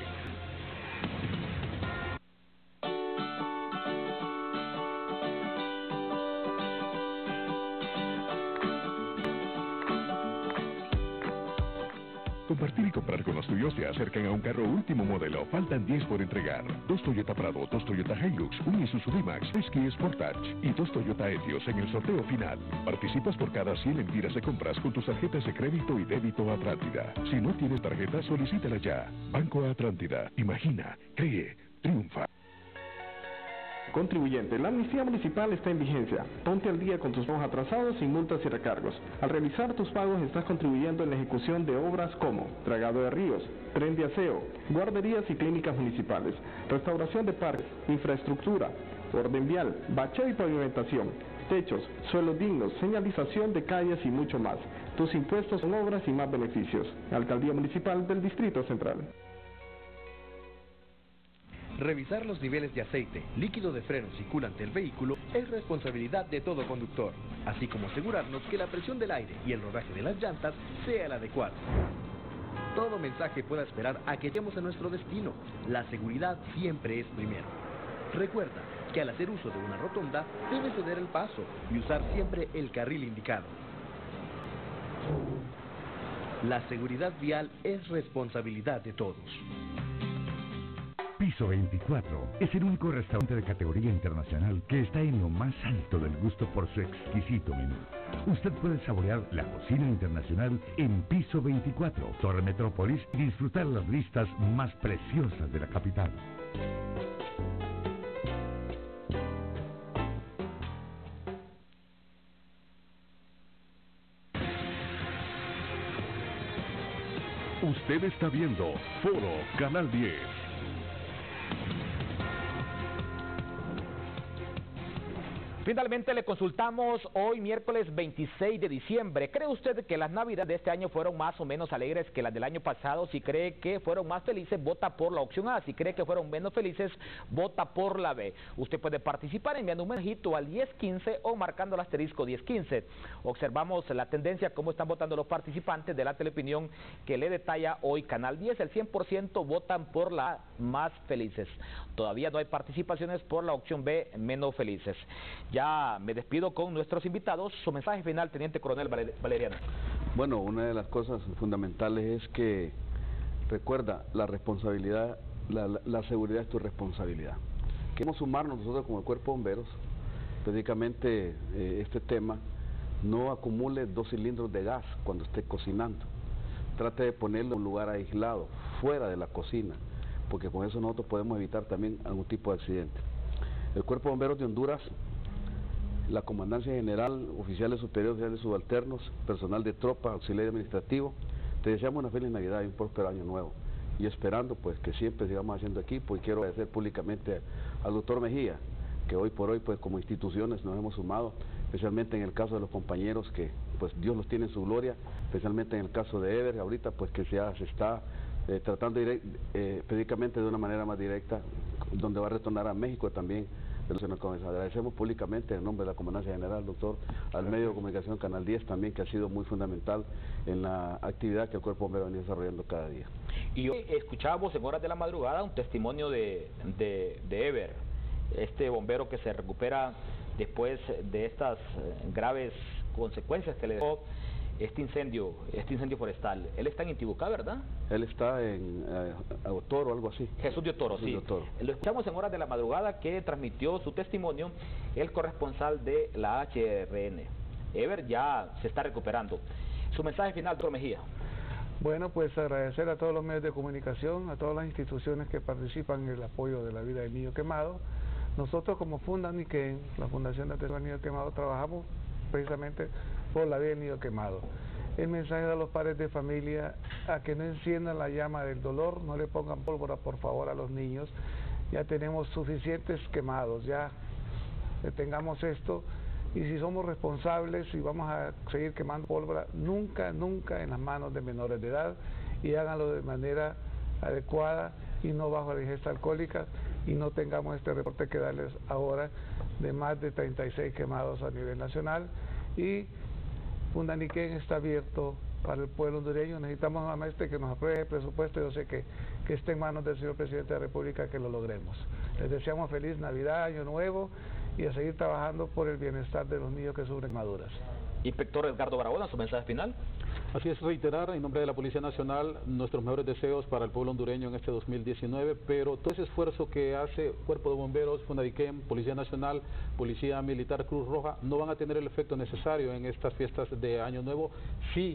Speaker 2: Compartir y comprar con los tuyos te acercan a un carro último modelo. Faltan 10 por entregar. 2 Toyota Prado, 2 Toyota Hilux, un Isuzu D-Max, 3 Kia Sportage y 2 Toyota Etios en el sorteo final. Participas por cada 100 lempiras de compras con tus tarjetas de crédito y débito Atlántida. Si no tienes tarjeta, solicítala ya. Banco Atlántida. Imagina, cree, triunfa.
Speaker 20: Contribuyente, la amnistía municipal está en vigencia. Ponte al día con tus pagos atrasados sin multas y recargos. Al realizar tus pagos estás contribuyendo en la ejecución de obras como dragado de ríos, tren de aseo, guarderías y clínicas municipales, restauración de parques, infraestructura, orden vial, bacheo y pavimentación, techos, suelos dignos, señalización de calles y mucho más. Tus impuestos son obras y más beneficios. Alcaldía Municipal del Distrito Central.
Speaker 21: Revisar los niveles de aceite, líquido de frenos y culante del vehículo es responsabilidad de todo conductor, así como asegurarnos que la presión del aire y el rodaje de las llantas sea el adecuado. Todo mensaje pueda esperar a que lleguemos a nuestro destino. La seguridad siempre es primero. Recuerda que al hacer uso de una rotonda, debes ceder el paso y usar siempre el carril indicado. La seguridad vial es responsabilidad de todos.
Speaker 1: Piso 24 es el único restaurante de categoría internacional que está en lo más alto del gusto por su exquisito menú. Usted puede saborear la cocina internacional en Piso 24, Torre Metrópolis, y disfrutar las vistas más preciosas de la capital.
Speaker 2: Usted está viendo Foro Canal 10.
Speaker 5: Finalmente le consultamos hoy miércoles 26 de diciembre. ¿Cree usted que las navidades de este año fueron más o menos alegres que las del año pasado? Si cree que fueron más felices, vota por la opción A. Si cree que fueron menos felices, vota por la B. Usted puede participar enviando un mensajito al 1015 o marcando el asterisco 1015. Observamos la tendencia, cómo están votando los participantes de la teleopinión que le detalla hoy Canal 10. El 100% votan por la A, más felices. Todavía no hay participaciones por la opción B, menos felices. Ya me despido con nuestros invitados. Su mensaje final, Teniente Coronel Valeriano.
Speaker 7: Bueno, una de las cosas fundamentales es que, recuerda, la responsabilidad, la seguridad es tu responsabilidad. Queremos sumarnos nosotros como el Cuerpo de Bomberos, prácticamente este tema, no acumule 2 cilindros de gas cuando esté cocinando. Trate de ponerlo en un lugar aislado, fuera de la cocina, porque con eso nosotros podemos evitar también algún tipo de accidente. El Cuerpo de Bomberos de Honduras, la Comandancia General, oficiales superiores, oficiales subalternos, personal de tropa, auxiliar administrativo, te deseamos una feliz Navidad y un próspero año nuevo. Y esperando pues que siempre sigamos haciendo equipo, y quiero agradecer públicamente al doctor Mejía, que hoy por hoy pues como instituciones nos hemos sumado, especialmente en el caso de los compañeros que pues Dios los tiene en su gloria, especialmente en el caso de Ever, ahorita pues que se está tratando prácticamente de una manera más directa, donde va a retornar a México también. Agradecemos públicamente en nombre de la Comandancia General, doctor, al medio de comunicación Canal 10 también, que ha sido muy fundamental en la actividad que el Cuerpo Bombero viene desarrollando cada día.
Speaker 5: Y hoy escuchábamos en horas de la madrugada un testimonio de Ever, este bombero que se recupera después de estas graves consecuencias que le dejó este incendio forestal. Él está en Intibucá, ¿verdad?
Speaker 7: Él está en Otoro, algo así.
Speaker 5: Jesús de Otoro, sí. Lo escuchamos en horas de la madrugada, que transmitió su testimonio el corresponsal de la HRN. Ever ya se está recuperando. Su mensaje final, doctor Mejía.
Speaker 6: Bueno, pues agradecer a todos los medios de comunicación, a todas las instituciones que participan en el apoyo de la vida del niño quemado. Nosotros como Fundaniquén, la Fundación de Atención al Niño Quemado, trabajamos precisamente por la vida del niño quemado. El mensaje de los padres de familia a que no enciendan la llama del dolor, no le pongan pólvora por favor a los niños. Ya tenemos suficientes quemados, ya detengamos esto, y si somos responsables y vamos a seguir quemando pólvora, nunca en las manos de menores de edad, y háganlo de manera adecuada y no bajo la ingesta alcohólica, y no tengamos este reporte que darles ahora de más de 36 quemados a nivel nacional. Y Fundaniquén está abierto para el pueblo hondureño. Necesitamos nuevamente que nos apruebe el presupuesto. Yo sé que esté en manos del señor Presidente de la República que lo logremos. Les deseamos feliz Navidad, Año Nuevo, y a seguir trabajando por el bienestar de los niños que sufren quemaduras.
Speaker 5: Inspector Edgardo Barahona, su mensaje final.
Speaker 4: Así es, reiterar en nombre de la Policía Nacional nuestros mejores deseos para el pueblo hondureño en este 2019, pero todo ese esfuerzo que hace Cuerpo de Bomberos, Fundaniquén, Policía Nacional, Policía Militar, Cruz Roja, no van a tener el efecto necesario en estas fiestas de Año Nuevo si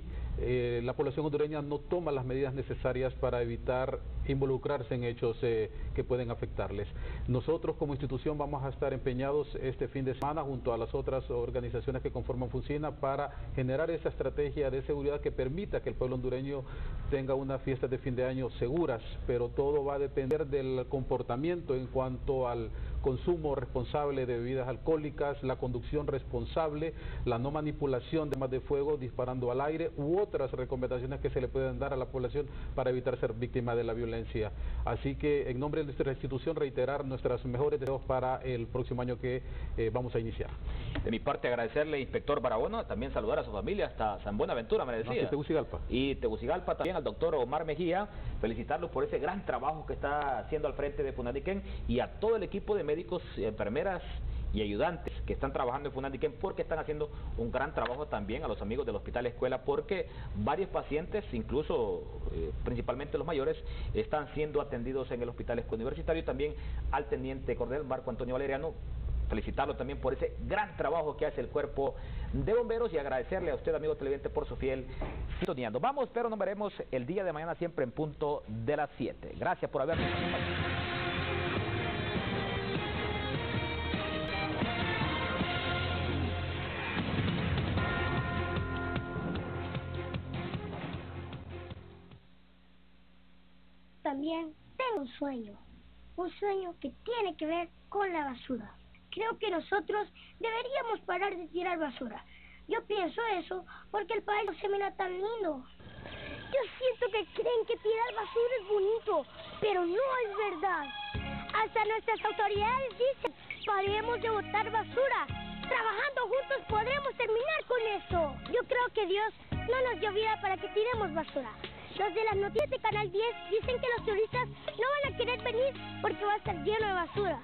Speaker 4: la población hondureña no toma las medidas necesarias para evitar involucrarse en hechos que pueden afectarles. Nosotros como institución vamos a estar empeñados este fin de semana junto a las otras organizaciones que conforman Funcina para generar esa estrategia de seguridad que permita que el pueblo hondureño tenga unas fiestas de fin de año seguras, pero todo va a depender del comportamiento en cuanto al consumo responsable de bebidas alcohólicas, la conducción responsable, la no manipulación de armas de fuego disparando al aire u otras recomendaciones que se le pueden dar a la población para evitar ser víctima de la violencia. Así que en nombre de nuestra institución reiterar nuestros mejores deseos para el próximo año que vamos a iniciar.
Speaker 5: De mi parte agradecerle, inspector Barahona, también saludar a su familia hasta San Buenaventura, me decía.
Speaker 4: Tegucigalpa.
Speaker 5: Y Tegucigalpa también al doctor Omar Mejía, felicitarlos por ese gran trabajo que está haciendo al frente de Fundaniquén, y a todo el equipo de médicos, enfermeras y ayudantes que están trabajando en Funandiquén, porque están haciendo un gran trabajo también, a los amigos del Hospital Escuela, porque varios pacientes, incluso principalmente los mayores, están siendo atendidos en el Hospital Escuela Universitario, y también al teniente coronel Marco Antonio Valeriano, felicitarlo también por ese gran trabajo que hace el cuerpo de bomberos y agradecerle a usted, amigo televidente, por su fiel sintonía. Nos vamos, pero nos veremos el día de mañana siempre en punto de las 7. Gracias por habernos acompañado.
Speaker 3: También tengo un sueño que tiene que ver con la basura. Creo que nosotros deberíamos parar de tirar basura. Yo pienso eso porque el país no se mira tan lindo. Yo siento que creen que tirar basura es bonito, pero no es verdad. Hasta nuestras autoridades dicen, paremos de botar basura. Trabajando juntos podremos terminar con esto. Yo creo que Dios no nos dio vida para que tiremos basura. Los de las noticias de Canal 10 dicen que los turistas no van a querer venir porque va a estar lleno de basura.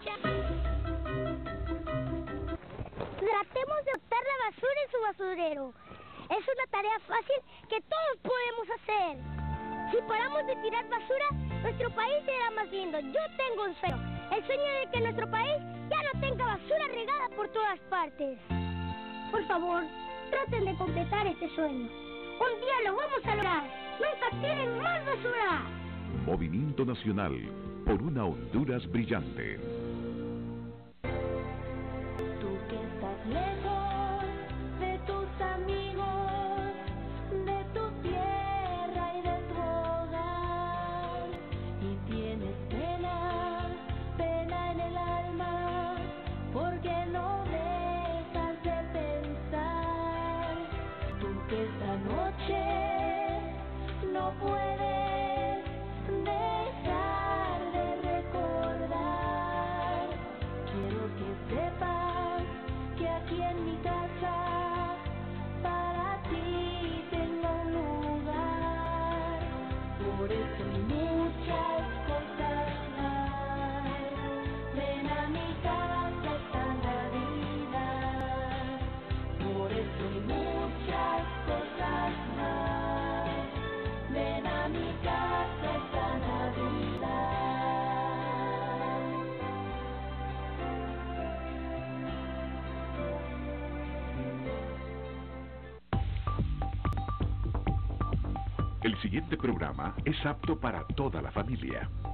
Speaker 3: Tratemos de botar la basura en su basurero. Es una tarea fácil que todos podemos hacer. Si paramos de tirar basura, nuestro país será más lindo. Yo tengo un sueño. El sueño de que nuestro país ya no tenga basura regada por todas partes. Por favor, traten de completar este sueño. Un día lo vamos a lograr. ¡Nunca tiren más basura!
Speaker 2: Movimiento Nacional por una Honduras brillante.
Speaker 3: Tú que estás lejos de tus amigos, de tu tierra y de tu hogar, y tienes pena en el alma, porque no dejas de pensar. Tú que esta noche no puedes dejar de recordar. Quiero que sepas que aquí en mi casa para ti tengo un lugar. Por eso hay muchas cosas más. Ven a mi casa esta Navidad. Por eso hay muchas cosas más. Ven a mi casa esta Navidad.
Speaker 2: El siguiente programa es apto para toda la familia.